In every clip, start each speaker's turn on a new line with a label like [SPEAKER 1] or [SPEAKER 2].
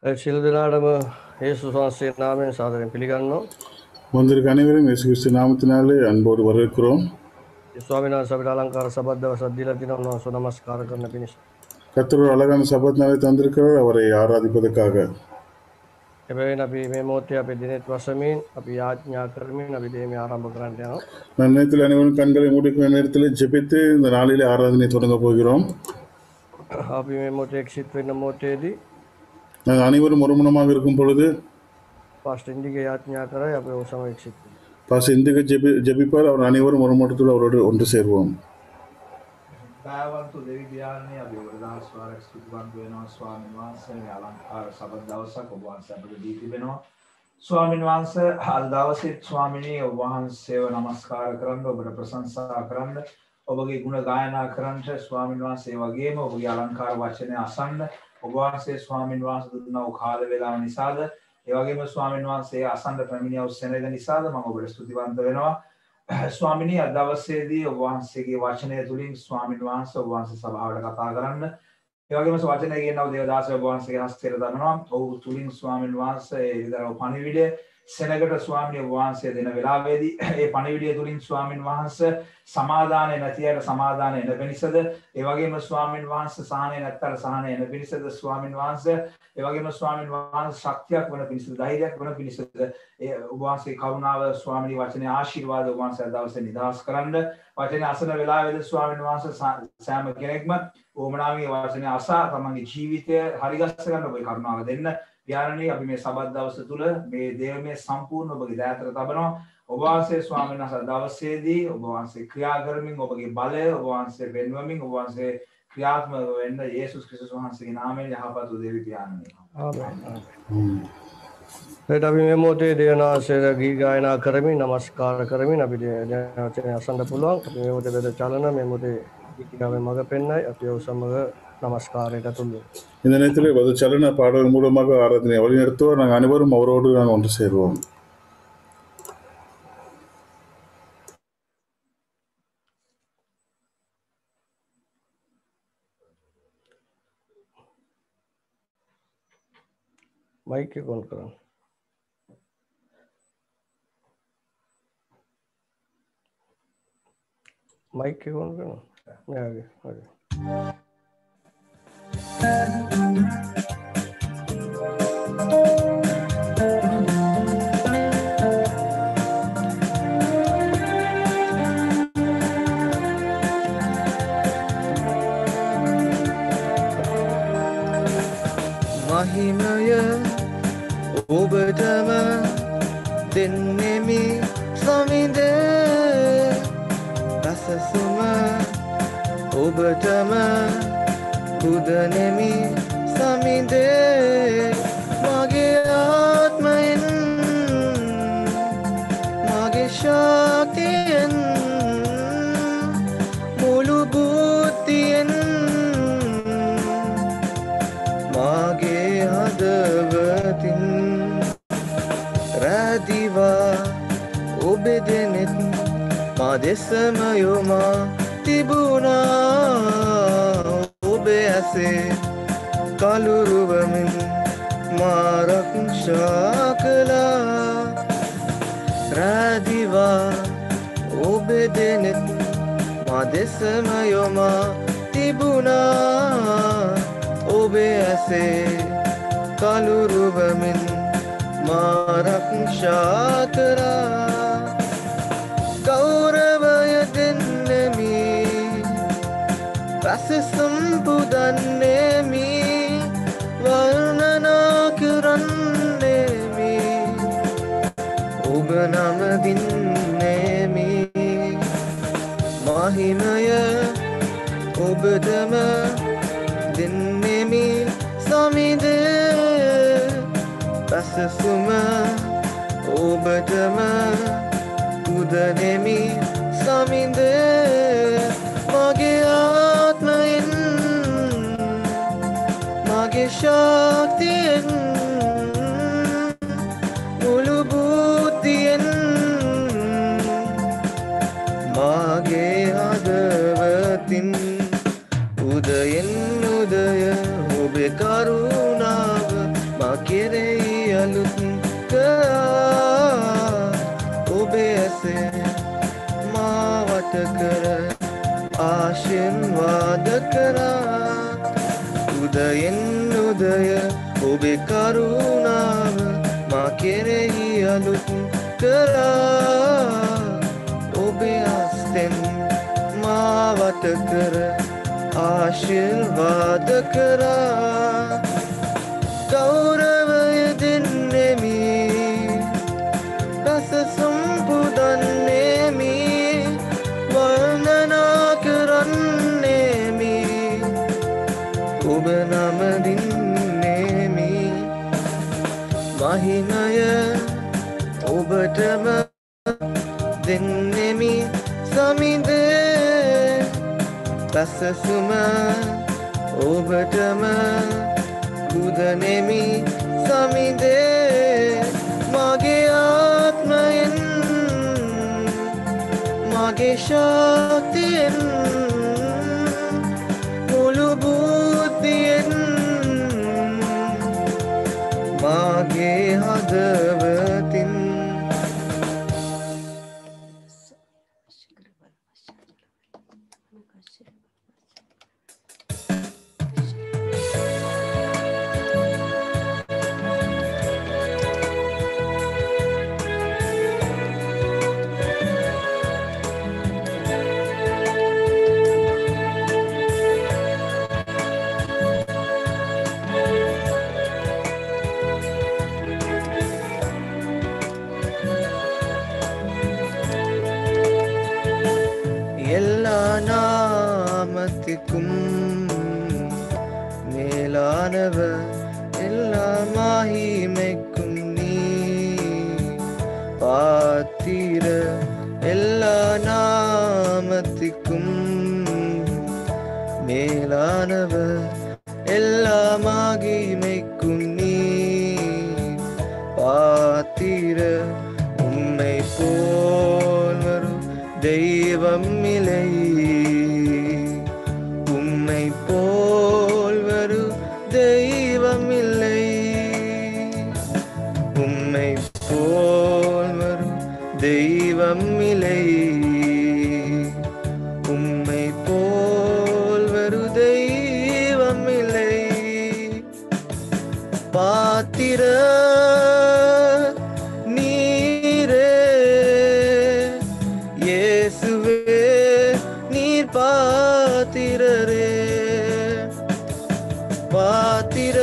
[SPEAKER 1] සියලු දෙනාටම යේසුස් වහන්සේ නාමයෙන් සාදරයෙන් පිළිගන්නවා.
[SPEAKER 2] வந்திருக்க அனைவரும் இயேசு கிறிஸ்து நாமத்தினாலே அன்போடு வரவேற்கிறோம்.
[SPEAKER 1] ස්වාමීන් වහන්සේ අපිට අලංකාර සබත් දවසක් දීලා තිනවා උන්වහන්සේ නමස්කාර කරන පිණිස.
[SPEAKER 2] கர்த்தர் ஒரு அழகான சபத் நாளை தந்திருக்கிறார், அவரை ஆராதிப்பதற்காக.
[SPEAKER 1] එබැවින් අපි මේ මොහොතේ අපේ දිනෙත් වසමින් අපි යාඥා කරමින් අපි දේමේ ආරම්භ කරන්න යනවා.
[SPEAKER 2] நேரத்தில் அனைவரும் கண்களை மூடிக்கிற நேரத்தில் ஜெபித்து இந்த நாளிலே ஆராதனை தொடங்க போகிறோம்.
[SPEAKER 1] අපි මේ මොහොතේ එක්සිට් වෙන මොහොතේදී
[SPEAKER 2] நாங்கள் அனைவரும் ஒருமனமாக இருக்கும் பொழுது
[SPEAKER 1] පාස්ටර් ඉන්දිගේ යාඥා කරයි අපි ඔසම එක්සිට් වෙමු.
[SPEAKER 2] பாஸ் இந்திக ஜெபிப்பார், அவர் அனைவரும் ஒருமனத்தோடு அவரோடு ஒன்று சேர்வோம்.
[SPEAKER 3] දයාවන්ත දෙවි පියාණනි අපි ඔබ දහස් වාරයක් ස්තුතිවන්ත වෙනවා ස්වාමීන් වහන්සේ මේ අලංකාර සබත් දවසක් ඔබ වහන්සේ අපිට දී තිබෙනවා ස්වාමීන් වහන්සේ අද දවසේ ස්වාමිනී ඔබ වහන්සේව නමස්කාර කරන්න ඔබට ප්‍රශංසා කරන්න ඔබගේ ගුණ ගායනා කරන්න ස්වාමීන් වහන්සේ වගේම ඔබගේ අලංකාර වචනය අසන්න ඔබ වහන්සේ ස්වාමීන් වහන්සේ දුන්නා වූ කාල වේලාව නිසාද ඒ වගේම ස්වාමීන් වහන්සේ අසන්න පැමිණිය වූ සෙනග නිසාද මම ඔබට ස්තුතිවන්ත වෙනවා ස්වාමිනී අද දවසේදී ඔබ වහන්සේගේ වචනය තුලින් ස්වාමීන් වහන්සේ ඔබ වහන්සේ සභාවට කතා කරන්න ඒ වගේම වචනය කියනවා දේවදාස ඔබ වහන්සේගේ හස්තයට දමනවා ඔහු තුලින් ස්වාමීන් වහන්සේ ඉදරව පණිවිඩය සෙනගට ස්වාමීන් වහන්සේ දෙන වෙලාවේදී ඒ පණිවිඩය තුලින් ස්වාමීන් වහන්සේ සමාදානය නැති අයට සමාදානය එන පිණිසද ඒ වගේම ස්වාමීන් වහන්සේ සහනය නැත්තර සහනය එන පිණිසද ස්වාමීන් වහන්සේ ඒ වගේම ස්වාමීන් වහන්සේ ශක්තියක් වන පිණිසද ධෛර්යයක් වන පිණිසද ඒ ඔබ වහන්සේ කරුණාව ස්වාමීන් වහන්සේ ආශිර්වාද ඔබ වහන්සේ දවසේ නිදහස් කරන්න වචනේ අසන වෙලාවේදී ස්වාමීන් වහන්සේ සෑම කෙනෙක්ම ඕමනාවේ වචනේ අසා තමන්ගේ ජීවිතය හරිගස්ස ගන්න ඔබේ කරුණාව දෙන්න යානනේ අපි මේ සබත් දවස තුල මේ දේවමය සම්පූර්ණ ඔබගේ දයාතර තබනවා ඔබ වහන්සේ ස්වාමීන් වහන්සේ දවසේදී ඔබ වහන්සේ ක්‍රියා කරමින් ඔබගේ බලය ඔබ වහන්සේ වෙන්වමින් ඔබ වහන්සේ ක්‍රියාත්මක වෙන්න යේසුස් ක්‍රිස්තුස් වහන්සේගේ නාමයෙන් යහපත් උදේවි පියාණනි
[SPEAKER 1] ආමේන්. අපි මේ මොහොතේ දේවනාසයට ගී ගායනා කරමින් නමස්කාර කරමින් අපි වචනය අසන්න පුළුවන්. අපි මේ මොහොතේ බෙද චලන මේ මොහොතේ ගීතාවේ මඟ පෙන්නයි අපි ඔය සමග நமஸ்காரத்தை சொல்லுவோம்.
[SPEAKER 2] இந்த நேரத்தில் ஒரு சலன பாடல் மூலமாக ஆராதனை வழிநடத்துவோம். நாங்கள் அனைவரும் அவரோடு நாங்கள் ஒன்று சேருவோம்.
[SPEAKER 1] माइक के कौन करा माइक के कौन करा मैं आगे
[SPEAKER 4] महिमय ඔබටම දෙන්නෙමි සමිඳ රසසුම ඔබටම පුදනෙමි සමිඳ මගේ ආත්මයෙන් මගේ ශක්තියෙන් මුළු බුද්ධියෙන් මගේ හදවතින් රැදිවා ඔබේ දෙනෙත් මා දෙසම යොමා තිබුණා ඔබේ ඇසේ කළුරුවමින් මා රක්ෂා කළා රැදිවා ඔබේ දෙනෙත් මා දෙසම යොමා තිබුණා ඔබේ ඇසේ කළුරුවමින් මා රක්ෂා කරා ගෞරවය දෙන්නෙමි රස සම්පුදන්නෙමි වර්ණනා කරන්නෙමි ඔබ නම දින්නෙමි මහිමය ඔබටම දෙන්නෙමි සමිඳ රසසුම ඔබටම පුදනෙමි සමිඳ මගේ ආත්මයෙන් මගේ ශක්තියෙන් මුළු බුද්ධියෙන් මගේ හදවතින් උදයෙන් උදය ඔබේ කරුණාව මා කර ආශිර්වාද කරා උදයෙන් උදය ඔබේ කරුණාව මා කෙරෙහි අලුත් කරා ඔබේ හස්තෙන් මාවට කර ආශිර්වාද කරා ගෞරවය දෙන්නෙමි රස සම්පුදන්නෙමි වන්දනා කරන්නෙමි ඔබ නම දින්නෙමි මහිමය ඔබටම දෙන්නෙමි සමිඳ රසසුම ඔබටම පුදනෙමි සමිඳේ මගේ ආත්මයෙන් මගේ ශක්තියෙන් මුළු බුද්ධියෙන් මගේ හදවතින් நாமத்திற்கும் மேலானவ எல்லா மகிமைக்கும் நீ பாத்திர எல்லா நாமத்திற்கும் மேலானவ எல்லா மகிமைக்கும் நீ பாத்திர உம்மை போல் வரும் தெய்வம் இல்லை உம்மை போல் வரும் தெய்வம் இல்லை உம்மை போல் வரும் தெய்வம் இல்லை உம்மை போல் வரும் தெய்வம் இல்லை பாத்திர பாத்திரரே பாத்திர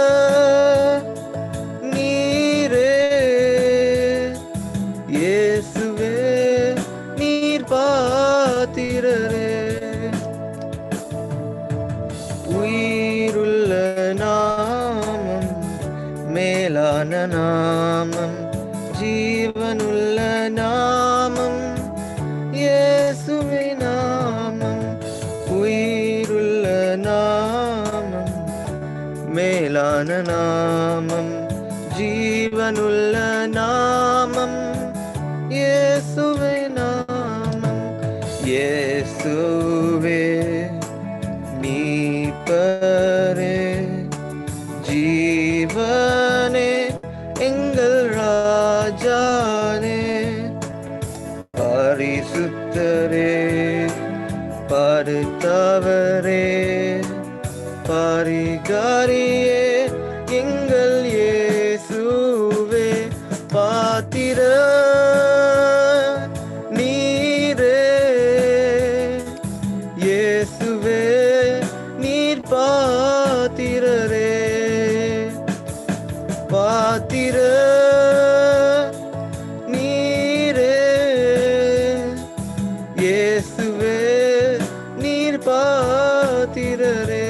[SPEAKER 4] நீரே இயேசுவே நீர் பாத்திரரே உயிருள்ள நாமம் மேலான நாமம் ஜீவனுள்ள நாமம் இயேசுவே நாமம் உயிருள்ள நாமம் மேலான நாமம் ஜீவனுள்ள நாமம் இயேசுவே நாமம் இயேசுவே மீட்பரே ஜீவனே எங்கள் ராஜானே பரிசுத்தரே படுத்தவரே பரிகாரியே எங்கள் இயேசுவே பாத்திர நீரே இயேசுவே நீர் பாத்திரரே பாத்திர பாத்திரரே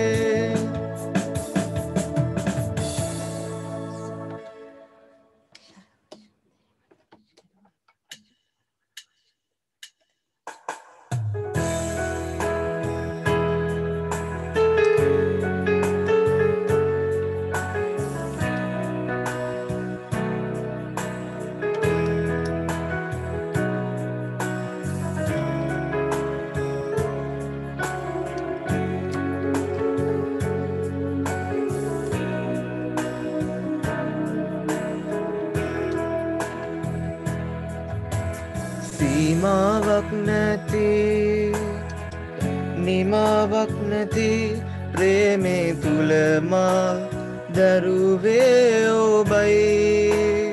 [SPEAKER 4] සීමාවක් නැති නිමාවක් නැති ප්‍රේමේ තුල මා දරුවේ ඔබයි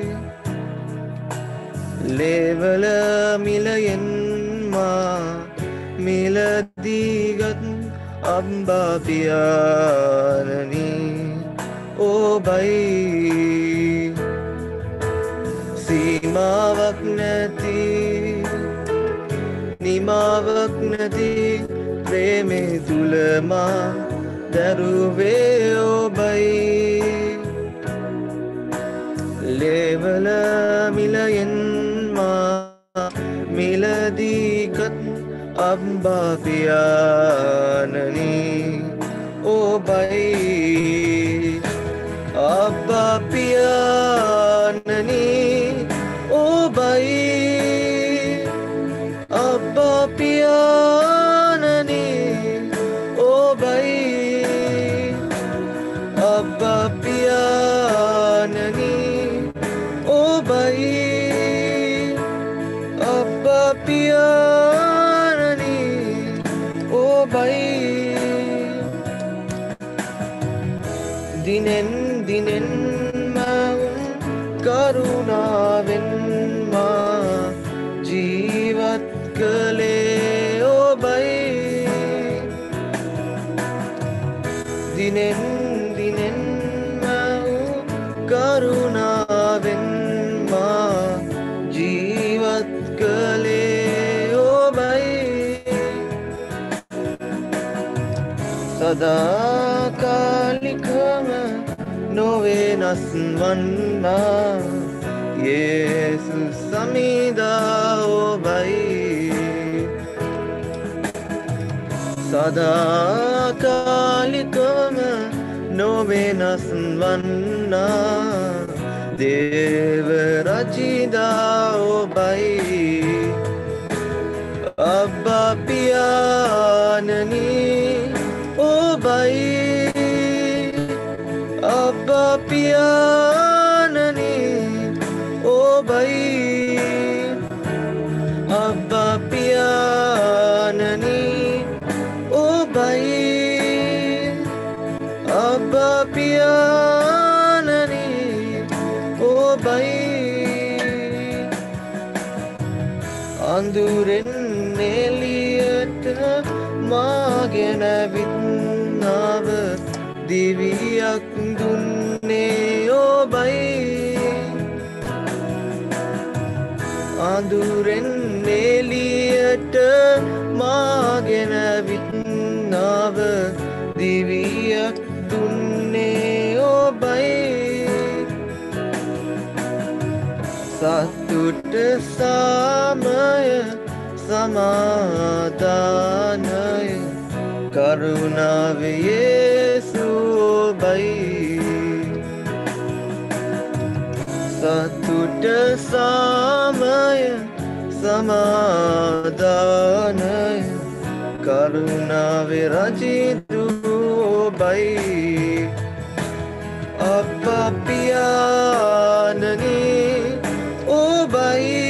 [SPEAKER 4] ලේවල මිලයෙන් මා මිලදීගත් අම්බා පියාණනි ඔබයි සීමාවක් නැති නිමාවක් නැති ප්‍රේමේ තුල මා දරුවේ ඔබයි ලේවල මිලයෙන් මා මිලදීගත් අම්බා පියාණනි ඔබයි අබ්බා පියාණනි ඔබයි අබ්බා පියාණනි ඔබයි අබ්බා පියාණනි ඔබයි අබ්බා පියාණනි ඔබයි දිනෙන් දිනෙන් මවුන් කරුණාවෙන් මා ජීවත් කළේ ඔබයි දිනෙන් දිනෙන් මවුන් කරුණාවෙන් මා ජීවත් කළේ ඔබයි සදාකාලිකම නොවෙනස් වන්නා යේසුස් සමිදා ඔබයි සදාකාලිකම නොවෙනස් වන්නා දේව රචිදා ඔබයි අබ්බා පියාණනි ඔබයි අබ්බා පියාණනි ඔබයි අබ්බා පියාණනි ඔබයි අබ්බා පියාණනි ඔබයි අඳුරෙන් එළියට මාගෙන විත්නාව දිවියක් දුන්නේ ඔබයි අඳුරෙන් එළියට මාගෙන විත්නාව දිවියක් දුන්නේ ඔබයි සතුට සාමය සමාදානය කරුණාව යේසු ඔබයි සතුට සාමය සමාදානය කරුණාව රජිතු ඔබයි අබ්බා පියාණනි ඔබයි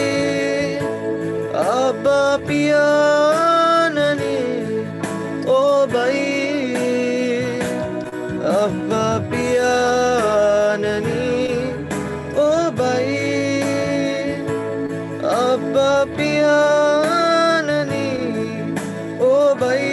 [SPEAKER 4] අබ්බා පියාණනි ඔබයි අබ්බා පියාණනි ඔබයි අබ්බා පියාණනි ඔබයි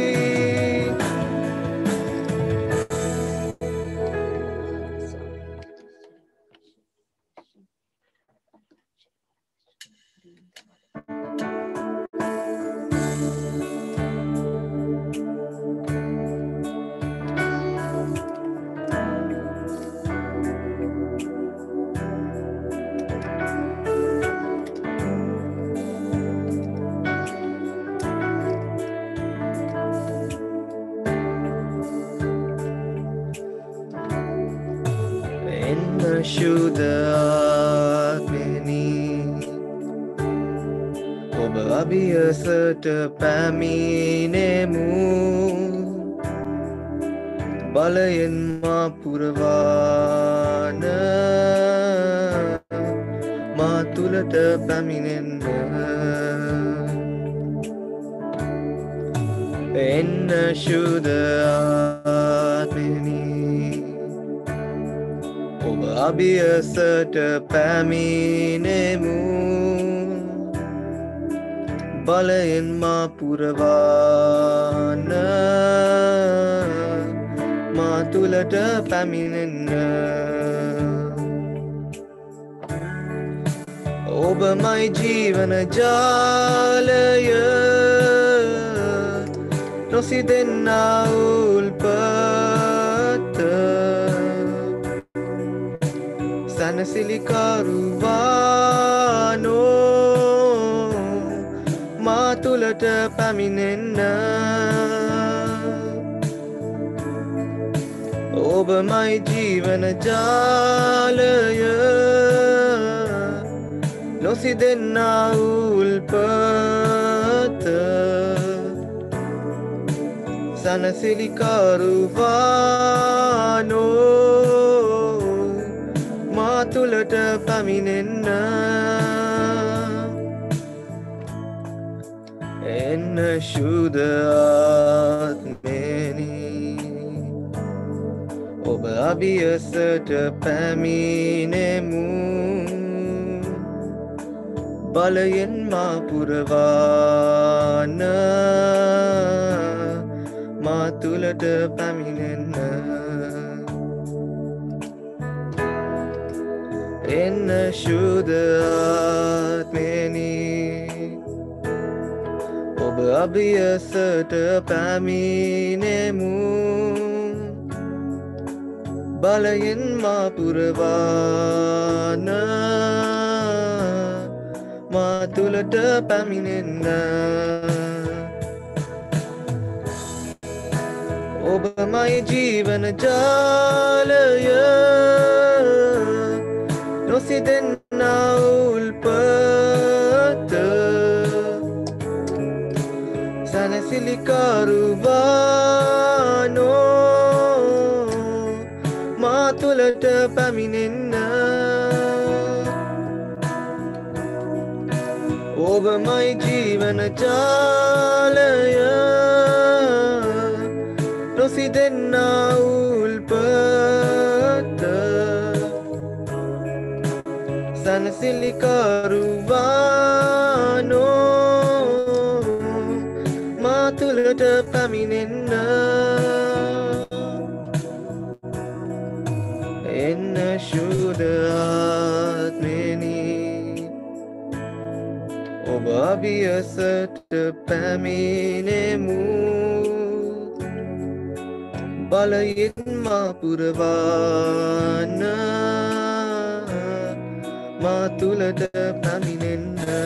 [SPEAKER 4] ශුද්ධාත්මෙනි ඔබ අභියසට පැමිණෙමු බලයෙන් මා පුරවාන මා තුලට පැමිණෙන්න එන්න ශුද්ධ ආත්මෙනි ඔබ අභියසට පැමිණෙමු බලයෙන් මා පුරවාන මා තුලට පැමිණෙන්න ඔබමයි ජීවන ජාලය නොසිදෙන්නා උල්පත සැනසිලිකරුවානෝ මා තුලට පැමිණෙන්න ඔබමයි ජීවන ජාලය නොසිදෙන්නා උල්පත සැනසිලිකරුවානෝ මා තුලට පැමිණෙන්න එන්න ශුද්ධ ආත්මෙනි ඔබ අභියසට පැමිණෙමු බලයෙන් මා පුරවාන මා තුලට පැමිණෙන්න එන්න ශුද්ධ ආත්මෙනි ඔබ අභියසට පැමිණෙමු බලයෙන් මා පුරවාන මා තුලට පැමිණෙන්න ඔබමයි ජීවන ජාලය නොසිදෙන්නා උල්පත සැනසිලිකරුවානෝ මා තුලට පැමිණෙන්න ඔබමයි ජීවන ජාලය නොසිදෙන්නා උල්පත සැනසිලිකරුවානෝ මා තුලට පැමිණෙන්න එන්න ශුද්ධ ආත්මෙනි ඔබ අභියසට පැමිණෙමු බලයෙන් මා පුරවාන මා තුලට පැමිණෙන්න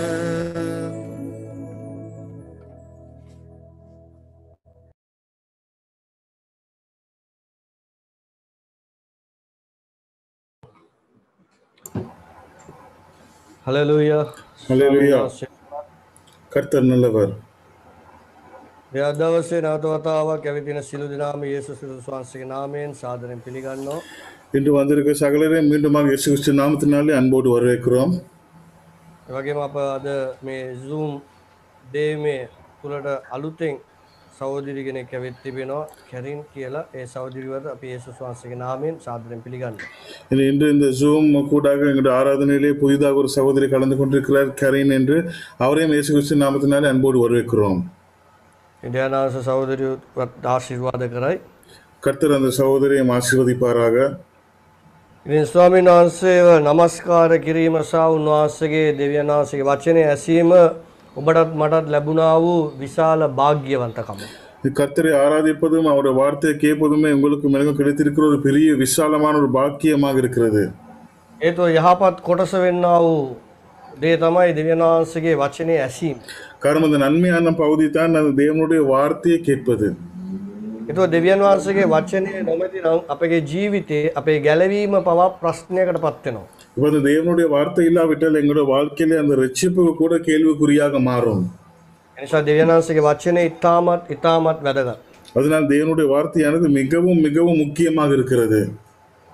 [SPEAKER 1] Hallelujah.
[SPEAKER 2] Hallelujah. கர்த்தர் நல்லவர்.
[SPEAKER 1] මේ දවසේ නැවත වතාවක් ඇවිදින සිළු දිනාම යේසුස් ක්‍රිස්තුස් වහන්සේගේ නාමයෙන් සාදරයෙන් පිළිගන්නවා.
[SPEAKER 2] இன்று வந்திருக்க சகலரையும் மீண்டுமாக இயேசு கிறிஸ்து நாமத்தினாலே அன்போடு வரவேற்கிறோம்.
[SPEAKER 1] ඒ වගේම අප අද මේ Zoom දේමේ තුලට අලුතෙන් සහෝදරි කෙනෙක් ඇවිත් තිබෙනවා කැරින් කියලා. ඒ සහෝදරිවද අපි යේසුස් වහන්සේගේ නාමයෙන් සාදරයෙන් පිළිගන්නවා.
[SPEAKER 2] இன்று இந்த ஜூம் கூடாக எங்களுடைய ஆராதனையிலே புதிதாக ஒரு சகோதரி கலந்து கொண்டிருக்கிறார் கரீன் என்று அவரையும் இயேசு கிறிஸ்து நாமத்தினாலே அன்போடு வரவேற்கிறோம்.
[SPEAKER 1] ඉන්දියානාස සහෝදරියවත් ආශිර්වාද කරයි.
[SPEAKER 2] கர்த்தர் அந்த சகோதரியை ஆசீர்வதிப்பாராக.
[SPEAKER 1] ඉතින් ස්වාමීන් වහන්සේව নমස්කාර කිරීම සහ උන්වහන්සේගේ දෙවියන් වහන්සේගේ වචනේ ඇසීම ඔබටත් මටත් ලැබුණා වූ විශාල වාග්යවන්තකම.
[SPEAKER 2] கர்த்தரை ஆராதிப்பதும் அவருடைய வார்த்தையை கேட்பதுமே உங்களுக்கு மிகவும் கிடைத்திருக்கிற ஒரு பெரிய விசாலமான ஒரு பாக்கியமாக இருக்கிறது.
[SPEAKER 1] ඒතෝ යහපත් කොටස වෙන්නා වූ දේ තමයි දෙවියන් වහන්සේගේ වචනේ ඇසීම.
[SPEAKER 2] காரணம் அந்த நன்மையான பகுதி தான் அந்த தேவனுடைய வார்த்தையை கேட்பது.
[SPEAKER 1] ඒතෝ දෙවියන් වහන්සේගේ වචනේ නොමැති නම් අපගේ ජීවිතේ අපේ ගැලවීම පවා ප්‍රශ්නයකට පත් වෙනවා.
[SPEAKER 2] இப்போ அந்த தேவனுடைய வார்த்தை இல்லாவிட்டால் எங்களுடைய வாழ்க்கையிலே அந்த ரட்சிப்பு கூட கேள்விக்குறியாக மாறும்.
[SPEAKER 1] එනිසා දෙවියන් වහන්සේගේ වචනේ ඉතාමත් වැදගත්.
[SPEAKER 2] அதனால் தேவனுடைய வார்த்தையானது மிகவும் மிகவும் முக்கியமாக இருக்கிறது.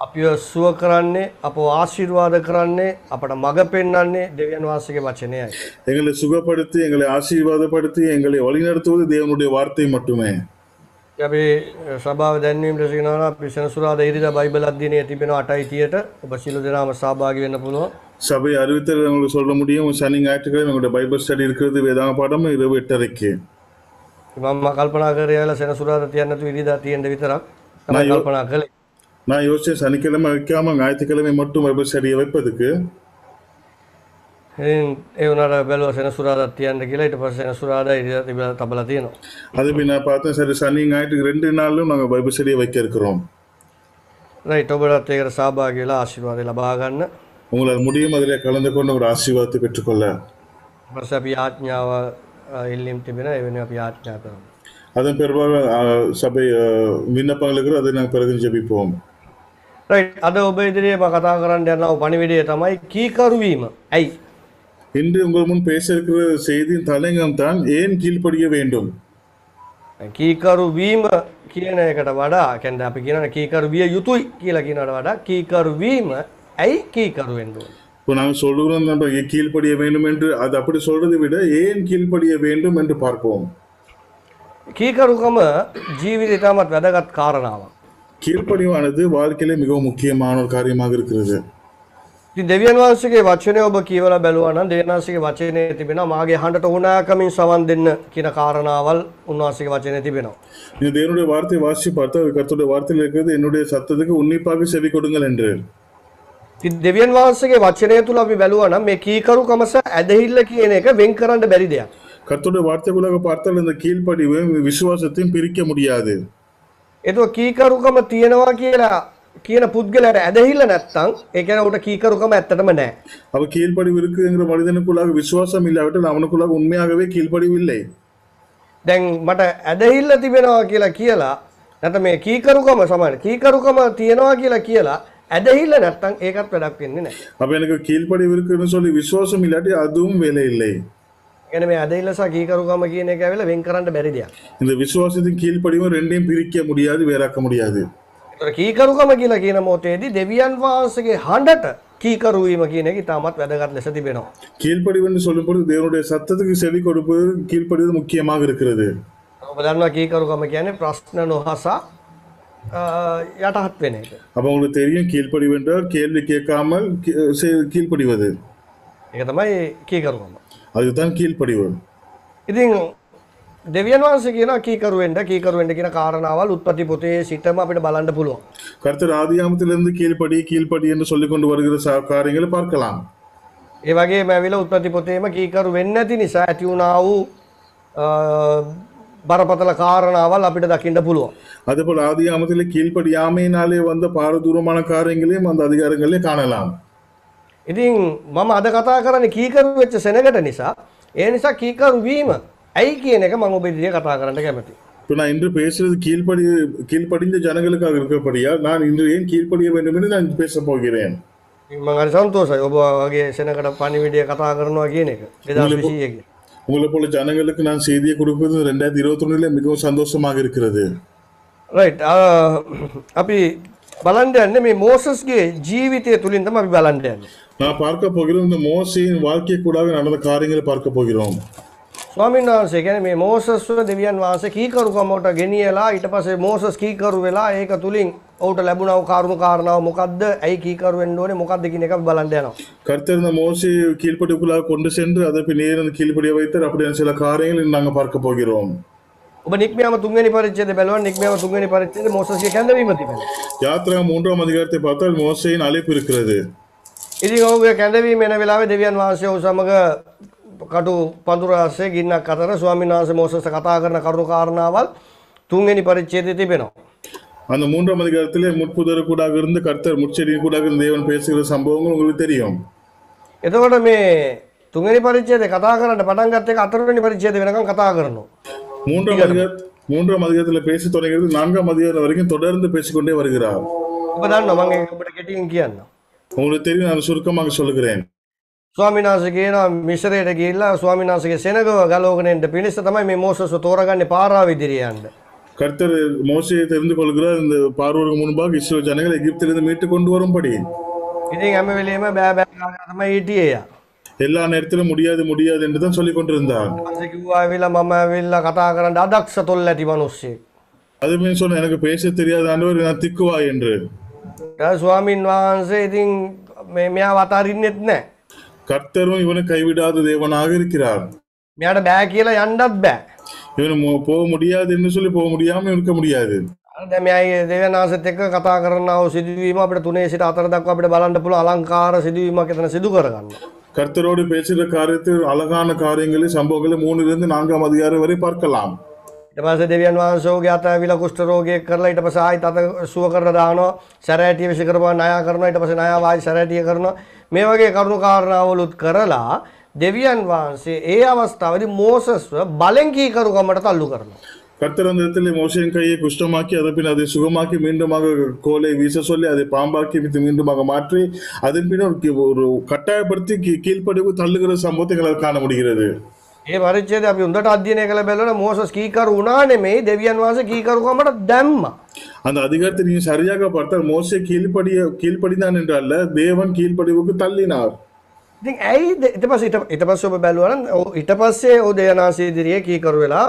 [SPEAKER 1] අපිව සුව කරන්නේ අපව ආශිර්වාද කරන්නේ අපට මඟ පෙන්වන්නේ දෙවියන් වහන්සේගේ වචනයයි.
[SPEAKER 2] எங்களை சுகப்படுத்தி எங்களை ஆசீர்வாதப்படுத்தி எங்களை வழிநடத்துவது தேவனுடைய வார்த்தை மட்டுமே.
[SPEAKER 1] අපි සභාව දැන්වීම ලෙස කියනවා අපි සෙනසුරාදා ඉරිදා බයිබල් අධ්‍යයනයේ තිබෙනවා 8:30ට ඔබ සියලු දෙනාම සහභාගී වෙන්න පුළුවන්.
[SPEAKER 2] சபை அறிவித்தல் உங்களுக்கு சொல்ல முடியும். சனி ஞாயிற்றுக்கிழமை எங்களுடைய பைபிள் ஸ்டடி இருக்கிறது வேதாங்க பாடம் இரவு 8:30க்கு.
[SPEAKER 1] මම කල්පනා කරේ යාලා සෙනසුරාදා තියන්න නැතුව ඉරිදා තියෙන්න විතරක් තමයි කල්පනා කළේ.
[SPEAKER 2] நான் யோசிச்சேன் சனிக்கிழமை வைக்காம ஞாயிற்றுக்கிழமை மட்டும் பைபிள் ஸ்டடியை வைப்பதுக்கு.
[SPEAKER 1] ඒ වුණාට බැලුවා සෙනසුරාදා තියන්න කියලා ඊට පස්සේ සෙනසුරාදා ඉරිදා තිබලා තබලා තියෙනවා.
[SPEAKER 2] அது போய் நான் பார்த்தேன் சரி சனி ஞாயிற்றுக்கு 2 நாளும் நாங்கள் பைபிள் ஸ்டடியை வைக்க இருக்கிறோம்.
[SPEAKER 1] රයිට් ඔබලත් ඒකට සහභාගී වෙලා ආශිර්වාද ලබා ගන්න.
[SPEAKER 2] உங்களால் முடியும் அதிலே கலந்து கொண்டு ஒரு ஆசீர்வாதத்தை பெற்றுக்கொள்ள.
[SPEAKER 1] ඊපස්සේ අපි ආඥාව ඉල්ලීම් තිබෙනවා ඒ වෙනුවෙන් අපි ආඥා කරමු.
[SPEAKER 2] அதன் பிறகு சபை விண்ணப்பங்களுக்கு அதை நாங்கள் பிறகு ஜெபிப்போம்.
[SPEAKER 1] රයිට් අද ඔබ ඉදිරියේ මම කතා කරන්න යනවා පණිවිඩය තමයි කීකරු වීම. ඇයි?
[SPEAKER 2] இன்று உங்கள் முன் பேச இருக்கிற செய்தியின் தலையங்கம் தான் ஏன் கீழ்ப்படிய வேண்டும்.
[SPEAKER 1] කීකරු වීම කියන එකට වඩා කියන්නේ අපි කියනවා කීකරු විය යුතුයි කියලා කියනවට වඩා කීකරු වීම ඇයි කීකරු වෙන්න ඕනේ?
[SPEAKER 2] இப்போ நாங்கள் சொல்கிறோம் நம்ம கீழ்ப்படிய வேண்டும் என்று அது அப்படி சொல்றதை விட ஏன் கீழ்ப்படிய வேண்டும் என்று பார்ப்போம்.
[SPEAKER 1] කීකරුකම ජීවිතේ තාමත් වැදගත් කාරණාවක්.
[SPEAKER 2] கீழ்ப்படிவானது வாழ்க்கையிலே மிகவும் முக்கியமான ஒரு காரியமாக இருக்கிறது.
[SPEAKER 1] ඉතින් දෙවියන් වහන්සේගේ වචනය ඔබ කියවලා බැලුවා නම් දෙවියන් වහන්සේගේ වචනේ තිබෙනවා මාගේ හඬට ඕනෑකමින් සවන් දෙන්න කියන කාරණාවල් උන්වහන්සේගේ වචනේ තිබෙනවා.
[SPEAKER 2] இந்த தேவனுடைய வார்த்தை வாசித்து பார்த்தா கர்த்தருடைய வார்த்தையில் இருக்கிறது என்னுடைய சத்தத்துக்கு உன்னிப்பாக செவி கொடுங்கள் என்று.
[SPEAKER 1] ඉතින් දෙවියන් වහන්සේගේ වචනය තුල අපි බැලුවා නම් මේ කීකරුකමස ඇදහිල්ල කියන එක වෙන් කරන්න බැරි දෙයක්.
[SPEAKER 2] கர்த்தருடைய வார்த்தைக்குள்ளாக பார்த்தால் இந்த கீழ்ப்படிவு விசுவாசத்தையும் பிரிக்க முடியாது.
[SPEAKER 1] ඒතකොට කීකරුකම තියනවා කියලා කියන පුද්ගලයාට ඇදහිල්ල නැත්තම් ඒ කියන්නේ උට කීකරුකම ඇත්තටම නැහැ.
[SPEAKER 2] அவ கீழ்ப்படிவு இருக்குங்கிற மனிதனுக்குள்ளாக விசுவாசம் இல்லாவிட்டால் அவனுக்குள்ளாக உண்மையாகவே கீழ்ப்படிவு இல்லை.
[SPEAKER 1] දැන් මට ඇදහිල්ල තිබෙනවා කියලා නැත්නම් මේ කීකරුකම සමාන කීකරුකම තියනවා කියලා ඇදහිල්ල නැත්තම් ඒකත් වැඩක් වෙන්නේ නැහැ.
[SPEAKER 2] அப்ப எனக்கு கீழ்ப்படிவு இருக்குன்னு சொல்லி விசுவாசம் இல்லாட்டி அதுவும் வேலை இல்லை.
[SPEAKER 1] يعني මේ ඇදහිල්ල සහ කීකරුකම කියන එක ඇවිල්ලා වෙන් කරන්න බැරි දෙයක්.
[SPEAKER 2] இந்த விசுவாசத்தின் கீழ்ப்படிவும் ரெண்டையும் பிரிக்க முடியாது, வேறாக்க முடியாது.
[SPEAKER 1] ඒතර කීකරුකම කියලා කියන මොහොතේදී දෙවියන් වහන්සේගේ හඬට කීකරු වීම කියන එක ඉතාමත් වැදගත් ලෙස තිබෙනවා.
[SPEAKER 2] கீழ்ப்படிவு என்று சொல்லும் பொழுது தேவனுடைய சத்தத்துக்கு செவி கொடுப்பது கீழ்ப்படிவது முக்கியமாக இருக்கிறது.
[SPEAKER 1] ඔබ දන්නවා කීකරුකම කියන්නේ ප්‍රශ්න නොහසා යටහත් වෙන එක.
[SPEAKER 2] அப்ப உங்களுக்கு தெரியும் கீழ்ப்படிவு என்றால் கேள்வி கேட்காமல் கீழ்ப்படிவது.
[SPEAKER 1] ඒක තමයි කීකරුකම.
[SPEAKER 2] அதுதான் கீழ்ப்படிவு.
[SPEAKER 1] ඉතින් දෙවියන් වහන්සේ කියනවා කීකරු වෙන්න කියන කාරණාවල් උත්පත්ති පොතේ සිටම අපිට බලන්න පුළුවන්.
[SPEAKER 2] கர்த்தர் ஆதியாமத்திலிருந்து கீழ்ப்படி என்று சொல்லிக் கொண்டு வருகிற காரியங்களை பார்க்கலாம்.
[SPEAKER 1] ඒ වගේම ඇවිල්ලා උත්පත්ති පොතේම කීකරු වෙන්නේ නැති නිසා ඇති වුණා වූ බරපතල කාරණාවල් අපිට දකින්න පුළුවන්.
[SPEAKER 2] அதுபோல் ஆதியாமத்திலே கீழ்ப்படியாமையினாலே வந்த பாரதூரமான காரியங்களையும் அந்த அதிகாரங்களே காணலாம்.
[SPEAKER 1] ඉතින් මම අද කතා කරන්නේ කීකරු වෙච්ච සෙනගට නිසා ඒ නිසා කීකරු වීම ඇයි කියන එක මම ඔබ ඉදිරියේ කතා කරන්න කැමතියි.
[SPEAKER 2] இப்போ நான் இன்று பேசுறது கீழ்ப்படிந்த ஜனங்களுக்காக இருக்கிறபடியா நான் இன்று ஏன் கீழ்ப்படிய வேண்டும் என்று நான் பேச போகிறேன்.
[SPEAKER 1] මම හරි සන්තෝෂයි ඔබ වගේ සෙනගට පණිවිඩය කතා කරනවා කියන එක 2021.
[SPEAKER 2] உங்களை போல ஜனங்களுக்கு நான் செய்தியை கொடுப்பது 2021 மிகவும் சந்தோஷமாக இருக்கிறது.
[SPEAKER 1] රයිට් අපි බලන්න යන්නේ මේ මෝසස්ගේ ජීවිතය තුලින් තමයි අපි බලන්න යන්නේ.
[SPEAKER 2] நான் பார்க்க போகிறோம் இந்த மோசேயின் வாழ்க்கைக்குள்ளாக நடந்த காரியங்களை பார்க்க போகிறோம்.
[SPEAKER 1] ස්වාමීන් වහන්සේ කියන්නේ මේ මෝසස්ව දෙවියන් වහන්සේ කීකරුකමකට ගෙනියලා ඊට පස්සේ මෝසස් කීකරු වෙලා ඒක තුලින් ඔහුට ලැබුණා වූ කරුණු කාරණාව මොකද්ද? ඇයි කීකරු වෙන්න ඕනේ? මොකද්ද කියන එක අපි බලන්න යනවා.
[SPEAKER 2] கர்த்தர் இந்த மோசே கீழ்ப்படிவுக்குள்ளாக கொண்டு சென்று அதை பின்னேற கீழ்ப்படிய வைத்தார். அப்படியான சில காரியங்களை நாங்கள் பார்க்க போகிறோம்.
[SPEAKER 1] ඔබ නික්මයාම 3 වෙනි පරිච්ඡේදය බලනවා. නික්මයාම 3 වෙනි පරිච්ඡේදයේ මෝසස්ගේ කැඳවීම තිබෙනවා.
[SPEAKER 2] யாத்ரா 3ஆம் அதிகாரத்தை பார்த்தால் மோசேயின் அழைப்பு இருக்கிறது.
[SPEAKER 1] ඉතින් ඔහුගේ කැඳවීම එන වෙලාවේ දෙවියන් වහන්සේ ඔහු සමග කටු පඳුර ආසේ ගින්නක් අතර ස්වාමීන් වහන්සේ මෝසස්ට කතා කරන කරුණු කාරණාවල් 3 වෙනි පරිච්ඡේදයේ තිබෙනවා.
[SPEAKER 2] அந்த 3ஆம் அதிகாரத்திலே முட்புதர் கூடாக இருந்து கர்த்தர் முட்செடியின் கூடாக இருந்து தேவன் பேசுகிற சம்பவங்கள் உங்களுக்கு தெரியும்.
[SPEAKER 1] එතකොට මේ 3 වෙනි පරිච්ඡේදය කතා කරන්න පටන් ගත්ත එක 4 වෙනි පරිච්ඡේදය වෙනකන් කතා කරනවා.
[SPEAKER 2] 3ஆம் அதிகாரத்தில் பேசி தொடங்கிறது 4ஆம் அதிகாரம் வரைக்கும் தொடர்ந்து பேசிக்கொண்டே வருகிறார்.
[SPEAKER 1] ඔබ දන්නවා මම ඒක ඔබට කෙටියෙන් කියන්න.
[SPEAKER 2] உங்களுக்கு தெரியும், நான் சுருக்கமாக சொல்லுகிறேன்.
[SPEAKER 1] ස්වාමීන් වහන්සේ කියනවා මිශ්‍රයට ගිහිල්ලා ස්වාමීන් වහන්සේගේ සෙනගව ගලවගෙන එන්න පිණිස තමයි මේ මෝසස්ව තෝරගන්නේ පාරාව ඉදිරියේ යන්න.
[SPEAKER 2] கர்த்தர் மோசையை தெரிந்து கொள்கிறார் இந்த பார்வோருக்கு முன்பாக இஸ்ரவேல் ஜனங்களை எகிப்திலிருந்து மீட்டு கொண்டு வரும்படி.
[SPEAKER 1] ඉතින් හැම වෙලේම බෑ බෑ ගාගෙන තමයි හිටියේ යා.
[SPEAKER 2] எல்லா நேரத்திலும் முடியாது முடியாது என்று தான் சொல்லிக் கொண்டிருந்தான்.
[SPEAKER 1] ඊපස්සේ කිව්වා ඇවිල්ලා මම ඇවිල්ලා කතා කරන්න අදක්ෂ තොල් ඇති මිනිස්සෙක්.
[SPEAKER 2] அது மீன் சொன்ன எனக்கு பேச தெரியாத ஆண்டவர் நான் திக்குவாய் என்று.
[SPEAKER 1] ස්වාමින් වහන්සේ ඉතින් මෙයාව අතාරින්නෙත් නැහැ.
[SPEAKER 2] கர்த்தரும் இவனை கைவிடாத தேவனாக இருக்கிறார்.
[SPEAKER 1] මෙයාට බෑ කියලා යන්නත් බෑ.
[SPEAKER 2] இவன் போக முடியாது என்று சொல்லி போக முடியாம இருக்க முடியாது.
[SPEAKER 1] දැන් මෙයා දෙවියන් වහන්සේත් එක්ක කතා කරනව සිදුවීම අපිට 3 සිට 4 දක්වා අපිට බලන්න පුළුවන් අලංකාර සිදුවීමක් එතන සිදු කරගන්න.
[SPEAKER 2] கர்த்தரோடு பேசுகிற காரியத்தில் அழகான காரியங்களை சம்பவங்களை 3 4 அதிகாரம் வரை பார்க்கலாம்.
[SPEAKER 1] ඊට පස්සේ දෙවියන් වහන්සේ ඔහුගේ අත ඇවිල්ලා කුෂ්ඨ රෝගියෙක් කරලා ඊට පස්සේ ආයෙත් අත සුව කරලා දානවා. සැරෑටිය විශ් කරපුවා ණය කරනවා. ඊට පස්සේ ණය වායි සැරෑටිය කරනවා. මේ වගේ කරුණු කාරණාවලුත් කරලා දෙවියන් වහන්සේ ඒ අවස්ථාවේදී මෝසස්ව බලෙන් කීකරුකමට තල්ලු කරනවා.
[SPEAKER 2] கர்த்தர் அந்த இடத்துல மோசையின் கையை குஷ்டமாக்கி அதன் பின் அதை சுகமாக்கி மீண்டுமாக கோலை வீச சொல்லி அதை பாம்பாக்கி மீண்டுமாக மாற்றி அதன் பின் ஒரு கட்டாயப்படுத்தி கீழ்ப்படிவு தள்ளுகிற சம்பவத்தை எங்களால் காண முடிகிறது.
[SPEAKER 1] ඒ පරිච්ඡේදය අපි හොඳට අධ්‍යයනය කළ බැලුවොත් මෝසස් කීකරු වුණා නෙමෙයි දෙවියන් වහන්සේ කීකරුකමට දැම්මා.
[SPEAKER 2] அந்த அதிகாரத்தை நீங்க சரியாக பார்த்தால் மோசே கீழ்ப்படிதான் என்றல்ல தேவன் கீழ்ப்படிவுக்கு தள்ளினார்.
[SPEAKER 1] ඉතින් ඇයි ඊට පස්සේ ඔබ බැලුවා නම් ඊට පස්සේ ඔය දෙයනාසී ඉදිරියේ කීකරු වෙලා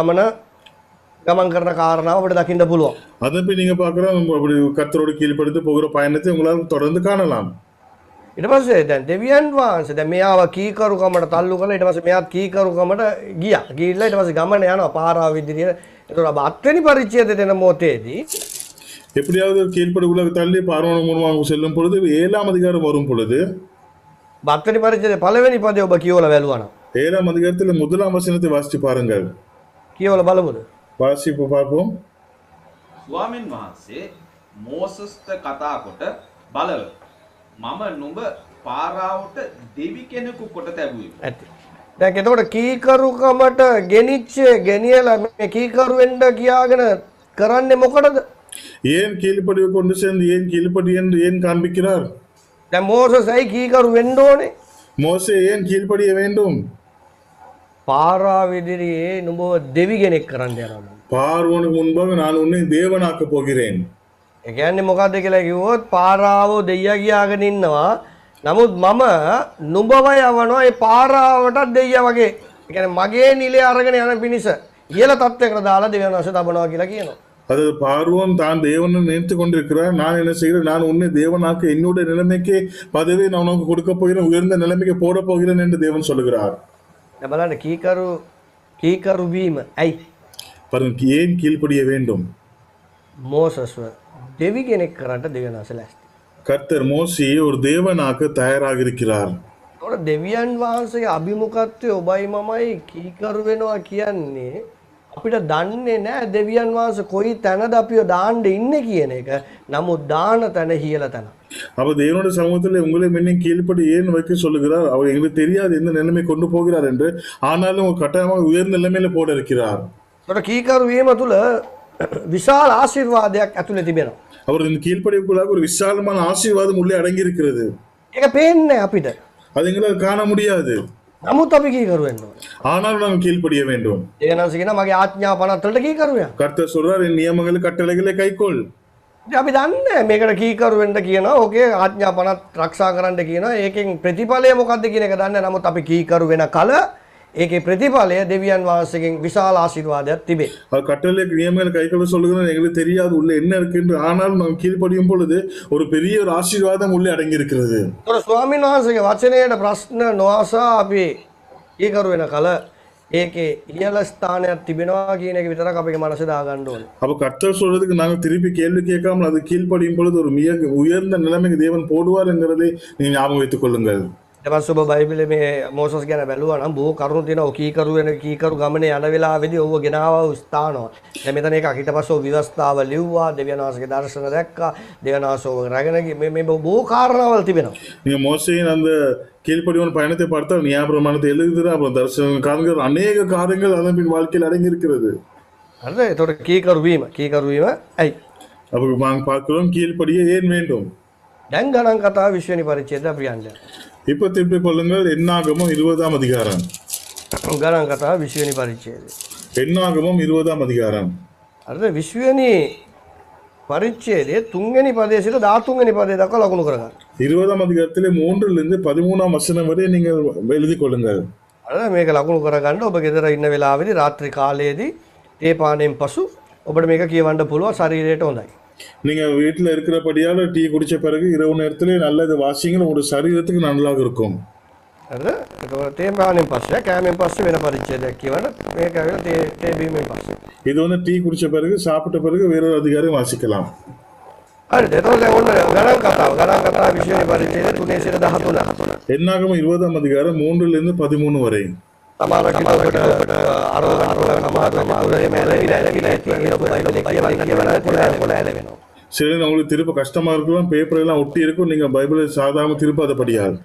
[SPEAKER 1] ගමන් කරන කාරණාව අපිට දකින්න පුළුවන්.
[SPEAKER 2] அதன் பின் நீங்க பார்க்கலாம் அப்படி கர்த்தரோடு கீழ்ப்படிந்து போகிற பயணத்தை உங்களால் தொடர்ந்து காணலாம்.
[SPEAKER 1] ඊට පස්සේ දැන් දෙවියන් වහන්සේ දැන් මෙයාව කීකරුකමට තල්ලු කරලා ඊට පස්සේ මෙයාත් කීකරුකමට ගියා. ගිහිල්ලා ඊට පස්සේ ගමන යනවා පාරාව විදිහට. ඒතකොට අබ 8 වෙනි පරිච්ඡේදයට එන මොහොතේදී
[SPEAKER 2] எப்படியாவது கீழ்ப்படிவுல தள்ளி பார்வோன் மூலமாக செல்லும் பொழுது 7ஆம் அதிகாரம் வரும் பொழுது
[SPEAKER 1] 8 වෙනි පරිච්ඡේදයේ පළවෙනි පදේ ඔබ කියවලා බැලුවා නම්
[SPEAKER 2] 7ஆம் அதிகாரத்தில் 1ஆம் வசனத்தை வாசித்து பாருங்கள்.
[SPEAKER 1] කියවලා බලමුද?
[SPEAKER 2] வாசிப்பு பார்ப்போம்.
[SPEAKER 5] ස්වාමින් වහන්සේ මෝසස්ට කතා කොට බලව මම නුඹ පාරාවට දෙවි කෙනෙකු කොට තැබුවේ.
[SPEAKER 1] ඇති. දැන් එතකොට කීකරුකමට ගෙනියලා මේ කීකරු වෙන්න කියාගෙන කරන්නේ මොකටද?
[SPEAKER 2] ஏன் கீழ்ப்படிவு கொண்டு சேர்ந்து ஏன் கீழ்ப்படி என்று ஏன் காண்பிக்கிறார்?
[SPEAKER 1] දැන් මෝසස් ඇයි කීකරු වෙන්න ඕනේ?
[SPEAKER 2] மோசே ஏன் கீழ்ப்படிய வேண்டும்?
[SPEAKER 1] පාරාව ඉදිරියේ නුඹව දෙවි කෙනෙක් කරන්න යනවා.
[SPEAKER 2] பார்வோனுக்கு முன்பாக நான் உன்னை தேவனாக்க போகிறேன்.
[SPEAKER 1] ඒ කියන්නේ මොකද්ද කියලා කිව්වොත් පාරාව දෙයියා කියාගෙන ඉන්නවා. නමුත් මම නුඹව යවනවා ඒ පාරාවටත් දෙයියා වගේ. ඒ කියන්නේ මගේ නිලය අරගෙන යන පිණිස ඉහළ තත්ත්වයකට දාලා දෙවියන් වහන්සේ තබනවා කියලා කියනවා.
[SPEAKER 2] அதாவது பார்வோன் தான் தேவனை நினைத்து கொண்டிருக்கிறார். நான் என்ன செய்கிறேன்? நான் உன்னை தேவனாக்க என்னுடைய நிலைமைக்கு பதவியை நான் உனக்கு கொடுக்க போகிறேன், உயர்ந்த நிலைமைக்கு போட போகிறேன் என்று தேவன் சொல்லுகிறார்.
[SPEAKER 1] දැන් බලන්න කීකරු වීම ඇයි?
[SPEAKER 2] பாருங்க, ஏன் கீழ்ப்படிய வேண்டும்?
[SPEAKER 1] මෝසස්ව දෙවි කෙනෙක් කරන්න දෙවියන් වහන්සේ ලෑස්ති.
[SPEAKER 2] கர்த்தர் மோசேயை ஒரு தேவனாக்க தயாராக இருக்கிறார்.
[SPEAKER 1] ඒතකොට දෙවියන් වහන්සේගේ අභිමුඛත්වයේ ඔබයි මමයි කීකරු වෙනවා කියන්නේ අපිට දන්නේ නැහැ දෙවියන් වහන්සේ කොයි තැනද අපිව දාන්න ඉන්නේ කියන එක. නමුත් දාන තැන හියල තැන.
[SPEAKER 2] அப்ப தேவனுடைய சமூகத்தில் உங்களை முன்னும் கீழ்ப்படி ஏன் வைக்க சொல்லுகிறார்? அவர் எங்களுக்கு தெரியாது எந்த நிலைமை கொண்டு போகிறார் என்று. ஆனாலும் கட்டாயமாக உயர்ந்த நிலைமையில போட இருக்கிறார்.
[SPEAKER 1] ඒතකොට කීකරු වීම තුළ විශාල ආශිර්වාදයක් ඇතුලේ තිබෙනවා.
[SPEAKER 2] அவர் இந்த கீழ்ப்படிவுக்குள்ளாக ஒரு விசாலமான ஆசீர்வாதம் உள்ளே அடங்கி இருக்கிறது.
[SPEAKER 1] ඒක පේන්නේ අපිට.
[SPEAKER 2] அது எங்களால் காண முடியாது.
[SPEAKER 1] නමුත් අපි කීකරු වෙන්න ඕනේ.
[SPEAKER 2] ஆனாலும் நாம் கீழ்ப்படிய வேண்டும்.
[SPEAKER 1] දෙවියන් වහන්සේ කියනවා මගේ ආඥා 50 වලට කීකරු වෙනවා.
[SPEAKER 2] கர்த்தர் சொல்றார், என் நியமங்களை கட்டளைகளை கைக்கொள்.
[SPEAKER 1] ඉතින් අපි දන්නේ මේකට කීකරු වෙන්න කියනවා. ඕකේ ආඥා 50 ආරක්ෂා කරන්න කියනවා. ඒකෙන් ප්‍රතිඵලය මොකක්ද කියන එක දන්නේ. නමුත් අපි කීකරු වෙන කල ඒකේ ප්‍රතිඵලය දෙවියන් වහන්සේගෙන් විශාල ආශිර්වාදයක් තිබේ.
[SPEAKER 2] அவர் கட்டளை நியமங்களை கைக்கொள்ள சொல்லுகிறார், எங்களுக்கு தெரியாது உள்ள என்ன இருக்கு என்று. ஆனாலும் நாம் கீழ்ப்படியும் பொழுது ஒரு பெரிய ஒரு ஆசீர்வாதம் உள்ளே அடங்கி இருக்கிறது.
[SPEAKER 1] ඒතකොට ස්වාමීන් වහන්සේගේ වචනයට ප්‍රශ්න නොඅසා අපි කීකරු වෙන කල ඒකේ ඉහළ ස්ථානයක් තිබෙනවා කියන එක විතරක් අපේ මනසේ දාගන්න ඕනේ.
[SPEAKER 2] அப்ப கர்த்தர் சொல்றதுக்கு நாங்கள் திருப்பி கேள்வி கேட்காமல் அது கீழ்ப்படியும் பொழுது ஒரு மிக உயர்ந்த நிலைமைக்கு தேவன் போடுவார் என்கிறதை நீங்க ஞாபகம் வைத்துக் கொள்ளுங்கள்.
[SPEAKER 1] ඊට පස්සේ ඔබ බයිබලයේ මේ මෝසස් ගැන බැලුවා නම් බොහෝ කරුණු තියෙනවා. කීකරු වෙන කීකරු ගමනේ යන වෙලාවේදී ඔව්ව ගෙනාවා ස්ථානවල. දැන් මෙතන එකක් ඊට පස්සේ විවස්ථාව ලිව්වා, දෙවියන් වහන්සේගේ දර්ශන දැක්කා, දෙවියන් වහන්සේ ඔබ රැගෙන ගියේ. මේ බොහෝ කාරණාවල් තිබෙනවා.
[SPEAKER 2] நீங்க மோசேயின் அந்த கீழ்ப்படிவான பயணத்தை பார்த்தால் நியாயப்பிரமாணத்தை எழுதுகிற அப்புறம் தரிசனம் காண்கிற அநேக காரியங்கள் அதன் பின் வாழ்க்கையில் அடங்கி இருக்கிறது.
[SPEAKER 1] හරිද? ඒතකොට කීකරු වීම ඇයි?
[SPEAKER 2] அப்ப நாங்கள் பார்க்கிறோம் கீழ்ப்படிய ஏன் வேண்டும்.
[SPEAKER 1] දැන් ගණන් කතාව 20 වෙනි පරිච්ඡේදය අපි යන්නේ.
[SPEAKER 2] இப்ப திருப்பிக் கொள்ளுங்கள் என்னாகமம் 20ஆம் அதிகாரம்.
[SPEAKER 1] ගණන් කතාව 20 වෙනි පරිච්ඡේදය.
[SPEAKER 2] என்னாகமம் 20ஆம் அதிகாரம்.
[SPEAKER 1] අර 20 වෙනි පරිච්ඡේදයේ 3 වෙනි පදයේ සිට 13 වෙනි පදයේ දක්වා ලකුණු කරගන්න.
[SPEAKER 2] 20ஆம் அதிகாரத்திலே 3லிருந்து 13ஆம் வசனம் வரை நீங்கள் எழுதிக் கொள்ளுங்கள்.
[SPEAKER 1] අර මේක ලකුණු කරගන්න ඔබ ගෙදර ඉන්න වෙලාවේදී රාත්‍රී කාලයේදී තේ පානයෙන් පසු ඔබට මේක කියවන්න පුළුවන් ශරීරයට හොඳයි.
[SPEAKER 2] நீங்க வீட்டில் இருக்கிறபடியால டீ குடிச்ச பிறகு இரவு நேரத்திலே நல்லது வாசிங்க உங்களுடைய சரீரத்துக்கு நல்லாக இருக்கும்.
[SPEAKER 1] හරිද? ඒකවල තේ පානයෙන් පස්සේ කෑමෙන් පස්සේ වෙන පරිච්ඡේදයක් කියවන්න මේක ඇවිල්ලා තේ බීමෙන් පස්සේ.
[SPEAKER 2] இது வந்து டீ குடிச்ச பிறகு சாப்பிட்ட பிறகு வேறொரு அதிகாரம் வாசிக்கலாம்.
[SPEAKER 1] හරිද? එතකොට දැන් ඔන්න ගණන් කතාව 20 වෙනි පරිච්ඡේදයේ 3 සිට 13.
[SPEAKER 2] என்னாகமம் 20ஆம் அதிகாரம் 3லிருந்து 13 வரை.
[SPEAKER 1] සමහරවිට ඔබට අරගෙන වෙනවා.
[SPEAKER 2] சில உங்களுக்கு திருப்ப கஷ்டமா இருக்கலாம், பேப்பர் எல்லாம் ஒட்டி இருக்கும், நீங்க பைபிளை சாதாரண திருப்ப அதை படியாது.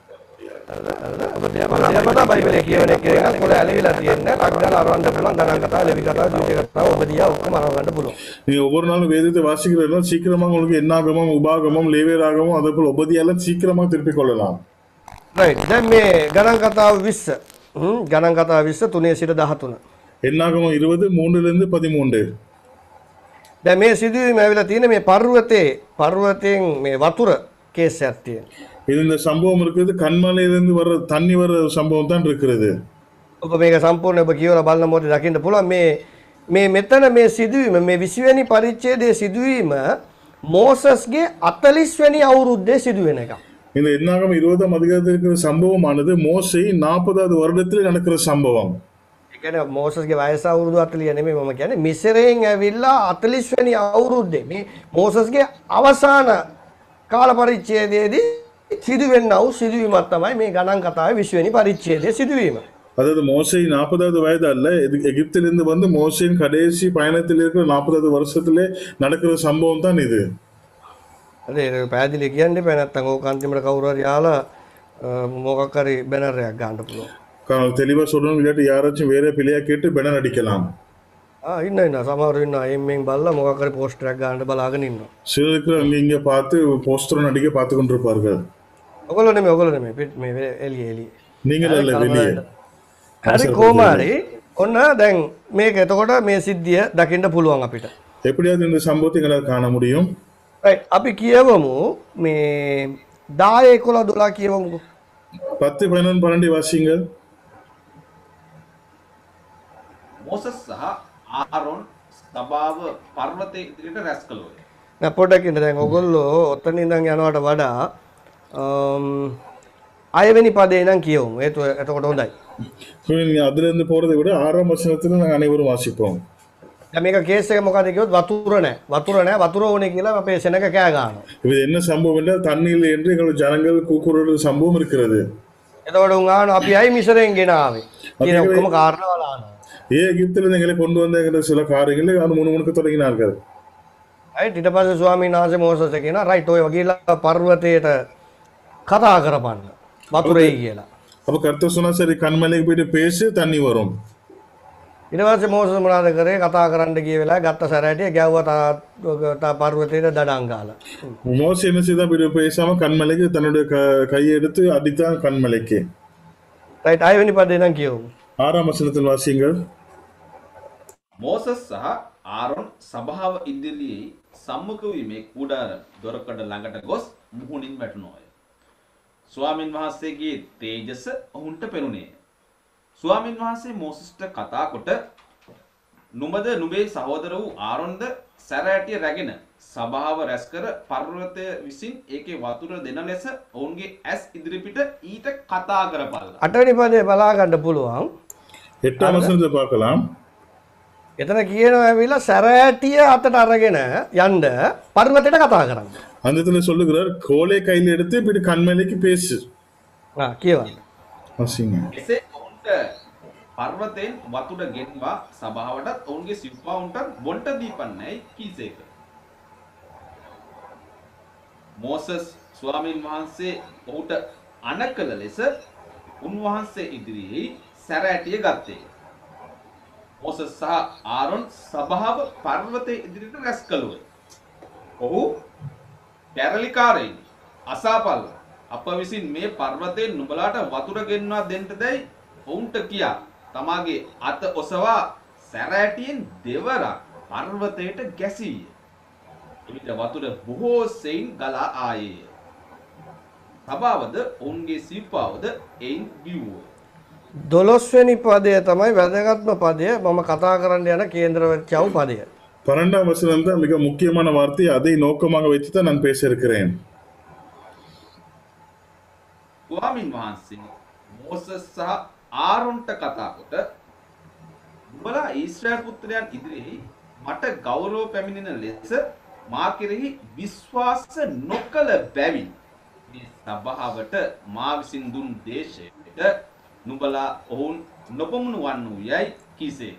[SPEAKER 1] අපට බයිබලයේ කියවන එක කොළ ඇලවිලා තියෙන්නේ ලක්ගල අරවන්න පුළුවන් ගණන් කතා ලෙවි කතා ජීවිත කතා ඔබදියා ඔක්කොම අරවන්න පුළුවන්.
[SPEAKER 2] நீங்க ஒவ்வொரு நாளும் வேதத்தை வாசிக்கிறதுனா சீக்கிரமா உங்களுக்கு என்னாகமம் உபாகமம் லேவியராகமம் அதே போல உபதியெல்லாம் சீக்கிரமா திருப்பிக் கொள்ளலாம்.
[SPEAKER 1] රයිට්. දැන් මේ ගණන් කතාව 20 ගණන් කතාව 20 3 සිට 13.
[SPEAKER 2] என்னாகமம் 20 3லிருந்து 13.
[SPEAKER 1] දැන් මේ සිදුවීම ඇවිල්ලා තියෙන මේ පර්වතයෙන් මේ වතුර කේස් එකක් තියෙනවා.
[SPEAKER 2] இது இந்த சம்பவம் இருக்குது, கண்மலையிலிருந்து வர்ற தண்ணி வர்ற சம்பவம் தான் இருக்கிறது.
[SPEAKER 1] ඔබ මේක සම්පූර්ණ ඔබ කියවලා බලන මොහොතේ දකින්න පුළුවන් මේ මෙතන මේ සිදුවීම මේ 20 වෙනි පරිච්ඡේදයේ සිදුවීම මෝසස්ගේ 40 වෙනි අවුරුද්දේ සිදුවෙන එකක්.
[SPEAKER 2] இந்த என்னாகமம் 20ஆம் அதிகாரத்தில் இருக்கிற சம்பவமானது மோசே 40வது வருடத்தில் நடக்கிற சம்பவம்.
[SPEAKER 1] ඒ කියන්නේ මෝසස්ගේ වයස අවුරුදු 40 නෙමෙයි මම කියන්නේ මිස්රයෙන් ඇවිල්ලා 40 වෙනි අවුරුද්දේ මේ මෝසස්ගේ අවසාන කාල පරිච්ඡේදයේදී සිදුවෙන්නා වූ සිදුවීමක් තමයි මේ ගණන් කතාවේ 20 වෙනි පරිච්ඡේදයේ සිදුවීම.
[SPEAKER 2] அதாவது மோசே 40வது வயது அல்ல, எகிப்திலிருந்து வந்து மோசேயின் கடைசி பயணத்தில் இருக்கிற 40வது வருஷத்திலே நடக்கிற சம்பவம் தான் இது.
[SPEAKER 1] හරි ඒක පැහැදිලි කියන්න එපා නැත්නම් ඕක අන්තිමට කවුරු හරි යාලා මොකක් හරි බැනර් එකක් ගන්න පුළුවන්.
[SPEAKER 2] தெளிவா சொல்லணும், இல்லாட்டி யாராச்சும் வேற பிள்ளையா கேட்டு பெனர் அடிக்கலாம்.
[SPEAKER 1] ඉන්න සමහරු ඉන්නවා එම්ෙන් බලලා මොකක් හරි පෝස්ටර් එකක් ගන්න බලාගෙන ඉන්නවා.
[SPEAKER 2] சிலருக்கு அங்க இங்க பார்த்து போஸ்டர் நடிக்க பார்த்து கொண்டிருப்பார்கள்.
[SPEAKER 1] ඔයගොල්ලෝ නෙමෙයි මේ එළිය.
[SPEAKER 2] நீங்கள் அல்ல வெளியே.
[SPEAKER 1] හරි කොමාරි ඔන්න දැන් මේක එතකොට මේ සිද්ධිය දකින්න පුළුවන් අපිට.
[SPEAKER 2] எப்படியாவது இந்த சம்பவத்தை எங்களால் காண முடியும்.
[SPEAKER 1] රයිට් අපි කියවමු මේ 10 11 12 කියවමුකෝ.
[SPEAKER 2] 10 11 12 வாசிங்கள்.
[SPEAKER 5] මෝසස් සහ ආරොන් සභාව පර්වතයේ ඉදිරියට රැස් කළෝය.
[SPEAKER 1] නෑ පොඩ්ඩක් ඉන්න දැන් ඔයගොල්ලෝ ඔතන ඉඳන් යනවට වඩා 6 වෙනි පදේ ඉඳන් කියවමු. එතකොට හොඳයි.
[SPEAKER 2] நீங்க அதுல இருந்து போறதை விட 6ஆம் வசனத்துல நாங்க அனைவரும் வாசிப்போம்.
[SPEAKER 1] දැන් මේක කේස් එක මොකද කිව්වොත් වතුර ඕනේ කියලා අපේ සෙනඟ කෑ ගන්නවා.
[SPEAKER 2] இது என்ன சம்பவம் என்றால் தண்ணீர் என்று எங்கள் ஜனங்கள் கூக்குரல் சம்பவம் இருக்கிறது.
[SPEAKER 1] එතකොට උන් ආන අපි අයි මිසරෙන් ගෙනාවේ. කියන ඔක්කොම කාරණාවල ආනවා.
[SPEAKER 2] எகிப்திலிருந்து எங்களை கொண்டு வந்த சில காரியங்களை அது முணுமுணுக்க தொடங்கினார்கள்.
[SPEAKER 1] රයිට් ඊට පස්සේ ස්වාමීන් වහන්සේ මෝසස් කියනවා රයිට් ඔය වගේලා පර්වතයට කතා කරපන්න වතුරේ කියලා.
[SPEAKER 2] அப்ப கர்த்தர் சொன்னா சரி கண்மலைக்கு போயிட்டு பேசி தண்ணி வரும்.
[SPEAKER 1] ඊට පස්සේ මෝසස් මොනවද කරේ කතා කරන්න ගිය වෙලාවේ ගත්ත සැරෑටිය ගැව්වා පර්වතයට දඩම් ගාලා.
[SPEAKER 2] மோசே என்ன செய்தான், போயிட்டு பேசாம கண்மலைக்கு தன்னுடைய கையை எடுத்து அடித்தான் கண்மலைக்கு.
[SPEAKER 1] රයිට් 6 වෙනි පදේ නම් කියවමු.
[SPEAKER 2] 6ஆம் வசனத்தில் வாசிங்கள்.
[SPEAKER 5] මෝසස් සහ ආරොන් සභාව ඉදිරියේ සම්මුඛ වීමේ කුඩාර දොරකඩ ළඟට ගොස් මුහුණින් වැටුණෝය. ස්වාමින් වහන්සේගේ තේජස ඔවුන්ට පෙනුනේ. ස්වාමින් වහන්සේ මෝසස්ට කතා කොට නුඹද නුඹේ සහෝදර වූ ආරොන්ද සැරෑටිය රැගෙන සභාව රැස් කර පර්වතය විසින් ඒකේ වතුර දෙන ලෙස ඔවුන්ගේ ඇස් ඉදිරිපිට ඊට කතා කරපල්ලා.
[SPEAKER 1] 8 වෙනි පදේ බලා ගන්න පුළුවන්.
[SPEAKER 2] 8ஆம் வசனத்தை பார்க்கலாம்.
[SPEAKER 1] එතන කියනවා ඇවිල්ලා සැරෑටිය අතට අරගෙන යන්න පර්වතයට කතා කරන්න.
[SPEAKER 2] அந்த இடத்துல சொல்லுகிறார், கோலை கையில் எடுத்து போயிட்டு கண்மலைக்கு பேசு.
[SPEAKER 1] කියවන්න.
[SPEAKER 2] வாசிங்க.
[SPEAKER 5] එසේ ඔවුන්ට පර්වතයෙන් වතුර ගෙන්වා සභාවටත් ඔවුන්ගේ සිව්පාවුන්ටත් බොන්ට දීපන්නයි කීසේක. මෝසස් ස්වාමීන් වහන්සේ ඔහුට අණ කළ ලෙස උන්වහන්සේ ඉදිරියේ සැරෑටිය ගත්තේ. මෝසස් සහ ආරොන් සභාව පර්වතයේ ඉදිරියට රැස් කළෝය. ඔහු කැරලිකාරයිනි අසාපල් අප විසින් මේ පර්වතයෙන් නුඹලාට වතුර ගෙන්වා දෙන්නටදයි ඔවුන්ට කියා තමාගේ අත ඔසවා සැරෑටියෙන් දෙවරක් පර්වතයට ගැසීය. එවිට වතුර බොහෝ සෙයින් ගලා ආයේය. සභාවද ඔවුන්ගේ සිව්පාවද එයින් බිව්වෝ.
[SPEAKER 1] 12 වෙනි පදය තමයි වැදගත්ම පදය. මම කතා කරන්න යන කේන්ද්‍රවත්ව පදය.
[SPEAKER 2] 12ஆம் வசனம் தான் மிக முக்கியமான வார்த்தை. அதை நோக்கமாக வைத்து தான் நான் பேச இருக்கிறேன்.
[SPEAKER 5] ස්වාමින් වහන්සේ මෝසස් සහ ආරොන්ට කතා කොට උඹලා ඊශ්‍රායල් පුත්‍රයන් ඉදිරියේ මට ගෞරව පැමිණෙන ලෙස මා කෙරෙහි විශ්වාස නොකළ බැවින් මේ සභාවට මා විසින් දුන් දේශයට නුඹලා ඔවුන් නොපමුණු වන්නු යයි කීසේක.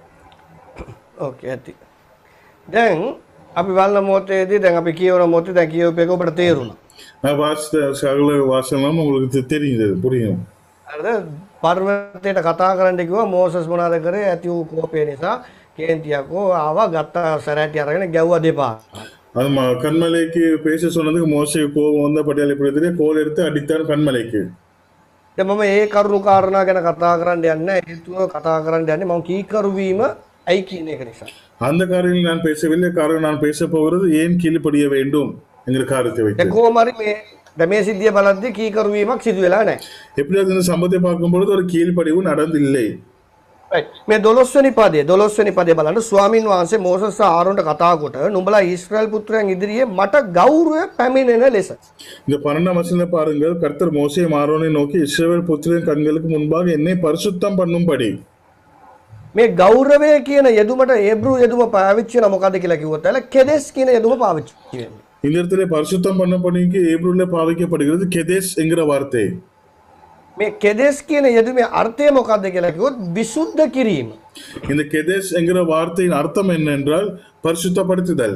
[SPEAKER 1] ඕකේ ඇති. දැන් අපි බලන මොහොතේදී දැන් අපි කියවන මොහොතේ දැන් කියවපේක ඔබට තේරුණා.
[SPEAKER 2] நான் வாசித்த சகல வாசனம் உங்களுக்கு தெரியுது, புரியும்.
[SPEAKER 1] හරිද? පර්වතයට කතා කරන්න කිව්වා මෝසස් මොනවාද කරේ? ඇති වූ කෝපය නිසා කේන්තියකෝ ආවා ගත්ත සැරෑටි අරගෙන ගැව්වා දෙපා.
[SPEAKER 2] அது கண்மலைக்கு பேச சொன்னதுக்கு மோசே கோபம் வந்த பட்டியலை பிரதிலே கோல் எடுத்து அடித்தான் கண்மலைக்கு.
[SPEAKER 1] දැන් මම ඒ කරුණු කාරණා ගැන කතා කරන්න යන්නේ නැහැ. හේතුව කතා කරන්න යන්නේ මම කීකරු වීම ඇයි කියන එක නිසා.
[SPEAKER 2] அந்த காரியத்தில் நான் பேசவில்லை. காரணம் நான் பேச போகிறது ஏன் கீழ்ப்படிய வேண்டும் என்கிற காரியத்தை வைத்து.
[SPEAKER 1] දැන් කොහොම හරි මේ සිද්ධිය බලද්දී කීකරු වීමක් සිදු වෙලා නැහැ.
[SPEAKER 2] எப்படியாவது இந்த சம்பவத்தை பார்க்கும் பொழுது ஒரு கீழ்ப்படிவு நடந்தில்லை.
[SPEAKER 1] මේ 12 වෙනි පදේ බලන්න ස්වාමින් වහන්සේ මෝසස් සහ ආරොන්ට කතා කොට නුඹලා ඊශ්‍රායල් පුත්‍රයන් ඉදිරියේ මට ගෞරවය පැමිණෙන ලෙස.
[SPEAKER 2] இந்த 12ஆம் வசனத்தை பாருங்கள். கர்த்தர் மோசேயும் ஆரோனை நோக்கி இஸ்ரவேல் புத்திரரின் கண்களுக்கு முன்பாக என்னை பரிசுத்தம் பண்ணும்படி.
[SPEAKER 1] මේ ගෞරවය කියන යෙදුමට ඒබ්‍රු යෙදුම පාවිච්චි කරන මොකද්ද කියලා කිව්වොත් එල කෙදෙස් කියන යෙදුම පාවිච්චි වෙන්නේ.
[SPEAKER 2] இந்த இடத்துல பரிசுத்தம் பண்ணப்படிக்கு ஏப்ரல்ல பாவிக்கப்படுகிறது கெதேஸ் என்கிற வார்த்தை.
[SPEAKER 1] මේ කෙදෙස් කියන යෙදුමේ අර්ථය මොකද්ද කියලා කිව්වොත් විසුද්ධ කිරීම.
[SPEAKER 2] இந்த கெதேஸ் என்கிற வார்த்தையின் அர்த்தம் என்னென்றால் பரிசுத்தப்படுத்துதல்.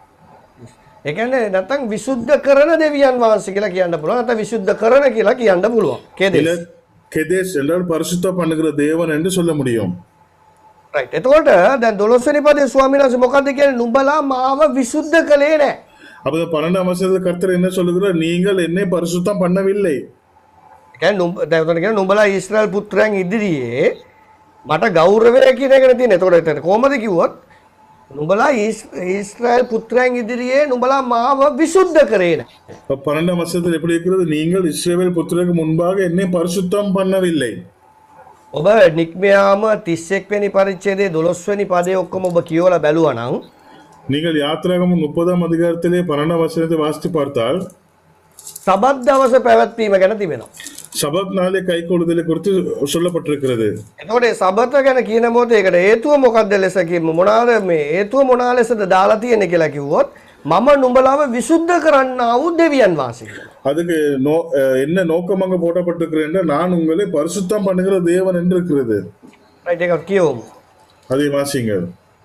[SPEAKER 1] ඒ කියන්නේ නැත්නම් විසුද්ධ කරන දෙවියන් වහන්සේ කියලා කියන්න පුළුවන්. නැත්නම් විසුද්ධ කරන කියලා කියන්න පුළුවන්.
[SPEAKER 2] இல்ல
[SPEAKER 1] කෙදෙස්.
[SPEAKER 2] கெதேஸ் என்றால் பரிசுத்தம் பண்ணுகிற தேவன் என்று சொல்ல முடியும்.
[SPEAKER 1] රයිට්. එතකොට දැන් 12 වෙනි පදේ ස්වාමීන් වහන්සේ මොකද්ද කියන්නේ? නුඹලා මාව විසුද්ධ කළේ නැහැ.
[SPEAKER 2] அப்ப 12ஆம் வசனத்தில் கர்த்தர் என்ன சொல்லுகிறார்? நீங்கள் என்னை பரிசுத்தம் பண்ணவில்லை.
[SPEAKER 1] දැන් උතන කියන නුඹලා ඊශ්‍රායල් පුත්‍රයන් ඉදිරියේ මට ගෞරවය කියන එකනේ තියෙන්නේ. එතකොට එතන කොහමද කිව්වොත් නුඹලා ඊශ්‍රායල් පුත්‍රයන් ඉදිරියේ නුඹලා මාව විසුද්ධ කරේ නැහැ.
[SPEAKER 2] 12ஆம் வசனத்தில் எப்படி இருக்கிறது? நீங்கள் இஸ்ரவேல் புத்திரருக்கு முன்பாக என்னை பரிசுத்தம் பண்ணவில்லை.
[SPEAKER 1] ඔබ නික්මයාම 31 වෙනි පරිච්ඡේදයේ 12 වෙනි පදේ ඔක්කොම ඔබ කියවලා බැලුවා නම්
[SPEAKER 2] நீங்கள் யாத்திராகமம் 30ஆம் அதிகாரத்திலே 12ஆம் வசனத்தை வாசித்து பார்த்தால்
[SPEAKER 1] සබත් දවස පැවැත්වීම ගැන තිබෙනවා.
[SPEAKER 2] சபத் நாளை கைக்கொள்ளுதலை குறித்து சொல்லப்பட்டிருக்கிறது.
[SPEAKER 1] එතකොට මේ සබත ගැන කියන මොකද ඒකට හේතුව මොකක්ද ලෙස මොනවාද මේ හේතුව මොනවා ලෙසද දාලා තියෙන්නේ කියලා කිව්වොත් මම නුඹලාව විසුද්ධ කරන්නා වූ දෙවියන් වහන්සේ කියලා.
[SPEAKER 2] அதுக்கு என்ன நோக்கமாக போடப்பட்டிருக்கிறது என்றால் நான் உங்களை பரிசுத்தம் பண்ணுகிற தேவன் என்று இருக்கிறது.
[SPEAKER 1] රයිට් එක කියවමු.
[SPEAKER 2] அதை வாசிங்கள்.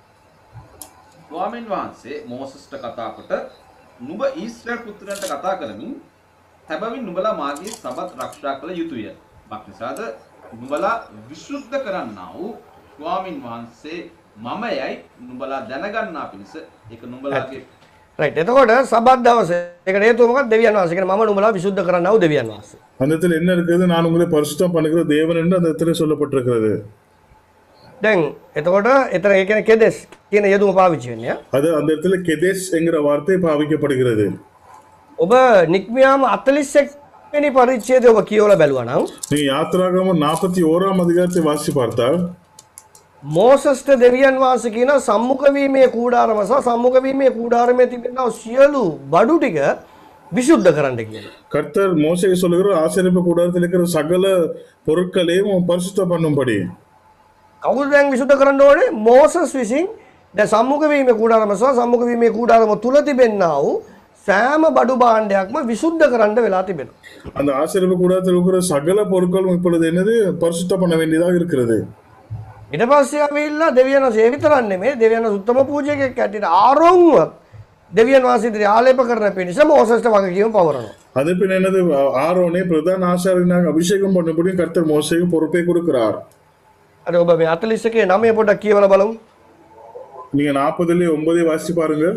[SPEAKER 5] ස්වාමින් වහන්සේ මෝසස්ට කතා කොට නුඹ ඊශ්‍රායල් පුත්‍රයන්ට කතා කරමින් හැබැයි නුඹලා මාගේ සබත් ආරක්ෂා කළ යුතුය. මක්නිසාද නුඹලා විසුද්ධ කරන්නා වූ ස්වාමින් වහන්සේ මමයයි නුඹලා දැනගන්නා පිණිස ඒක නුඹලාගේ
[SPEAKER 1] රයිට්. එතකොට සබත් දවසේ ඒකට හේතුව මොකක්ද? දෙවියන් වහන්සේ කියන මම නුඹලා විසුද්ධ කරන්නා වූ දෙවියන් වහන්සේ.
[SPEAKER 2] அந்த இடத்துல என்ன இருக்கிறது? நான் உங்களை பரிசுத்தம் பண்ணுகிற தேவன் என்று அந்த இடத்துல சொல்லப்பட்டிருக்கிறது.
[SPEAKER 1] දැන් එතකොට එතන ඒ කියන්නේ කෙදෙස් කියන යෙදුම පාවිච්චි වෙන්නේ.
[SPEAKER 2] அது அந்த இடத்துல கெதேஸ் என்கிற வார்த்தை பாவிக்கப்படுகிறது.
[SPEAKER 1] ඔබ නික්මයාම 41 වෙනි පරිච්ඡේදය ඔබ කියවලා බැලුවා නම්
[SPEAKER 2] நீங்க யாத்திராகமம் 41ஆம் அதிகாரத்தை வாசித்து பார்த்தால்
[SPEAKER 1] මෝසස්ට දෙවියන් වහන්සේ කියන සම්මුඛ වීමේ කූඩාරම සහ සම්මුඛ වීමේ කූඩාරමේ තිබෙනා සියලු බඩු ටික විසුද්ධ කරන්න කියලා.
[SPEAKER 2] கர்த்தர் மோசேக்கு சொல்லுகிற ஆசரிப்பு கூடாரத்தில் இருக்கிற சகல பொருட்களையும் பரிசுத்தம் பண்ணும்படி.
[SPEAKER 1] කවුද දැන් විසුද්ධ කරන්න ඕනේ? මෝසස් විසින් දැන් සම්මුඛ වීමේ කූඩාරම සහ සම්මුඛ වීමේ කූඩාරම තුල තිබෙනා වූ සෑම බඩු භාණ්ඩයක්ම විසුද්ධ කරන්න වෙලා තිබෙනවා.
[SPEAKER 2] அந்த ஆசரிப்பு கூடாரத்தில் இருக்கிற சகல பொருட்களும் இப்பொழுது என்னது பரிசுத்தம் பண்ண வேண்டியதாக இருக்கிறது.
[SPEAKER 1] ඊට පස්සේ ආවිල්ලා දෙවියන් වහන්සේ ඒ විතරක් නෙමෙයි දෙවියන් වහන්සේ උත්තම පූජකයෙක් ඇටියට ආරොන්ව දෙවියන් වහන්සේ ඉදිරියේ ආලේප කරන පිණිස මෝසස්ට වගකීම පවරනවා.
[SPEAKER 2] அது பின் என்னது? ஆரோனை பிரதான ஆசாரியனாக அபிஷேகம் பண்ணும்படி கர்த்தர் மோசேக்கு பொறுப்பை கொடுக்கிறார்.
[SPEAKER 1] අර ඔබ මේ 41 9 පොඩ්ඩක් කියවලා බලමු.
[SPEAKER 2] நீங்க 40லே 9 வாசித்து பாருங்க.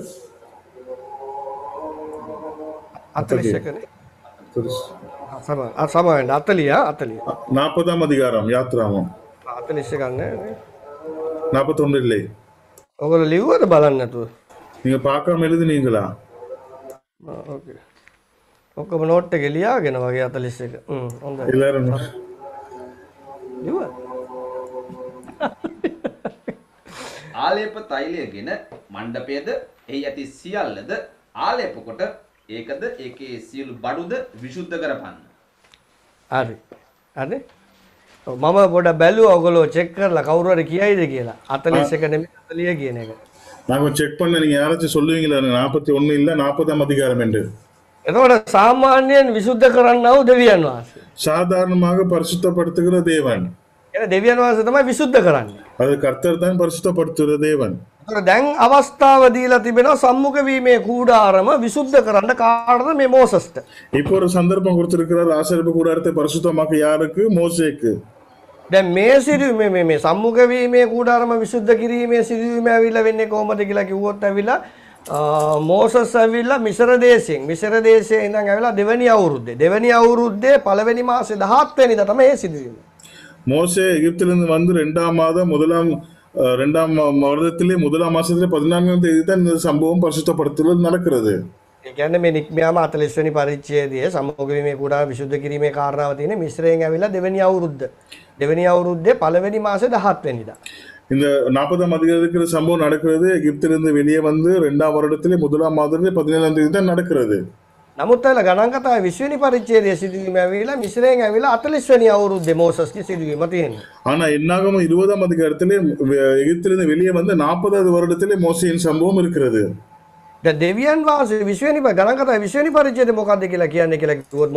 [SPEAKER 1] 41 නේ. සමහරවිට 40
[SPEAKER 2] 40ஆம் அதிகாரம் யாத்ராமம்
[SPEAKER 1] 41 ගන්න නේ.
[SPEAKER 2] 41 இல்லை.
[SPEAKER 1] ඔයගොල්ලෝ ලිව්වද බලන්න නැතුව?
[SPEAKER 2] நீங்க பார்க்காம எழுதுனீங்களா?
[SPEAKER 1] ඕකේ. ඔක්කොම නෝට් එකේ ලියාගෙන වගේ 41. හොඳයි.
[SPEAKER 2] எல்லாரும்
[SPEAKER 1] ලිව්වද?
[SPEAKER 5] ආලේප තෛලයගෙන මණ්ඩපයේද එහි ඇති සියල්ලද ආලේප කොට ඒකද ඒකේ සියලු බඩුද විසුද්ධ කරපන්න.
[SPEAKER 1] හරි. හරි. ඔව් මම පොඩ බැලුවා ඔයගොල්ලෝ චෙක් කරලා කවුරු හරි කියයිද කියලා. 41 නෙමෙයි 40 කියන එක.
[SPEAKER 2] நான் செக் பண்ண நீங்க யாராச்சும் சொல்லுவீங்களா 41 இல்ல 40ஆம் அதிகாரம் என்று?
[SPEAKER 1] එතකොට සාමාන්‍යයෙන් විසුද්ධ කරන්නව දෙවියන් වහන්සේ.
[SPEAKER 2] சாதாரணமாக பரிசுத்தப்படுத்துகிற தேவன்.
[SPEAKER 1] එන දෙවියන් වහන්සේ තමයි විසුද්ධ කරන්නේ.
[SPEAKER 2] அது கர்த்தர் தான் பரிசுத்தப்படுத்துகிற தேவன்.
[SPEAKER 1] ඒතකොට දැන් අවස්ථාව දීලා තිබෙනවා සම්මුඛ වීමේ කූඩාරම විසුද්ධ කරන්න කාටද මේ මෝසස්ට.
[SPEAKER 2] இப்போ ஒரு சந்தர்ப்பம் கொடுத்திருக்கிறார் ஆசரிப்பு கூடாரத்தை பரிசுத்தமாக்க யாருக்கு? மோசேக்கு.
[SPEAKER 1] දැන් මේ සිදුවීම මේ සම්මුඛ වීමේ කූඩාරම විසුද්ධ කිරීමේ සිදුවීම ඇවිල්ලා වෙන්නේ කොහොමද කියලා කිව්වොත් ඇවිල්ලා මෝසස් ඇවිල්ලා මිසර දේශයේ ඉඳන් ඇවිල්ලා දෙවැනි අවුරුද්දේ පළවෙනි මාසේ 17 වෙනිදා තමයි මේ සිදුවීම.
[SPEAKER 2] மோசே எகிப்திலிருந்து வந்து 2ஆம் மாதம் 2ஆம் வருடத்திலே 1ஆம் மாசத்திலே 14ஆம் தேதி தான் இந்த சம்பவம் பரிசுத்தப்படுத்துதல் நடக்கிறது.
[SPEAKER 1] ඒ කියන්නේ මේ නික්මියාම 40 වෙනි පරිච්ඡේදයේ සම්මුඛ වීමේ කූඩාරම විසුද්ධ කිරීමේ කාරණාව තියෙන්නේ මිශ්‍රයෙන් ඇවිල්ලා දෙවැනි අවුරුද්දේ පළවෙනි මාසේ 17 වෙනිදා.
[SPEAKER 2] இந்த 40ஆம் அதிகாரத்தில் சம்பவம் நடக்கிறது எகிப்திலிருந்து வெளியே வந்து 2ஆம் வருடத்திலே 1ஆம் மாதத்திலே 17ஆம் தேதி தான் நடக்கிறது.
[SPEAKER 1] නමුත් අයලා ගණන් කතාවේ 20 වෙනි පරිච්ඡේදයේ සිදුවීම ඇවිල්ලා මිශ්‍රයෙන් ඇවිල්ලා 40 වෙනි අවුරුද්දේ මෝසස්ගේ සිදුවීම තියෙනවා.
[SPEAKER 2] ஆனா என்னாகமம் 20ஆம் அதிகாரத்திலே எகிப்திலிருந்து வெளியே வந்து 40வது வருடத்திலே மோசேயின் சம்பவம் இருக்கிறது.
[SPEAKER 1] දැන් දෙවියන් වහන්සේ 20 වෙනි ගණන් කතාවේ 20 වෙනි පරිච්ඡේදය මොකක්ද කියලා කියන්නේ කියලා කිව්වොත්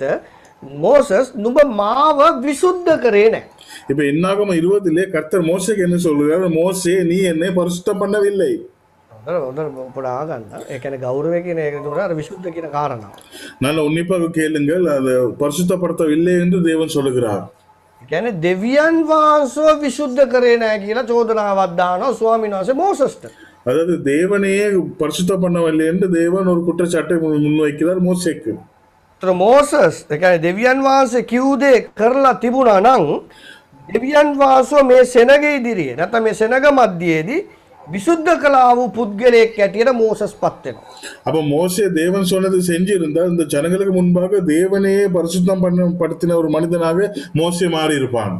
[SPEAKER 1] මෝසස් නුඹ මාව විසුද්ධ කරේ නැහැ.
[SPEAKER 2] இப்ப என்னாகமம் 20லே கர்த்தர் மோசேக்கு என்ன சொல்கிறார்? மோசே நீ என்னை பரிசுத்தம் பண்ணவில்லை.
[SPEAKER 1] හොඳට පොඩ ආගන්න. ඒ කියන්නේ ගෞරවය කියන එක දුන්නා අර විසුද්ධ කියන කාරණාව.
[SPEAKER 2] நல்ல உன்னிப்பாக கேளுங்கள், அது பரிசுத்தப்படுத்தவில்லை என்று தேவன் சொல்லுகிறார்.
[SPEAKER 1] ඒ කියන්නේ දෙවියන් වහන්සේව විසුද්ධ කරේ නැහැ කියලා චෝදනාවක් දානවා ස්වාමීන් වහන්සේ මෝසස්ට.
[SPEAKER 2] அதாவது தேவனையே பரிசுத்தம் பண்ணவில்லை என்று தேவன் ஒரு குற்றச்சாட்டை முன்வைக்கிறார் மோசேக்கு.
[SPEAKER 1] ඒතර මෝසස් ඒ කියන්නේ දෙවියන් වහන්සේ කිව් දේ කරලා තිබුණා නම් දෙවියන් වහන්සේ මේ සෙනග ඉදිරියේ නැත්නම් මේ සෙනග මැදයේදී විසුද්ධ කළා වූ පුද්ගලයෙක් ඇටියට මෝසස් පත් වෙනවා.
[SPEAKER 2] அப்ப மோசே தேவன் சொன்னதை செஞ்சிருந்தால் இந்த ஜனங்களுக்கு முன்பாக தேவனையே பரிசுத்தம் படுத்தின ஒரு மனிதனாக மோசே மாறி இருப்பான்.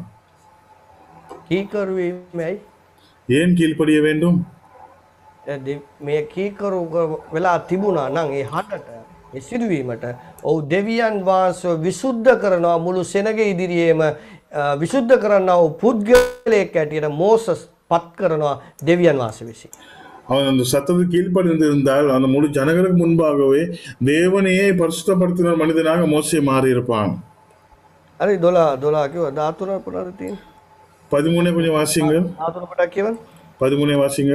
[SPEAKER 1] කීකරුවීමයි
[SPEAKER 2] ஏன் கீழ்ப்படிய வேண்டும்?
[SPEAKER 1] මේ කීකරු වෙලා තිබුණා නම් ඒ හටට ඒ සිදුවීමට ඔව් දෙවියන් වහන්සේ විසුද්ධ කරනවා මුළු සෙනග ඉදිරියේම විසුද්ධ කරනවා වූ පුද්ගලයෙක් ඇටියට මෝසස් පත් කරනවා දෙවියන් වහන්සේ විසින්.
[SPEAKER 2] அவன் அந்த சத்தத்துக்கு கீழ்ப்படிந்திருந்தால் அந்த முழு ஜனங்களுக்கு முன்பாகவே தேவனையே பரிசுத்தப்படுத்தின மனிதனாக மோசே மாறி இருப்பான்.
[SPEAKER 1] හරි 12 කිව්වා 13 පුරාද තියෙන්නේ
[SPEAKER 2] 13 கொஞ்சம் வாசிங்க.
[SPEAKER 1] 13 පොඩක් කියවන්න.
[SPEAKER 2] 13 வாசிங்க.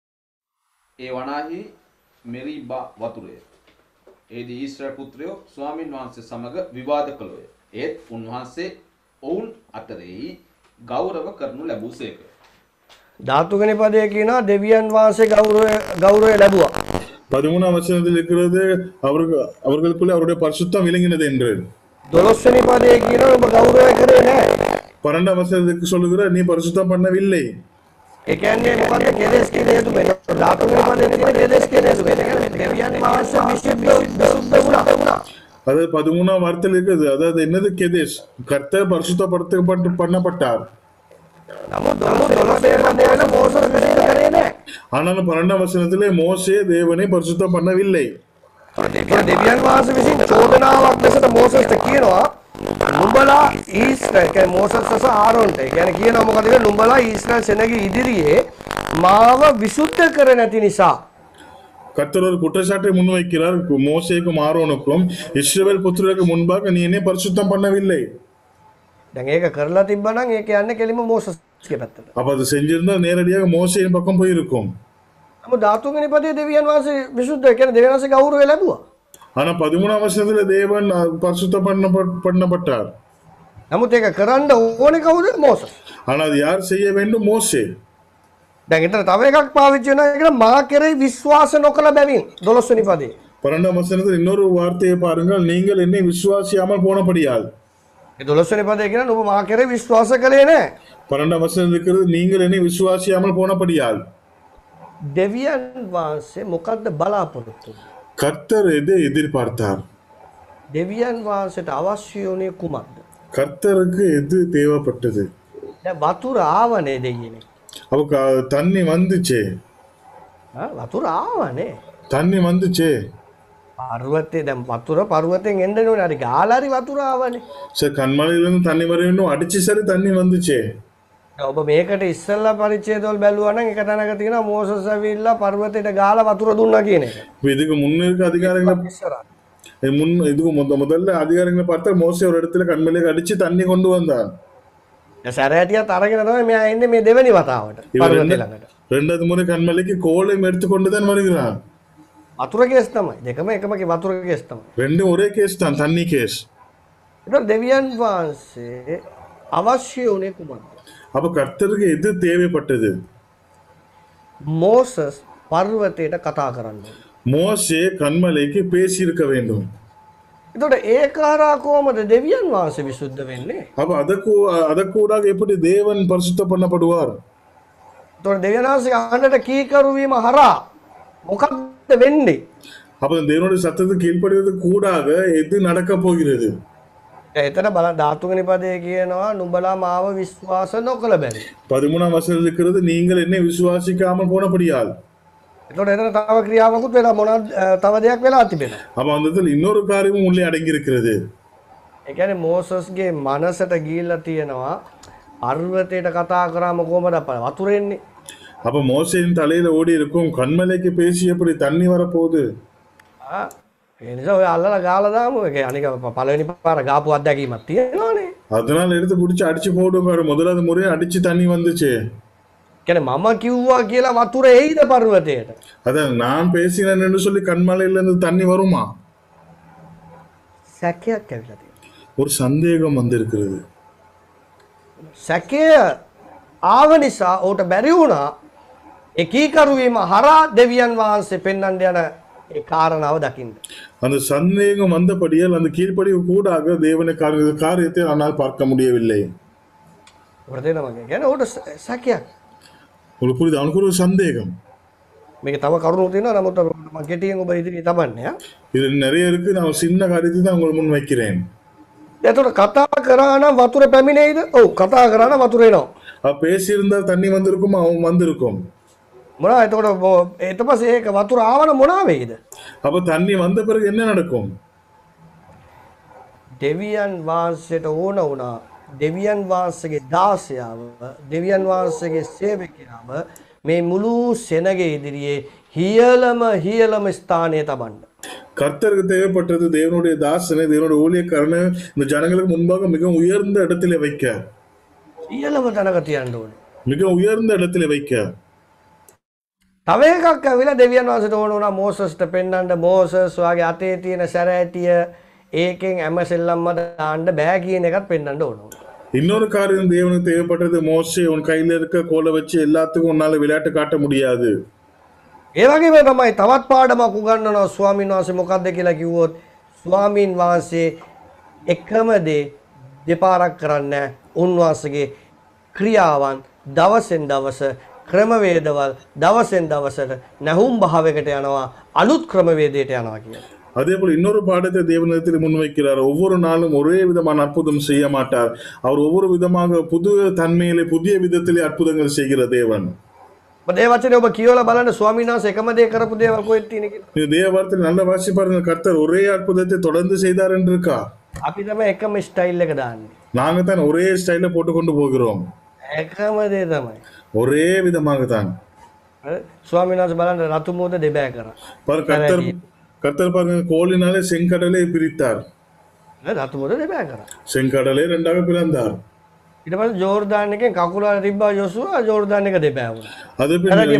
[SPEAKER 5] ඒ වනාහි මෙරිබා වතුරය. ඒදී ඊශ්‍රායල් පුත්‍රයෝ ස්වාමින් වහන්සේ සමග විවාද කළෝය. ඒත් උන්වහන්සේ ඔවුන් අතරෙහි ගෞරව කරනු ලැබුසේක.
[SPEAKER 1] 13 වෙනි පදයේ කියනවා දෙවියන් වහන්සේ ගෞරවය ලැබුවා.
[SPEAKER 2] 13ஆம் வசனத்தில் இருக்கிறது அவர்களுக்குள்ளே அவருடைய பரிசுத்தம் விளங்கினது என்று.
[SPEAKER 1] 12 වෙනි පදයේ කියනවා ඔබ ගෞරවය කරේ නැහැ.
[SPEAKER 2] 12ஆம் வசனத்துக்கு சொல்லுகிற நீ பரிசுத்தம் பண்ணவில்லை.
[SPEAKER 1] ඒ කියන්නේ මොකද්ද කෙලෙස් කියන හේතු මේ 13 වෙනි පදයේ තියෙන කෙලෙස් කියන හේතු මේ දෙවියන් වහන්සේ විසුද්ධ වුණා.
[SPEAKER 2] அதாவது 13ஆம் வார்த்தையில் இருக்குது. அதாவது என்னது கெதேஸ்? கர்த்தர் பரிசுத்தப்படுத்தப்பட்டு பண்ணப்பட்டார்.
[SPEAKER 1] නමුත් 12 වෙනි පදයේ මෝසස් විසුද්ධ කරේ නැහැ.
[SPEAKER 2] ஆனாலும் 12ஆம் வசனத்திலே மோசே தேவனை பரிசுத்தம் பண்ணவில்லை.
[SPEAKER 1] දෙවියන් වහන්සේ විසින් චෝදනාවක් දැසට මෝසස්ට කියනවා නුඹලා ඊශ්‍රායල් කියන්නේ මෝසස් සස ආරෝන්ට කියන්නේ කියනවා මොකද කියලා නුඹලා ඊශ්‍රායල් සෙනගේ ඉදිරියේ මාව විසුද්ධ කර නැති නිසා
[SPEAKER 2] கர்த்தர் ஒரு குற்றச்சாட்டை முன்வைக்கிறார் மோசேக்கும் ஆரோனுக்கும், இஸ்ரவேல் புத்திரருக்கு முன்பாக நீ என்னை பரிசுத்தம் பண்ணவில்லை.
[SPEAKER 1] දැන් ඒක කරලා තිබ්බනම් ඒක යන්නේ කෙලිම මෝසස්ගේ පැත්තට.
[SPEAKER 2] அப்ப அது செஞ்சிருந்தால் நேரடியாக மோசேயின் பக்கம் போயிருக்கும்.
[SPEAKER 1] නමුත් 13 වෙනි පදයේ දෙවියන් වහන්සේ විසුද්ධ කියන්නේ දෙවියන් වහන්සේ ගෞරවය ලැබුවා.
[SPEAKER 2] ஆனா 13ஆம் வசனத்துல தேவன் பரிசுத்தம் பண்ணப்பட்டார்.
[SPEAKER 1] නමුත් ඒක කරන්න ඕනේ කවුද? මෝසස්.
[SPEAKER 2] ஆனா அது யார் செய்ய வேண்டும்? மோசே.
[SPEAKER 1] දැන් එතන තව එකක් පාවිච්චි වෙනවා කියලා මා කෙරෙහි විශ්වාස නොකළ බැවින් 12 වෙනි පදයේ.
[SPEAKER 2] 12ஆம் வசனத்தில் இன்னொரு வார்த்தையை பாருங்கள், நீங்கள் என்னை விசுவாசியாமல் போனபடியால்.
[SPEAKER 1] ඒ 12 වෙනි පදයේ කියන ඔබ මා කෙරෙහි විශ්වාස කළේ නැහැ.
[SPEAKER 2] 12ஆம் வசனம் இருக்கிறது, நீங்கள் என்னை விசுவாசியாமல் போனபடியால்.
[SPEAKER 1] දෙවියන් වහන්සේ මොකද්ද බලාපොරොත්තු වෙන්නේ?
[SPEAKER 2] கர்த்தர் எதை எதிர்பார்த்தார்?
[SPEAKER 1] දෙවියන් වහන්සේට අවශ්‍ය වුණේ කුමක්ද?
[SPEAKER 2] கர்த்தருக்கு எது தேவைப்பட்டது?
[SPEAKER 1] දැන් වතුර ආවනේ දෙයියනේ.
[SPEAKER 2] அப்ப தண்ணி வந்துச்சே,
[SPEAKER 1] වතුර ආවනේ.
[SPEAKER 2] தண்ணி வந்துச்சே.
[SPEAKER 1] පර්වතේ දැන් වතුර පර්වතෙන් එන්න ඕනේ. හරි ගාලා හරි වතුර ආවනේ.
[SPEAKER 2] சரி, கண்மலையிலிருந்து தண்ணி வர வேண்டும், அடிச்சு சரி தண்ணி வந்துச்சே.
[SPEAKER 1] ඔබ මේකට ඉස්සෙල්ලා පරිච්ඡේදවල බැලුවා නම් එක තැනක තියෙනවා මෝසස් ඇවිල්ලා පර්වතයට ගාලා වතුර දුන්නා කියන එක.
[SPEAKER 2] இதுக்கு முன்ன இருக்க அதிகாரங்களை
[SPEAKER 1] ඉස්සරහ.
[SPEAKER 2] இதுக்கு முதல்ல அதிகாரங்களை பார்த்தா மோசே ஒரு இடத்துல கண்மலையை அடிச்சு தண்ணி கொண்டு வந்தான்.
[SPEAKER 1] දැන් සැරෑටියත් අරගෙන තමයි මෙයා එන්නේ මේ දෙවෙනි වතාවට
[SPEAKER 2] இவர்
[SPEAKER 1] පර්වතේ ළඟට.
[SPEAKER 2] ரெண்டாவது முறை கண்மலைக்கு கோலையும் எடுத்துக்கொண்டு தான் வருகிறான்.
[SPEAKER 1] වතුර කේස් තමයි. දෙකම එකමගේ වතුර කේස් තමයි.
[SPEAKER 2] ரெண்டும் ஒரே கேஸ் தான், தண்ணி கேஸ்.
[SPEAKER 1] ඒතකොට දෙවියන් වහන්සේ අවශ්‍ය වුණේ කුමක්ද?
[SPEAKER 2] அப்ப கர்த்தருக்கு எது தேவைப்பட்டது?
[SPEAKER 1] මෝසස් පර්වතයට කතා කරන්න.
[SPEAKER 2] மோசே கண்மலைக்கு பேசியிருக்க வேண்டும்.
[SPEAKER 1] එතකොට ඒක හරහා කොහොමද දෙවියන් වහන්සේ විසුද්ධ වෙන්නේ?
[SPEAKER 2] அப்ப அதற்கூடாக எப்படி தேவன் பரிசுத்த பண்ணப்படுவார்?
[SPEAKER 1] එතකොට දෙවියන් වහන්සේ අහන්නට කීකරු වීම හරහා මොකක්ද වෙන්නේ?
[SPEAKER 2] அப்ப தேவனுடைய சத்தத்துக்கு கீழ்ப்படிவது கூடாக எது நடக்க போகிறது?
[SPEAKER 1] එතන බලන්න 13 පදයේ කියනවා නුඹලා මාව විශ්වාස නොකළ බැරි.
[SPEAKER 2] 13ஆம் வசனம் இருக்கிறது, நீங்கள் என்னை விசுவாசிக்காமல் போனபடியால்.
[SPEAKER 1] එතකොට එතන තව ක්‍රියාවකුත් වෙලා මොනවද තව දෙයක් වෙලා තිබෙනවා.
[SPEAKER 2] அப்ப அந்த இடத்துல இன்னொரு காரியமும் உள்ளே அடங்கி இருக்கிறது.
[SPEAKER 1] ඒ කියන්නේ මෝසස්ගේ මනසට ගිහිල්ලා තියෙනවා පර්වතයට කතා කරාම කොහමද වතුර එන්නේ?
[SPEAKER 2] அப்ப மோசேயின் தலையில ஓடி இருக்கும், கண்மலைக்கு பேசி எப்படி தண்ணி வரப்போகுது?
[SPEAKER 1] ඒ නිසා ඔය අල්ලලා ගාලා දාමු. ඒක අනික පළවෙනි පාර ගාපු අත්දැකීමක් තියෙනවානේ.
[SPEAKER 2] அதனால எடுத்து பிடிச்சி அடிச்சு போடுவாரு. முதலாவது முறையை அடிச்சு தண்ணி வந்துச்சு.
[SPEAKER 1] කියන්නේ මම කිව්වා කියලා වතුර එයිද පර්වතයට?
[SPEAKER 2] அதான் நான் பேசினேன் என்று சொல்லி கண்மலையில இருந்து தண்ணி வருமா?
[SPEAKER 1] සැකයක් ඇවිල්ලා තියෙනවා.
[SPEAKER 2] ஒரு சந்தேகம் வந்திருக்கிறது.
[SPEAKER 1] සැකය ආව නිසා ඔහුට බැරි වුණා ඒකීකරු වීම හරහා දෙවියන් වහන්සේ පෙන්වන්න යන ඒ කාරණාව දකින්න.
[SPEAKER 2] அந்த சந்தேகம் வந்தபடியால் அந்த கீழ்ப்படிவு கூடாக தேவனை காரியத்தை ஆனால் பார்க்க முடியவில்லை.
[SPEAKER 1] ඔබට තේරෙනවද? කියන්නේ ඔහුට සැකයක්.
[SPEAKER 2] உங்களுக்கு புரியுது? அவனுக்கு ஒரு சந்தேகம்.
[SPEAKER 1] මේක තව කරුණු තියෙනවා. නමුත් මම කෙටියෙන් ඔබ ඉදිරියේ තබන්නේ.
[SPEAKER 2] இது நிறைய இருக்கு. நான் சின்ன காரியத்தை தான் உங்களுக்கு முன் வைக்கிறேன்.
[SPEAKER 1] එතකොට කතා කරා නම් වතුර පැමිණෙයිද? ඔව් කතා කරා නම් වතුර එනවා.
[SPEAKER 2] பேசியிருந்தால் தண்ணி வந்திருக்கும், அவன் வந்திருக்கும்.
[SPEAKER 1] මොනවා එතකොට ඊට පස්සේ ඒක වතුර ආවම මොනවා වෙයිද?
[SPEAKER 2] அப்ப தண்ணி வந்த பிறகு என்ன நடக்கும்?
[SPEAKER 1] දෙවියන් වහන්සේට ඕන වුණා දෙවියන් වහන්සේගේ දාසයාව දෙවියන් වහන්සේගේ සේවකයාව මේ මුළු සෙනගේ ඉදිරියේ හියලම ස්ථානයේ තබන්න.
[SPEAKER 2] கர்த்தருக்கு தேவைப்பட்டது தேவனுடைய தாசனை, தேவனுடைய ஊழியக்காரனை இந்த ஜனங்களுக்கு முன்பாக மிக உயர்ந்த இடத்திலே வைக்க.
[SPEAKER 1] හියලම තැනක තියන්න ඕනේ.
[SPEAKER 2] மிக உயர்ந்த இடத்திலே வைக்க.
[SPEAKER 1] තව එකක් ඇවිල්ලා දෙවියන් වහන්සේට ඕන වුණා මෝසස්ට පෙන්වන්න මෝසස් වාගේ අතේ තියෙන සැරෑටිය ඒකෙන් හැම සෙල්ලම්ම දාන්න බෑ කියන එකත් පෙන්වන්න ඕන.
[SPEAKER 2] இன்னொரு காரியம் தேவனுக்கு தேவைப்பட்டது, மோசே உன் கையில இருக்க கோலை வச்சு எல்லாத்துக்கும் உன்னால விளையாட்டு காட்ட முடியாது.
[SPEAKER 1] ඒ වගේම තමයි තවත් පාඩමක් උගන්වනවා ස්වාමීන් වහන්සේ මොකක්ද කියලා කිව්වොත් ස්වාමීන් වහන්සේ එකම දේ දෙපාරක් කරන්නේ උන්වහන්සේගේ ක්‍රියාවන් දවසෙන් දවස ක්‍රමවේදවල් දවසෙන් දවසට නැහුම් භාවයකට යනවා අලුත් ක්‍රමවේදයට යනවා කියලා.
[SPEAKER 2] அதே போல இன்னொரு பாடத்தை தேவனிடத்தில் முன்வைக்கிறார். ஒவ்வொரு நாளும் ஒரே விதமான அற்புதம் செய்ய மாட்டார். அவர் ஒவ்வொரு விதமாக புது தன்மையிலே புதிய விதத்திலே அற்புதங்கள் செய்கிற தேவன்.
[SPEAKER 1] මේ වචනේ ඔබ කියවලා බලන්න ස්වාමීන් වහන්සේ එකම දේ කරපු දේවල් කොහෙද තියෙන්නේ කියලා.
[SPEAKER 2] இந்த தேவ வார்த்தையில் நல்ல வாசி பாருங்க. கர்த்தர் ஒரே அற்புதத்தை தொடர்ந்து செய்தார் என்று இருக்கா?
[SPEAKER 1] අපි තමයි එකම ස්ටයිල් එක දාන්නේ.
[SPEAKER 2] நாங்க தான் ஒரே ஸ்டைல போட்டு கொண்டு போகிறோம்.
[SPEAKER 1] එකම දේ තමයි.
[SPEAKER 2] ஒரே விதமாக தான்.
[SPEAKER 1] ස්වාමීන් වහන්සේ බලන්න රතු මෝද දෙබෑ කරා.
[SPEAKER 2] கர்த்தர் பாருங்க, கோலினாலே செங்கடலை பிரித்தார்.
[SPEAKER 1] රතු මෝද දෙබෑ කරා.
[SPEAKER 2] செங்கடலை இரண்டாக பிளந்தார்.
[SPEAKER 1] ඊට පස්සේ ජෝර්දාන් එකෙන් කකුල තිබ්බා යොසුවා ජෝර්දාන් එක දෙබෑ වුණා.
[SPEAKER 2] அது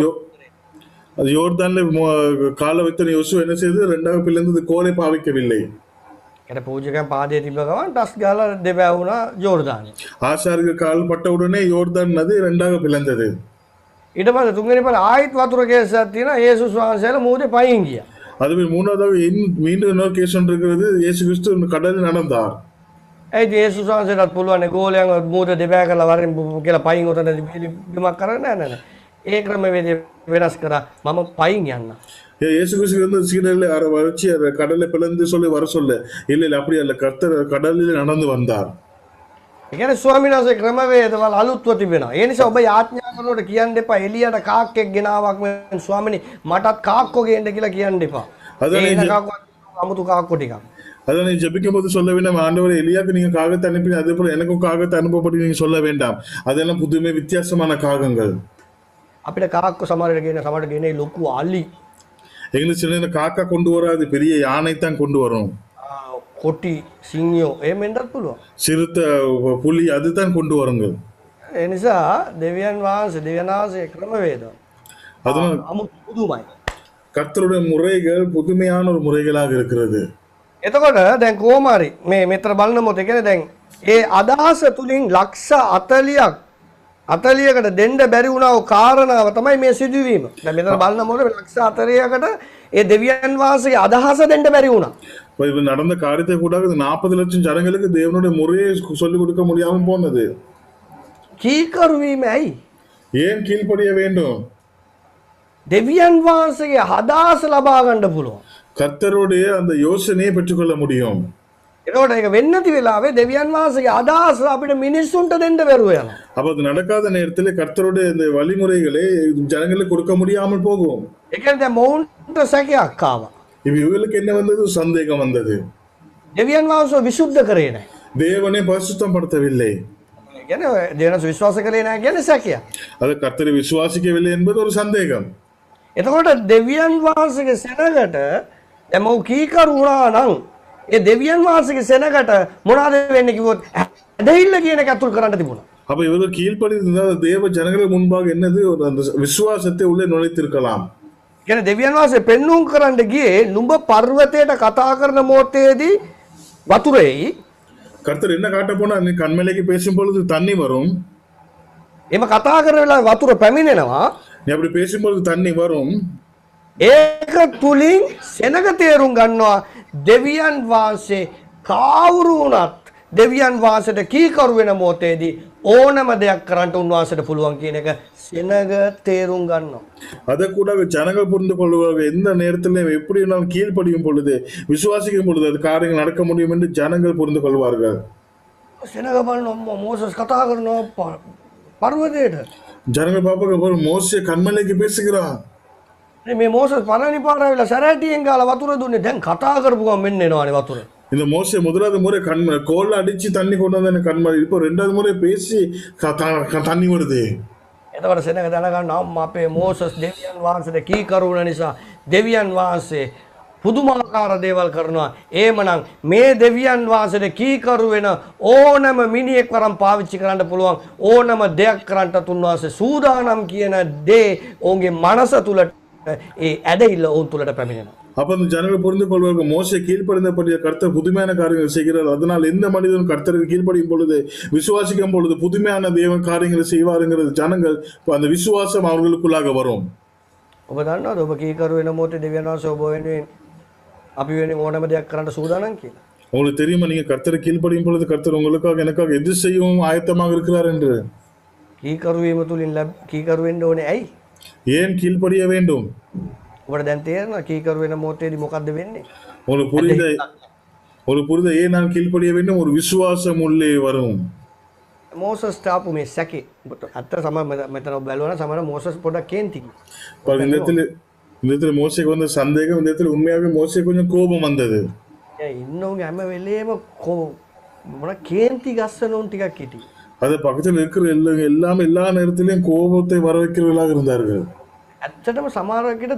[SPEAKER 2] அது யோர்தான்ல கால வைத்த யோசு என்ன செய்தது? இரண்டாக பிளந்தது, கோலை பாவிக்கவில்லை.
[SPEAKER 1] ඒකට පූජකයන් පාදයේ තිබ්බ ගමන් ටස් ගාලා දෙබෑ වුණා ජෝර්දානේ.
[SPEAKER 2] ஆசாருக்கு கால் பட்ட உடனே யோர்தான் நதி இரண்டாக பிளந்தது.
[SPEAKER 1] ඊට පස්සේ තුන්වෙනි පාර ආයෙත් වතුර කේසයක් තියෙනවා. යේසුස් වහන්සේලා මූදේ පයින් ගියා.
[SPEAKER 2] அதுவே மூணாவதாக மீண்டும் இன்னொரு கேஸ் ஒன்று இருக்கிறது. இயேசு கிறிஸ்து கடலில் நடந்தார்.
[SPEAKER 1] ඒත් යේසුස් වහන්සේටත් පුළුවන් ගෝලයන් මූද දෙබෑ කරලා වරින් කියලා පයින් උතන බිමක් කරන්නේ නැහැ. ඒ ක්‍රමවේදය වෙනස් කරා මම පයින් යන්න.
[SPEAKER 2] இயேசு கிறிஸ்து வந்து சீடர்களை வச்சு கடலை பிளந்து சொல்லி வர சொல்ல இல்லை இல்லை அப்படி அல்ல கர்த்தர் கடலில் நடந்து வந்தார்.
[SPEAKER 1] ඒ කියන්නේ ස්වාමීන් වහන්සේ ක්‍රමවේදවල අලුත්ව තිබෙනවා. ඒ නිසා ඔබ යාඥා කරනකොට කියන්න එපා එළියට කාක්කෙක් ගෙනාවක් මේ ස්වාමීනි මටත් කාක්කෝ ගේන්න කියලා කියන්න එපා.
[SPEAKER 2] අදනේ
[SPEAKER 1] ඒ කාක්කෝ අමුතු කාක්කෝ ටිකක්.
[SPEAKER 2] அதை நீ ஜெபிக்கும் போது சொல்ல வேண்டாம், ஆண்டவரை எலியாக்கு நீங்க காகத்தை அனுப்பி அதே போல எனக்கும் காகத்தை அனுப்பப்படி நீங்க சொல்ல வேண்டாம். அதெல்லாம் புதுமை வித்தியாசமான காகங்கள்.
[SPEAKER 1] අපිට කාක්කෝ සමහරට ගෙන ලොකු අලි
[SPEAKER 2] எங்களுக்கு சில நேரம் காக்கா கொண்டு வராது, பெரிய யானை தான் கொண்டு வரும்.
[SPEAKER 1] කොටි සිංහයෝ එහෙම වෙන්නත් පුළුවන්.
[SPEAKER 2] சிறுத்தை புலி அதுதான் கொண்டு வருங்க.
[SPEAKER 1] ඒ නිසා දෙවියන් වහන්සේ ක්‍රමවේද
[SPEAKER 2] அதனால
[SPEAKER 1] අමුතු පුදුමයි.
[SPEAKER 2] கர்த்தருடைய முறைகள் புதுமையான ஒரு முறைகளாக இருக்கிறது.
[SPEAKER 1] එතකොට දැන් කොහොම හරි මේ මෙතන බලන මොකද කියන්නේ දැන් ඒ අදහස තුලින් ලක්ෂ 40කට දෙන්න බැරි වුණා වූ කාරණාව තමයි මේ සිදුවීම. දැන් මෙතන බලන මොකද ලක්ෂ 40කට ඒ දෙවියන් වහන්සේගේ අදහස දෙන්න බැරි වුණා.
[SPEAKER 2] இப்போ நடந்த காரியத்தை கூட 40 லட்சம் ஜனங்களுக்கு தேவனுடைய முறையை சொல்லிக் கொடுக்க முடியாம போனது.
[SPEAKER 1] කීකරු වීම ඇයි?
[SPEAKER 2] ஏன் கீழ்ப்படிய வேண்டும்?
[SPEAKER 1] දෙවියන් වහන්සේගේ අදහස ලබා ගන්න පුළුවන්.
[SPEAKER 2] கர்த்தருடைய அந்த யோசனையை பெற்றுக்கொள்ள முடியும்.
[SPEAKER 1] ඒකට ඒක වෙන්නේ නැති වෙලාවේ දෙවියන් වහන්සේගේ අදහස අපිට මිනිස්සුන්ට දෙන්න බැරුව යනවා.
[SPEAKER 2] அப்ப அது நடக்காத நேரத்தில் கர்த்தருடைய இந்த வழிமுறைகளை ஜனங்களுக்கு கொடுக்க முடியாமல் போகும்.
[SPEAKER 1] ඒ කියන්නේ දැන් මොවුන්ට සැකයක් ආවා.
[SPEAKER 2] இப்ப இவர்களுக்கு என்ன வந்தது? சந்தேகம் வந்தது.
[SPEAKER 1] දෙවියන් වහන්සේ විසුද්ධ කරේ නැහැ.
[SPEAKER 2] தேவனை பரிசுத்தம் படுத்தவில்லை.
[SPEAKER 1] ඒ කියන්නේ දෙවියන් විශ්වාස කරේ නැහැ කියන්නේ සැකයක්.
[SPEAKER 2] அது கர்த்தரை விசுவாசிக்கவில்லை என்பது ஒரு சந்தேகம்.
[SPEAKER 1] එතකොට දෙවියන් වහන්සේගේ සෙනගට දැන් මොව් කීකරු වුණා නම් ඒ දෙවියන් වහන්සේගේ සෙනගට මොනවද වෙන්නේ කිව්වොත් ඇදහිල්ල කියන එක අතුල් කරන්න තිබුණා.
[SPEAKER 2] அப்ப இவர்கள் கீழ்ப்படிந்தால் தேவ ஜனங்களுக்கு முன்பாக என்னது ஒரு அந்த விசுவாசத்தை உள்ளே நுழைத்திருக்கலாம்.
[SPEAKER 1] කියන්නේ දෙවියන් වහන්සේ පෙන්눔 කරන්න ගියේ නුඹ පර්වතයට කතා කරන මොහොතේදී වතුරේයි
[SPEAKER 2] கர்த்தர் என்ன காட்ட போனா, நீ கண்மலைக்கு பேசும் பொழுது தண்ணி வரும்.
[SPEAKER 1] එම කතා කරන වෙලාවේ වතුර පැමිණෙනවා.
[SPEAKER 2] நீ அப்படி பேசும்பொழுது தண்ணி வரும்.
[SPEAKER 1] ඒක තුලින් සෙනග තේරුම් ගන්නවා දෙවියන් වහන්සේ කවුරු වුණත් දෙවියන් වහන්සේට කීකරු වෙන මොහොතේදී ඕනම දෙයක් කරන්න උන්වහන්සේට පුළුවන් කියන එක සෙනග තේරුම් ගන්නවා.
[SPEAKER 2] அதை கூட ஜனங்கள் புரிந்து கொள்வார்கள். எந்த நேரத்தில் எப்படி வேணாலும் கீழ்ப்படியும் பொழுது, விசுவாசிக்கும் பொழுது அது காரியங்கள் நடக்க முடியும் என்று ஜனங்கள் புரிந்து கொள்வார்கள்.
[SPEAKER 1] සෙනග බලනවා මෝසස් කතා කරනවා පර්වතයට.
[SPEAKER 2] ஜனங்கள் பார்ப்பாங்க, மோசே கண்மலைக்கு பேசுகிறான்.
[SPEAKER 1] මේ මෝසස් පළවෙනි පාර ආවිලා සැරෑටියෙන් ගාලා වතුර දුන්නේ. දැන් කතා කරපු ගමන් මෙන්න එනවානේ වතුර.
[SPEAKER 2] இந்த மோசே முதலாவது முறை கோல்ல அடிச்சு தண்ணி கொண்டு வந்தானே கண்மலை, இப்போ 2வது முறை பேசி தண்ணி வருது.
[SPEAKER 1] එතකොට සෙනග දැනගන්නවා අපේ මෝසස් දෙවියන් වහන්සේට කීකරු වුණ නිසා දෙවියන් වහන්සේ පුදුමාකාර දේවල් කරනවා. එහෙමනම් මේ දෙවියන් වහන්සේට කීකරු වෙන ඕනම මිනිහෙක් වරම් පාවිච්චි කරන්න පුළුවන්. ඕනම දෙයක් කරන්නත් උන්වහන්සේ සූදානම් කියන දේ ඔවුන්ගේ මනස තුලට ඒ ඇදහිල්ල ඔවුන් තුලට පැමිණෙනවා.
[SPEAKER 2] அப்ப அந்த ஜனங்கள் புரிந்து கொள்வார்கள், மோசே கீழ்ப்படிந்தபடிய கர்த்தர் புதுமையான காரியங்கள் செய்கிறார். அதனால் எந்த மனிதனும் கர்த்தருக்கு கீழ்ப்படியும் பொழுது, விசுவாசிக்கும் பொழுது புதுமையான தேவன் காரியங்களை செய்வாருங்கிறது ஜனங்கள் அந்த விசுவாசம் அவர்களுக்குள்ளாக வரும்.
[SPEAKER 1] ඔබ දන්නවද ඔබ කීකරු වෙන මොහොතේ දෙවියන් වහන්සේ ඔබ වෙනුවෙන් අපි වෙනුවෙන් ඕනම දෙයක් කරන්න සූදානම් කියලා.
[SPEAKER 2] உங்களுக்கு தெரியுமா, நீங்க கர்த்தரை கீழ்ப்படியும் பொழுது கர்த்தர் உங்களுக்காக எனக்காக எது செய்யவும் ஆயத்தமாக இருக்கிறார் என்று?
[SPEAKER 1] කීකරු වීම තුලින් කීකරු වෙන්න ඕනේ ඇයි?
[SPEAKER 2] ஏன் கீழ்ப்படிய வேண்டும்?
[SPEAKER 1] ඔබට දැන් තේරෙනවා කීකරු වෙන මොහොතේදී මොකද්ද වෙන්නේ?
[SPEAKER 2] உங்களுக்கு புரிந்த ஏன் நான் கீழ்ப்படிய வேண்டும்? ஒரு விசுவாசம் உள்ளே வரும்.
[SPEAKER 1] මෝසස් තාපු මේ සැකේ අත්‍තර සම මෙතන බැලුවා සමහර මෝසස් පොඩක් කේන්ති.
[SPEAKER 2] பாருங்க, இந்த இடத்துல மோசேக்கு வந்த சந்தேகம், இந்த இடத்துல உண்மையாகவே மோசேக்கு கொஞ்சம் கோபம் வந்தது.
[SPEAKER 1] ඉන්නවගේ හැම වෙලේම මොන කේන්ති ගස්සනෝන් ටිකක් හිටියේ.
[SPEAKER 2] அது பக்கத்தில் இருக்கிற எல்லாமே எல்லா நேரத்திலையும் கோபத்தை வர வைக்கிறவர்களாக இருந்தார்கள்.
[SPEAKER 1] ඇත්තටම සමහරකට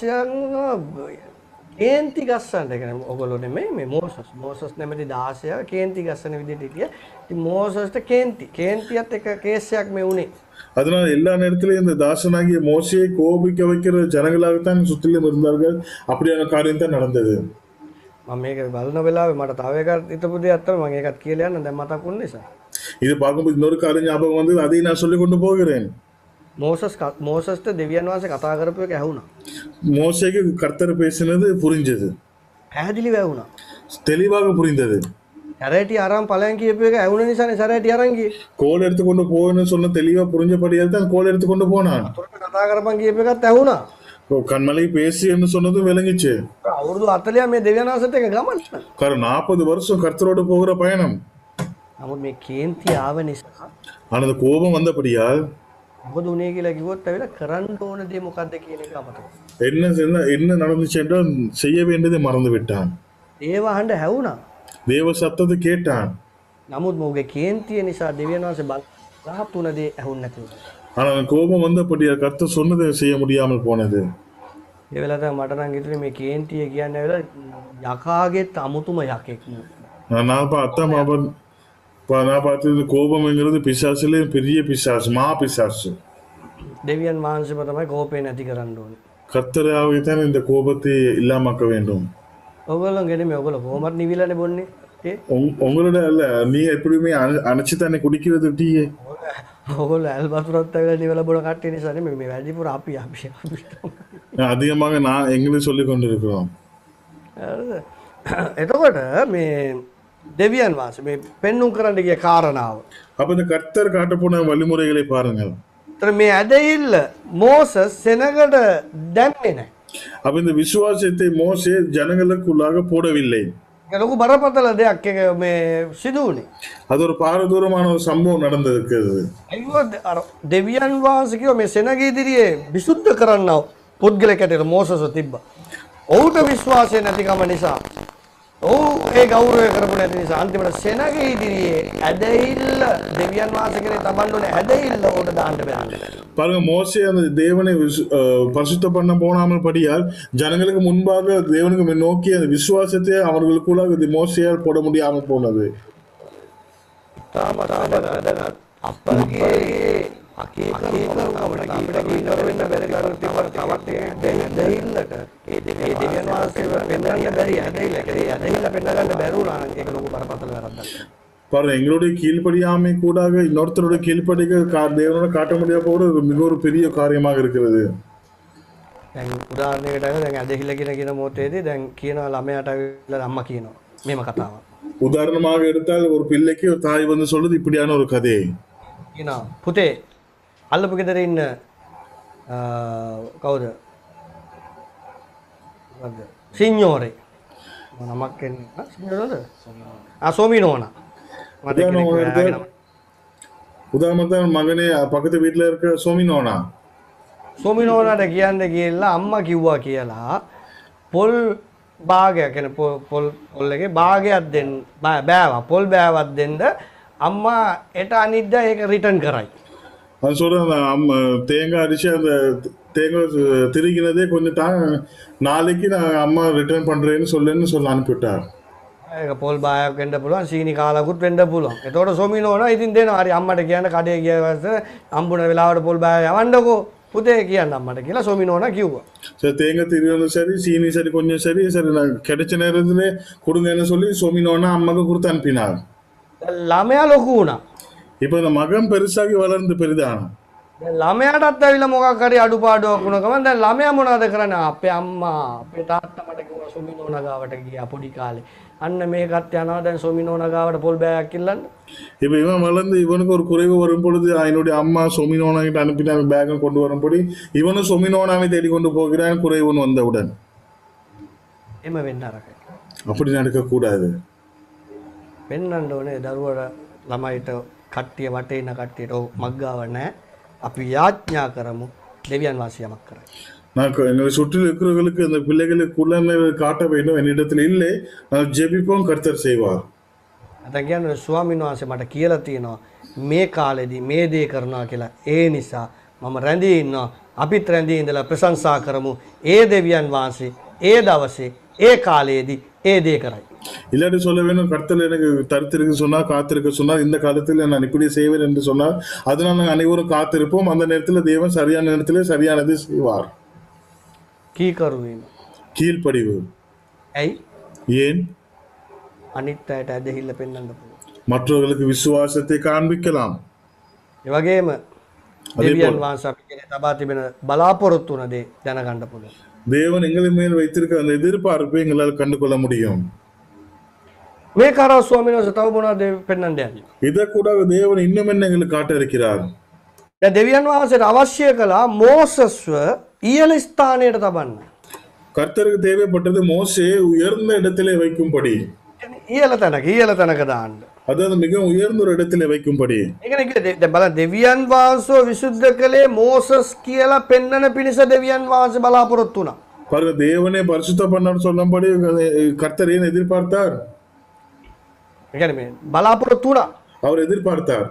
[SPEAKER 1] 16 කේන්ති ගස්සන්න. ඒ කියන්නේ ඔයගොල්ලෝ නෙමෙයි මේ මෝසස් නැමැති 16 කේන්ති ගස්සන විදිහට හිටියේ. ඉතින් මෝසස්ට කේන්තියත් එක කේසයක් මේ උනේ.
[SPEAKER 2] அதனால எல்லா நேரத்திலையும் இந்த தாசனாகிய மோசையை கோபிக்க வைக்கிற ஜனங்களாகத்தான் சுற்றிலும் இருந்தார்கள். அப்படியான காரியம் தான் நடந்தது.
[SPEAKER 1] මම මේක බලන වෙලාවේ මට තව එකක් හිතපු දෙයක් තමයි මම ඒකත් කියලා යන්න දැන් මතක් වුණ නිසා.
[SPEAKER 2] இது பார்க்கும்போது இன்னொரு காரியம் ஞாபகம் வந்தது, அதை நான் சொல்லிக் கொண்டு போகிறேன்.
[SPEAKER 1] මෝසස්ට දෙවියන් වහන්සේ කතා කරපු එක ඇහුණා.
[SPEAKER 2] மோசேக்கு கர்த்தர் பேசினது புரிஞ்சது,
[SPEAKER 1] පැහැදිලිව ඇහුණා.
[SPEAKER 2] தெளிவாக புரிந்தது.
[SPEAKER 1] සැරේටි අරන් ඵලයන් කියපු එක ඇහුණ නිසානේ සැරේටි අරන් ගියේ.
[SPEAKER 2] கோல் எடுத்துக்கொண்டு போகணும்னு சொன்ன தெளிவா புரிஞ்சபடியால் தான் கோல் எடுத்துக்கொண்டு போனான்.
[SPEAKER 1] අතුරට කතා කරපන් කියපු එකත් ඇහුණා.
[SPEAKER 2] கண்மலை பேசி என்று சொன்னதும் விளங்கிச்சு.
[SPEAKER 1] අවුරුදු 40 මේ දෙවියන් වහන්සේට එක ගමන.
[SPEAKER 2] காரணம் 40 வருஷம் கர்த்தரோடு போகிற பயணம்.
[SPEAKER 1] නමුත් මේ කේන්ති ආව නිසා
[SPEAKER 2] ஆனா அந்த கோபம் வந்தபடியால்
[SPEAKER 1] මොකද උනේ කියලා කිව්වොත් ඇවිල්ලා කරන්න ඕන දේ මොකද්ද කියන එක අපතේ.
[SPEAKER 2] என்ன நடந்துச்சு என்றால் செய்ய வேண்டியதை மறந்து விட்டான்.
[SPEAKER 1] ඒව අහන්න හැවුණා.
[SPEAKER 2] தேவ சத்தத்தை கேட்டான்.
[SPEAKER 1] නමුත් මොහුගේ කේන්තිය නිසා දෙවියන් වහන්සේ බලාපොරොත්තු වුණ දේ ඇහුන්නේ නැති වුණා.
[SPEAKER 2] ஆனா அந்த கோபம் வந்தபடியால் கர்த்தர் சொன்னதை செய்ய முடியாமல் போனது.
[SPEAKER 1] ඒ වෙලාවට මට නම් හිතුනේ මේ කේන්තිය කියන්නේ ඇවිල්ලා යකාගෙත් අමුතුම යකෙක් නේ.
[SPEAKER 2] நான் பார்த்தது கோபம்ங்கிறது பிசாசுல பெரிய பிசாசு, மா பிசாசு.
[SPEAKER 1] දෙවියන් වහන්සේම තමයි කෝපේ නැති කරන්න ඕනේ.
[SPEAKER 2] கர்த்தராகவே தான் இந்த கோபத்தை இல்லாமக்க வேண்டும்.
[SPEAKER 1] ඔයගොල්ලෝ ගෙනේ මේ ඔයගොල්ලෝ කොහොමද නිවිලානේ බොන්නේ? ඒ
[SPEAKER 2] உங்களோட அல்ல, நீ எப்படியுமே அணைச்சு தானே குடிக்கிறது டீயே.
[SPEAKER 1] ඔයගොල්ලෝ ඇල්බතුරත් ඇවිල්ලා නිවලා බොන කට්ටිය නිසා නෙමෙයි මේ වැඩිපුර අපි
[SPEAKER 2] அதிகமாக நான் எங்களுக்கு சொல்லி கொண்டிருக்கிறோம்.
[SPEAKER 1] හරිද? එතකොට මේ දෙවියන් වහන්සේ මේ පෙන්눔 කරන්න ගිය කාරණාව.
[SPEAKER 2] அப்ப இந்த கர்த்தர் காட்ட போன வழிமுறைகளை பாருங்கள்.
[SPEAKER 1] ඒතර මේ ඇදහිල්ල මෝසස් සෙනගට දැම්මේ නැහැ.
[SPEAKER 2] அப்ப இந்த விசுவாசத்தை மோசே ஜனங்களுக்குள்ளாக போடவில்லை.
[SPEAKER 1] ඒක ලොකු බරපතල දෙයක් එක මේ සිදු වුණේ.
[SPEAKER 2] அது ஒரு பாரதூரமான ஒரு சம்பவம் நடந்திருக்கிறது.
[SPEAKER 1] අයියෝ අර දෙවියන් වහන්සේ කිව්ව මේ සෙනග ඉදිරියේ විසුද්ධ කරන්නව පුද්ගලයෙකුට මෝසස් තිබ්බා. ඔහුට විශ්වාසය නැතිකම නිසා ඔහු ඒ ගෞරවය කරපු නැති නිසා අන්තිමට සෙනග ඉදිරියේ ඇදහිල්ල දෙවියන් වහන්සේ කෙරේ තබන්න ඕනේ ඇදහිල්ල උඩ දාන්න බැහැ.
[SPEAKER 2] பாருங்க, மோசே அந்த தேவனை பரிசுத்த பண்ண போனாமல் படியால் ஜனங்களுக்கு முன்பாக தேவனுக்கு நோக்கி அந்த விசுவாசத்தை அவர்களுக்குள்ளாக மோசையால் போட முடியாமல் போனது. பாருங்க, எங்களுடைய கீழ்ப்படியாமை கூடாக இன்னொருத்தருடைய கீழ்ப்படிக்க தேவனோட காட்ட முடியாத போது மிக ஒரு பெரிய காரியமாக இருக்கிறது.
[SPEAKER 1] දැන් උදාහරණයකට දැන් ඇදහිල්ල කියන මොහොතේදී දැන් කියනවා ළමයාට ඇවිල්ලා අම්මා කියනවා මේම කතාවක්.
[SPEAKER 2] உதாரணமாக எடுத்தால் ஒரு பிள்ளைக்கு ஒரு தாய் வந்து சொல்றது இப்படியான ஒரு கதை.
[SPEAKER 1] කියනවා පුතේ අල්ලපු ගෙදර ඉන්න කවුද? මොකද්ද? සිඤ්ඤෝරේ. නමක් කියන්නේ සිඤ්ඤෝරද? සෝමිනෝනා.
[SPEAKER 2] உதாரணத்தான் மகனே பக்கத்து வீட்டுல இருக்க சோமினோனா.
[SPEAKER 1] සෝමිනෝනාට කියන්න ගියලා අම්මා කිව්වා කියලා පොල් භාගයක් කියන පොල් එකේ භාගයක් දෙන්න බෑවා පොල් බෑවක් දෙන්න අම්මා එට අනිද්දා ඒක රිටර්න් කරයි.
[SPEAKER 2] அது சொல்றேன், தேங்காய் அடிச்சு அந்த தேங்காய் திருகினதே கொஞ்சம் நாளைக்கு நான் அம்மா ரிட்டர்ன் பண்றேன்னு சொல்ல அனுப்பிவிட்டார்.
[SPEAKER 1] ඒක පොල් බායක් වෙන්න පුළුවන් සීනි කාලකුත් වෙන්න පුළුවන්. එතකොට සොමිනෝනා ඉතින් දෙනවා. හරි අම්මට කියන්න කඩේ ගිය වස්ස අම්බුන වෙලාවට පොල් බාය යවන්නකෝ පුතේ කියන්න අම්මට කියලා සොමිනෝනා කිව්වා.
[SPEAKER 2] சரி, தேங்காய் திருவிழா சரி, சீனி சரி, கொஞ்சம் சரி சரி நான் கிடைச்ச நேரத்துல கொடுங்கன்னு சொல்லி சோமினோனா அம்மாக்கு கொடுத்து அனுப்பினார்.
[SPEAKER 1] ළමයා ලොකු වුණා.
[SPEAKER 2] இப்போ இந்த மகன் பெருசாகி வளர்ந்து பெரிதான.
[SPEAKER 1] දැන් ළමයාටත් ඇවිල්ලා මොකක් හරි අඩුපාඩුවක් වුණ ගමන් දැන් ළමයා මොනවද කරන්නේ? අපේ අම්මා අපේ තාත්තා මට කිව්වා සොමිනෝනා ගාවට ගියා පොඩි කාලේ. අන්න මේකත් යනවා දැන් සොමිනෝනා ගාවට පොල් බෑයක් ඉල්ලන්න.
[SPEAKER 2] இப்போ இவன் வளர்ந்து இவனுக்கு ஒரு குறைவு வரும் பொழுது என்னுடைய அம்மா சோமினோனா கிட்ட அனுப்பின பேக்கை கொண்டு வரும்படி இவனும் சோமினோனாவை தேடி கொண்டு போகிறான் குறைவன் வந்தவுடன்.
[SPEAKER 1] එම වෙන්න අරකයි.
[SPEAKER 2] அப்படி நடக்கக்கூடாது.
[SPEAKER 1] වෙන්නන්න ඕනේ දරුවට ළමයිට කට්ටිය වටේ ඉන්න කට්ටියට ඔව් මග්ගාව නැහැ. අපි යාඥා කරමු දෙවියන් වහන්සේ යමක් කරයි.
[SPEAKER 2] நான் என்னை சுற்றில் இருக்கிறவர்களுக்கு அந்த பிள்ளைகளுக்கு குழந்தை காட்ட வேண்டும், என்னிடத்தில் இல்லை, நான் ஜெபிப்போம், கர்த்தர் செய்வார்.
[SPEAKER 1] නැත්නම් කියන්නේ ස්වාමීන් වහන්සේ මට කියලා තියෙනවා මේ කාලෙදී මේ දේ කරනවා කියලා. ඒ නිසා මම රැඳී ඉන්නවා. අපිත් රැඳී ඉඳලා ප්‍රශංසා කරමු. ඒ දෙවියන් වහන්සේ ඒ දවසේ ඒ කාලයේදී ඒ දේ කරයි.
[SPEAKER 2] இல்லாட்டி சொல்ல வேணும், கர்த்தர் எனக்கு தரித்திருக்க சொன்னார், காத்திருக்க சொன்னார், இந்த காலத்தில் நான் இப்படி செய்வேன் என்று சொன்னார், அதனால் நாங்கள் அனைவரும் காத்திருப்போம். அந்த நேரத்தில் தேவன் சரியான நேரத்தில் சரியானதை செய்வார்.
[SPEAKER 1] කීකරු වීම.
[SPEAKER 2] கீழ்ப்படிவு.
[SPEAKER 1] ඇයි?
[SPEAKER 2] ஏன்?
[SPEAKER 1] අනිත් අයට ඇදහිල්ල පෙන්වන්න පුළුවන්.
[SPEAKER 2] மற்றவர்களுக்கு விசுவாசத்தை காண்பிக்கலாம்.
[SPEAKER 1] ඒ වගේම දෙවියන් වහන්සේ අපි කෙරේ තබා තිබෙන බලාපොරොත්තු වන දේ දැනගන්න පුළුවන්.
[SPEAKER 2] தேவன் எங்களை மேல் வைத்திருக்க அந்த எதிர்பார்ப்பை எங்களால் கண்டு கொள்ள முடியும்.
[SPEAKER 1] මේ කරා ස්වාමීන් වහන්සේ තව මොනවද පෙන්වන්න යන්නේ?
[SPEAKER 2] இதற்கூடாக தேவன் இன்னும் என்ன எங்களுக்கு காட்ட இருக்கிறார்.
[SPEAKER 1] දැන් දෙවියන් වහන්සේට අවශ්‍ය කළා මෝසස්ව ඉහළ ස්ථානයට තබන්න.
[SPEAKER 2] கர்த்தருக்கு தேவைப்பட்டது மோசே உயர்ந்த இடத்திலே வைக்கும்படி,
[SPEAKER 1] ඉහළ තැනක දාන්න.
[SPEAKER 2] அதாவது மிக உயர்ந்த ஒரு இடத்திலே வைக்கும்படி.
[SPEAKER 1] ඒ කියන්නේ දැන් බලන්න දෙවියන් වහන්සේව විසුද්ධ කළේ මෝසස් කියලා පෙන්වන පිණිස දෙවියන් වහන්සේ බලාපොරොත්තු වුණා.
[SPEAKER 2] பாருங்க, தேவனே பரிசுத்த பண்ணார் சொல்லும்படி கர்த்தர் ஏன் எதிர்பார்த்தார்?
[SPEAKER 1] ඒ කියන්නේ මේ බලාපොරොත්තු වුණා.
[SPEAKER 2] அவர் எதிர்பார்த்தார்.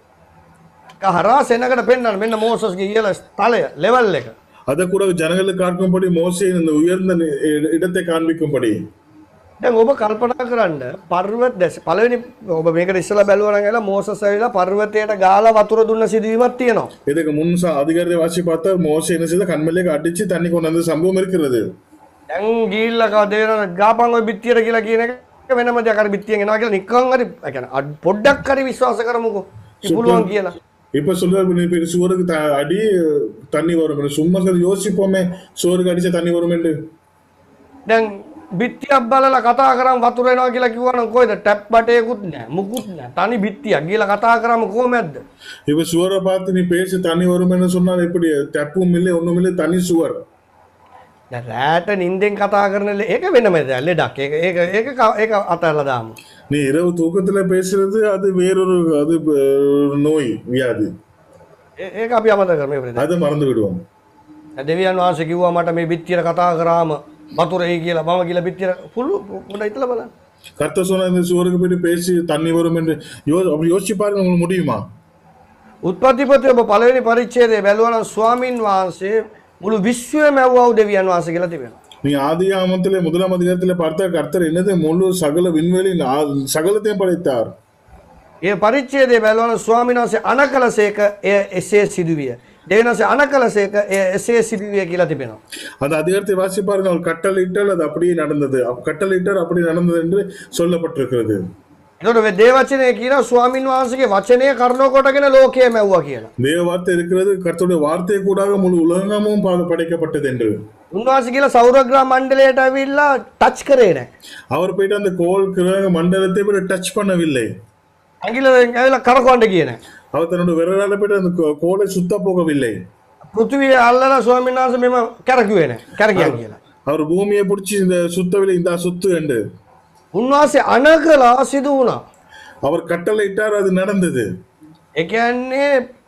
[SPEAKER 1] හරහා සෙනඟට පෙන්වන්න මෙන්න මෝසස්ගේ ඉහළ ස්ථලය ලෙවල් එක.
[SPEAKER 2] அதை கூட ஜனங்களுக்கு காண்பிக்கும்படி மோசேயின் இந்த உயர்ந்த இடத்தை காண்பிக்கும்படி.
[SPEAKER 1] දැන් ඔබ කල්පනා කරන්න පර්වත දැස් පළවෙනි ඔබ මේකට ඉස්සලා බැලුවා නම් එලා මෝසස් ඇවිල්ලා පර්වතයට ගාලා වතුර දුන්න සිදුවීමක් තියෙනවා.
[SPEAKER 2] இதுக்கு முன் அதிகாரத்தை வாசி பார்த்தா மோசே என்ன செய்த கண்மலைக்கு அடிச்சு தண்ணி கொண்டு வந்த சம்பவம் இருக்கிறது.
[SPEAKER 1] දැන් ගිහිල්ලා කවදේන ගාපන් ඔය පිටියට කියලා කියන එක වෙනම දෙයක්. අර පිටියෙන් එනවා කියලා නිකන් හරි ඒ කියන්නේ පොඩ්ඩක් හරි විශ්වාස කරමුකෝ. පුළුවන් කියලා.
[SPEAKER 2] இப்ப சொல்ற சுவருக்கு அடி தண்ணி வரும். சும்மா யோசிப்போமே சுவருக்கு அடிச்ச தண்ணி வரும் என்று.
[SPEAKER 1] දැන් බිත්තියක් බලලා කතා කරාම වතුර එනවා කියලා කිව්වනම් කොයිද? ටැප් බටයකුත් නැහැ. මුකුත් නැහැ. තනි බිත්තියක්. ගිහලා කතා කරාම කොහොමද?
[SPEAKER 2] இப்ப சுவரை பார்த்து நீ பேசி தண்ணி வரும் என்று சொன்னால் எப்படி? டப்பும் இல்லை ஒண்ணும் இல்லை, தனி சுவர்.
[SPEAKER 1] දැන් රැට නිින්දෙන් කතා කරන ඒක වෙනම දෙයක්. ලෙඩක්. ඒක අතහැරලා දාමු.
[SPEAKER 2] நீ இரவு தூக்கத்துல பேசுறது அது வேறொரு அது நோய் வியாதி.
[SPEAKER 1] ඒක අපි අමතක කරමු මේ
[SPEAKER 2] அதை மறந்து விடுவோம்.
[SPEAKER 1] දෙවියන් වහන්සේ කිව්වා මට මේ බිත්තියට කතා කරාම වතුර එයි කියලා මම කියලා බිත්තියට පුළු පොඩ්ඩක් හිතලා බලන්න.
[SPEAKER 2] கர்த்தர் சொன்ன இந்த சுவருக்கு போயிட்டு பேசி தண்ணி வரும் என்று அப்படி யோசிச்சு பாருங்க, உங்களுக்கு முடியுமா?
[SPEAKER 1] උත්පත්තිපොතේ ඔබ පළවෙනි පරිච්ඡේදයේ බැලුවා නම් ස්වාමින් වහන්සේ මුළු විශ්වයම ඇව්වා දෙවියන් වහන්සේ කියලා තිබෙනවා.
[SPEAKER 2] நீ ஆதியாகமத்திலே முதலாம் அதிகாரத்திலே பார்த்த கர்த்தர் என்னது முழு சகல விண்வெளி சகலத்தையும் படைத்தார்.
[SPEAKER 1] ඒ පරිච්ඡේදයේ බැලුවා නම් ස්වාමින් වහන්සේ අනකලසේක එසේ සිදුවිය. දෙවියන් වහන්සේ අනකලසේක එසේ සිදුවිය කියලා තිබෙනවා.
[SPEAKER 2] அந்த அதிகாரத்தை வாசி பாருங்க, அவர் கட்டளையிட்டால் அது அப்படியே நடந்தது. கட்டளையிட்டார் அப்படி நடந்தது என்று சொல்லப்பட்டிருக்கிறது.
[SPEAKER 1] එතකොට මේ දේවචනය කියනවා ස්වාමින් වහන්සේගේ වචනය කරුණෝ කොටගෙන ලෝකයම ඇව්වා කියලා.
[SPEAKER 2] தேவ வார்த்தை இருக்கிறது, கர்த்தருடைய வார்த்தை கூடாக முழு உலகமும் படைக்கப்பட்டது என்று.
[SPEAKER 1] උන්වහන්සේ කියලා සෞරග්‍රහ මණ්ඩලයට ඇවිල්ලා ටච් කරේ නැහැ.
[SPEAKER 2] அவர் போயிட்டு அந்த கோள் கிரக மண்டலத்தை போய் டச் பண்ணவில்லை.
[SPEAKER 1] ඇඟිල්ලෙන් ඇවිල්ලා කරකවන්න ගියේ නැහැ.
[SPEAKER 2] அவர் தன்னுடைய விரலால போயிட்டு அந்த கோளை சுத்த போகவில்லை.
[SPEAKER 1] පෘථිවිය අල්ලලා ස්වාමීන් වහන්සේ මෙම කරකුවේ නැහැ. කරකියන් කියලා.
[SPEAKER 2] அவர் பூமியை பிடிச்சி இந்த சுத்தவில்லை, இந்த சுத்து என்று.
[SPEAKER 1] උන්වහන්සේ අනකලා සිදු වුණා.
[SPEAKER 2] அவர் கட்டளையிட்டார், அது நடந்தது.
[SPEAKER 1] ඒ කියන්නේ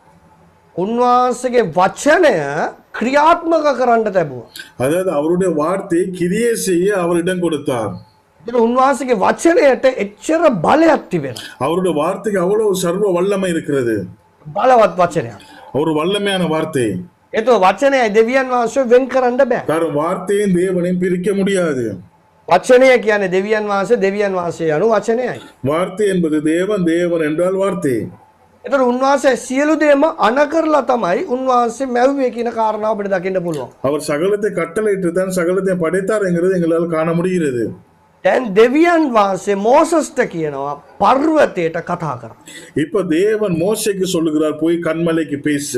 [SPEAKER 1] උන්වහන්සේගේ වචනය ක්‍රියාත්මක කරන්න තිබුණා.
[SPEAKER 2] அதாவது அவருடைய வார்த்தை கிரியை செய்ய அவர் இடம் கொடுத்தார்.
[SPEAKER 1] ඒක උන්වහන්සේගේ වචනයට එච්චර බලයක් තිබෙනවා.
[SPEAKER 2] அவருடைய வார்த்தைக்கு அவ்வளவு சர்வ வல்லமை இருக்கிறது.
[SPEAKER 1] බලවත් වචනයක්.
[SPEAKER 2] ஒரு வல்லமையான வார்த்தை.
[SPEAKER 1] ඒතෝ වචනයයි දෙවියන් වහන්සේ වෙන් කරන්න බෑ.
[SPEAKER 2] காரணம் வார்த்தையும் தேவனையும் பிரிக்க முடியாது.
[SPEAKER 1] වචනය කියන්නේ දෙවියන් වහන්සේ යනු වචනයයි.
[SPEAKER 2] வார்த்தை என்பது தேவன், தேவன் என்றால் வார்த்தை.
[SPEAKER 1] ඒතර උන්වහන්සේ සියලු දේම අනකරලා තමයි උන්වහන්සේ මැව්වේ කියන කාරණාව අපිට දකින්න පුළුවන්.
[SPEAKER 2] அவர் சகலத்தை கட்டளையிட்டு தான் சகலத்தை படைத்தார்ங்கிறது எங்களால் காண முடிகிறது.
[SPEAKER 1] දැන් දෙවියන් වහන්සේ මෝසස්ට කියනවා පර්වතයට කතා කරා.
[SPEAKER 2] இப்ப தேவன் மோசேக்கு சொல்லுகிறார், போய் கண்மலைக்கு பேசு.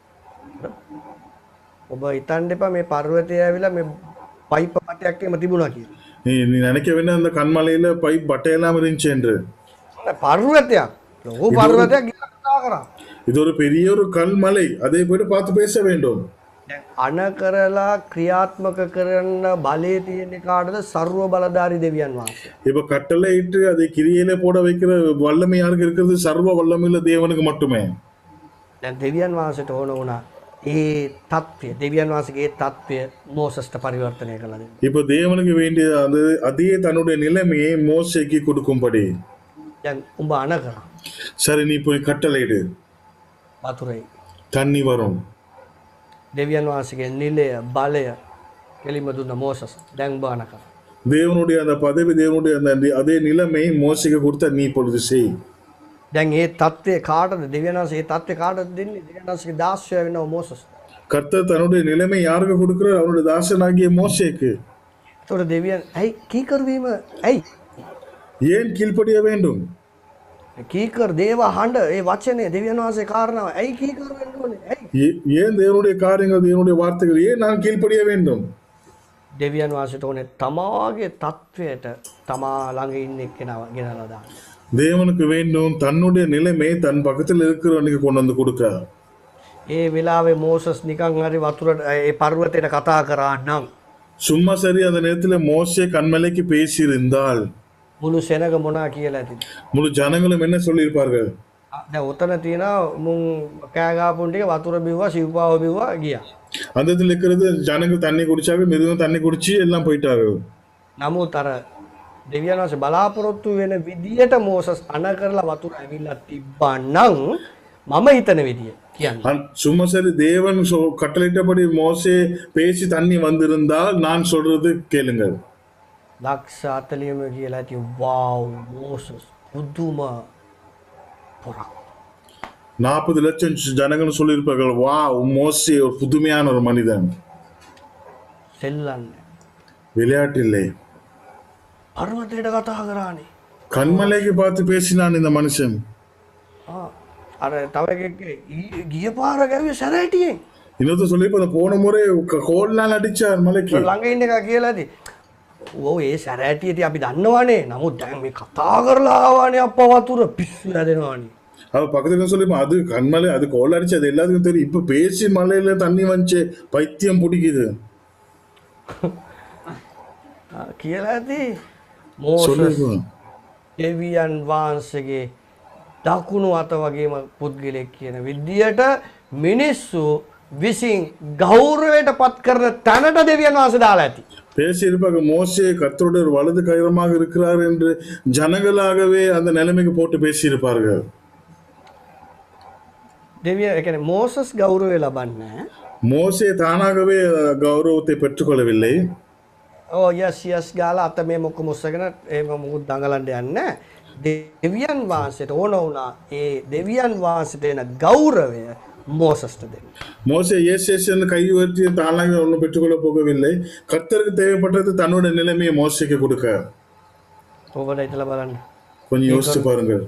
[SPEAKER 1] ඔබ හිතන්න එපා මේ පර්වතය ඇවිල්ලා මේ පයිප් පටයක් එහෙම තිබුණා කියලා.
[SPEAKER 2] நீ நினைக்க வேண்டாம் அந்த கண்மலையில பைப் பட்டையெல்லாம் இருந்துச்சு என்று.
[SPEAKER 1] පර්වතයක්. ලොකු පර්වතයක් ගිහලා කතා කරා.
[SPEAKER 2] இது ஒரு பெரிய ஒரு கல்மலை, அதை போயிட்டு பார்த்து பேச வேண்டும்.
[SPEAKER 1] දැන් අනකරලා ක්‍රියාත්මක කරන්න බලය තියෙන කාටද? ਸਰව බලධාරී දෙවියන් වහන්සේ.
[SPEAKER 2] இப்ப கட்டளையிட்டு அதை கிரியையில போட வைக்கிற வல்லமை யாருக்கு இருக்கிறது? சர்வ வல்லமையுள்ள தேவனுக்கு மட்டுமே.
[SPEAKER 1] දැන් දෙවියන් වහන්සේට ඕන වුණා ඒ தත්ත්වය දෙවියන් වහන්සේගේ ඒ தත්ත්වය මෝසස්ට පරිවර්තනය කළා දෙන්න.
[SPEAKER 2] இப்ப தேவனுக்கு வேண்டிய அதே தன்னுடைய நிலைமையை மோசேக்கு கொடுக்கும்படி.
[SPEAKER 1] දැන් උඹ අනකරා.
[SPEAKER 2] சரி, நீ போய் கட்டளையிடு,
[SPEAKER 1] වතුරේ
[SPEAKER 2] தண்ணி வரும்.
[SPEAKER 1] දෙවියන් වහන්සේගේ නිලය බලය කෙලිම දුන්න මෝසස්. දැන් උඹ අනකරා.
[SPEAKER 2] தேவனுடைய அந்த பதவி, தேவனுடைய அந்த அதே நிலைமை மோசேக்கு கொடுத்த நீ பொழுது செய்.
[SPEAKER 1] දැන් ඒ தත්ත්වය කාටද? දෙවියන් වහන්සේ ඒ தත්ත්වය කාටද දෙන්නේ? දෙවියන් වහන්සේගේ දාස්‍යය වෙනව මෝසස්.
[SPEAKER 2] கர்த்தர் தன்னுடைய நிலைமை யாருக்கு கொடுக்கிறார்? அவருடைய தாசனாகிய மோசேக்கு.
[SPEAKER 1] ඒතකොට දෙවියන් ඇයි කීකරු වීම ඇයි?
[SPEAKER 2] ஏன் கீழ்ப்படிய வேண்டும்?
[SPEAKER 1] කීකර දේව හඬ ඒ වචනේ දෙවියන් වහන්සේ කාරණාව ඇයි කීකරු වෙන්න ඕනේ? ඇයි?
[SPEAKER 2] ஏன் தேவனுடைய காரியங்கள், தேவனுடைய வார்த்தைகள் ஏன் நான் கீழ்ப்படிய வேண்டும்?
[SPEAKER 1] දෙවියන් වහන්සේට ඕනේ තමාගේ தത്വයට තමා ළඟ ඉන්න එක්කෙනාව ගෙනලා දාන්න.
[SPEAKER 2] தேவனுக்கு வேண்டும் தன்னுடைய நிலைமை தன் பக்கத்தில் இருக்கிறவனுக்கு கொண்டு வந்து கொடுக்க.
[SPEAKER 1] ඒ වෙලාවේ මෝසස් නිකන් හරි වතුරට ඒ පර්වතයට කතා කරා නම්
[SPEAKER 2] சும்மா சரி அந்த நேரத்தில் மோசே கண்மலைக்கு பேசியிருந்தால்
[SPEAKER 1] මුළු සෙනග මොනා කියලා ඇතිද?
[SPEAKER 2] முழு ஜனங்களும் என்ன சொல்லியிருப்பார்கள்?
[SPEAKER 1] දැන් උතන තියෙනවා මුන් කෑ ගාපුන් ටික වතුර බිව්වා සිව්පාව බිව්වා ගියා.
[SPEAKER 2] அந்த இடத்துல இருக்கிறது ஜனங்கள் தண்ணி குடிச்சாங்க, மிருகம் தண்ணி குடிச்சு எல்லாம் போயிட்டாங்க.
[SPEAKER 1] නමුත් අර දෙවියන් වහන්සේ බලාපොරොත්තු වෙන විදියට මෝසස් අණ කරලා වතුර ඇවිල්ලා තිබ්බනම් මම හිතන විදිය කියන්නේ.
[SPEAKER 2] சும்மா சரி தேவன் கட்டளையிட்டபடி மோசே பேசி தண்ணி வந்திருந்தால் நான் சொல்றது கேளுங்கள்.
[SPEAKER 1] ලක්ෂ 40ම කියලා ඇති වව් මෝසස් පුදුම පොරක්.
[SPEAKER 2] 40 லட்சம் ஜனங்கள் சொல்லியிருப்பார்கள், வா மோசே ஒரு புதுமையான ஒரு மனிதன்.
[SPEAKER 1] සෙල්ලන්නේ.
[SPEAKER 2] விளையாட்டில்லை.
[SPEAKER 1] පර්වතයට කතා කරානේ.
[SPEAKER 2] கண்மலைக்கு பார்த்து பேசினான் இந்த மனுஷன்.
[SPEAKER 1] අර තව එකෙක් ගිය පාර ගැව්වේ සැරෑටියෙන්.
[SPEAKER 2] இன்னொருத்தர் சொல்லியிருப்பாங்க, போன முறை கோல்னால் அடிச்சார் மலைக்கு.
[SPEAKER 1] ළඟ ඉන්න එක කියලා ඇති. ඔව් ඒ සැරෑටියදී අපි දන්නවනේ. නමුත් දැන් මේ කතා කරලා ආවානේ අප්පා වතුර පිස්සු හැදෙනවානේ.
[SPEAKER 2] அவர் பக்கத்துல சொல்லிப்போம், அது கண்மலை, அது கோல் அடிச்சு, அது எல்லாத்துக்கும் தெரியும். இப்ப பேசி மலையில தண்ணி வந்துச்சு, பைத்தியம் பிடிக்குது
[SPEAKER 1] කියලා ඇති. මෝසස්
[SPEAKER 2] சொல்லிருக்கோம்.
[SPEAKER 1] දෙවියන් වහන්සේගේ දකුණු අත වගේම පුද්ගලෙක් කියන විදියට මිනිස්සු විසින් ගෞරවයට පත් කරන තැනට දෙවියන් වහන්සේ දාලා ඇති.
[SPEAKER 2] பேசி இருப்பாங்க, மோசே கர்த்தருடைய ஒரு வலது கயிறமாக இருக்கிறார் என்று ஜனங்களாகவே அந்த நிலைமைக்கு போட்டு பேசி இருப்பார்கள்.
[SPEAKER 1] දෙවිය ඒ කියන්නේ මෝසස් ගෞරවය ලබන්නේ.
[SPEAKER 2] மோசே தானாகவே கௌரவத்தை பெற்றுக்கொள்ளவில்லை.
[SPEAKER 1] ඔව් යස් ගාලා අත මේ මොක මොස්සගෙන එහෙම මොකුත් දඟලන්න යන්නේ. දෙවියන් වහන්සේට ඕන වුණා ඒ දෙවියන් වහන්සේට එන ගෞරවය மோசஸ்ට දෙන්න.
[SPEAKER 2] மோசே ஏசேன்னு கை உயர்த்தி தானாக ஒன்றும் பெற்றுக்கொள்ள போகவில்லை. கர்த்தருக்கு தேவைப்பட்டது தன்னோட நிலைமையை மோசேக்கு கொடுக்க.
[SPEAKER 1] ඔබට හිතලා බලන්න.
[SPEAKER 2] கொஞ்சம் யோசிச்சு பாருங்கள்.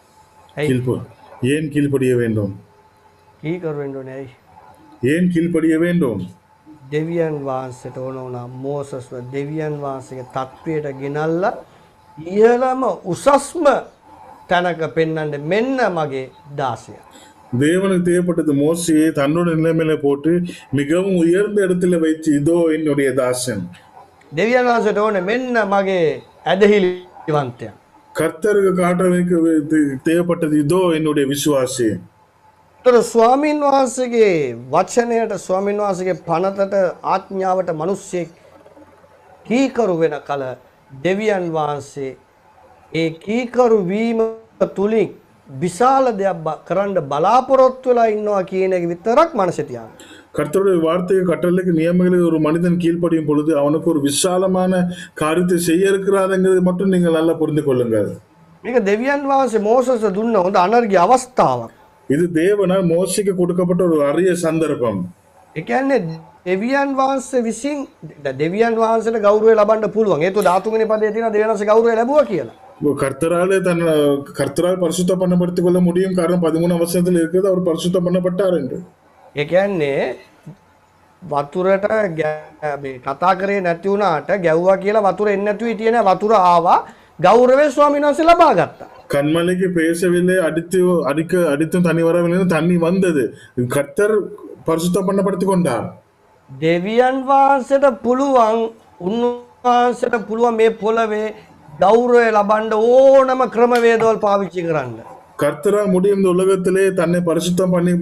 [SPEAKER 2] ஏன் கீழ்ப்படிய வேண்டும்?
[SPEAKER 1] කීකරු වෙන්න ඕනේ ඇයි?
[SPEAKER 2] ஏன் கீழ்ப்படிய வேண்டும்?
[SPEAKER 1] දෙවියන් වහන්සේට ඕන වුණා මෝසස්ව දෙවියන් වහන්සේගේ තත්වයට ගෙනල්ලා ඉහළම උසස්ම තැනක පෙන්වන්න මෙන්න මගේ දාසය.
[SPEAKER 2] தேவனுக்கு தேவைப்பட்டது மோசையை தன்னோட நிலைமையில போட்டு மிகவும் உயர்ந்த இடத்துல வைத்து, இதோ என்னுடைய தாசன்.
[SPEAKER 1] දෙවියන් වහන්සේට ඕනේ මෙන්න මගේ ඇදහිලිවන්තයා.
[SPEAKER 2] கர்த்தருக்கு காட்டுறதுக்கு தேவைப்பட்டது, இதோ என்னுடைய விசுவாசி.
[SPEAKER 1] ତර ස්වාමීන් වහන්සේගේ වචනයට ස්වාමීන් වහන්සේගේ පනතට ආඥාවට මිනිස්සෙක් කීකරු වෙන කල දෙවියන් වහන්සේ ඒ කීකරු වීම තුලින් විශාල දෙයක් කරන්න බලාපොරොත්තු වෙලා ඉන්නවා කියන එක විතරක් මනසේ තියාගන්න.
[SPEAKER 2] கர்த்தருடைய வார்த்தையை கட்டளைக்கு நியமங்களுக்கு ஒரு மனிதன் கீழ்ப்படியும் பொழுது அவனுக்கு ஒரு விசாலமான காரியத்தை செய்ய இருக்கிறாருங்கிறது மட்டும் நீங்கள் நல்லா புரிந்து கொள்ளுங்கள்.
[SPEAKER 1] මේක දෙවියන් වහන්සේ මෝසස්ට දුන්න හොඳ අනර්ගී අවස්ථාවක්.
[SPEAKER 2] இது தேவனால் மோசைக்கு கொடுக்கப்பட்ட ஒரு அரிய சந்தர்ப்பம்.
[SPEAKER 1] ඒ කියන්නේ දෙවියන් වහන්සේ විසින් දෙවියන් වහන්සේට ගෞරවය ලබන්න පුළුවන්. ඒතු 13 වෙනි පදයේ තියෙන දෙවියන් වහන්සේ ගෞරවය ලැබුවා කියලා.
[SPEAKER 2] கர்த்தரால் பரிசுத்தம் பண்ணப்படுத்திக் கொள்ள முடியும். காரணம் 13 வசனத்தில் இருக்கிறது, அவர் பரிசுத்தம் பண்ணப்பட்டார் என்று.
[SPEAKER 1] ඒ කියන්නේ වතුරට මේ කතා කරේ නැති වුණාට ගැව්වා කියලා වතුර එන්නේ නැතුව හිටියේ නෑ. වතුර ආවා, ගෞරවය ස්වාමීන් වහන්සේ ලබා ගත්තා.
[SPEAKER 2] கண்மலைக்கு பேசவில்லை, அடித்தும் தண்ணி வரவில்லை, தண்ணி வந்தது. கர்த்தர் பரிசுத்தம் பண்ணப்படுத்திக் கொண்டார்.
[SPEAKER 1] දෙවියන් වහන්සේට පුළුවන්, උන්වහන්සේට පුළුවන් මේ පොළවේ ගෞරවය ලබන්න ඕනම ක්‍රමවේදවල් පාවිච්චි කරන්න.
[SPEAKER 2] கர்த்தரால் முடியும் இந்த உலகத்திலே தன்னை பரிசுத்தம் பண்ணி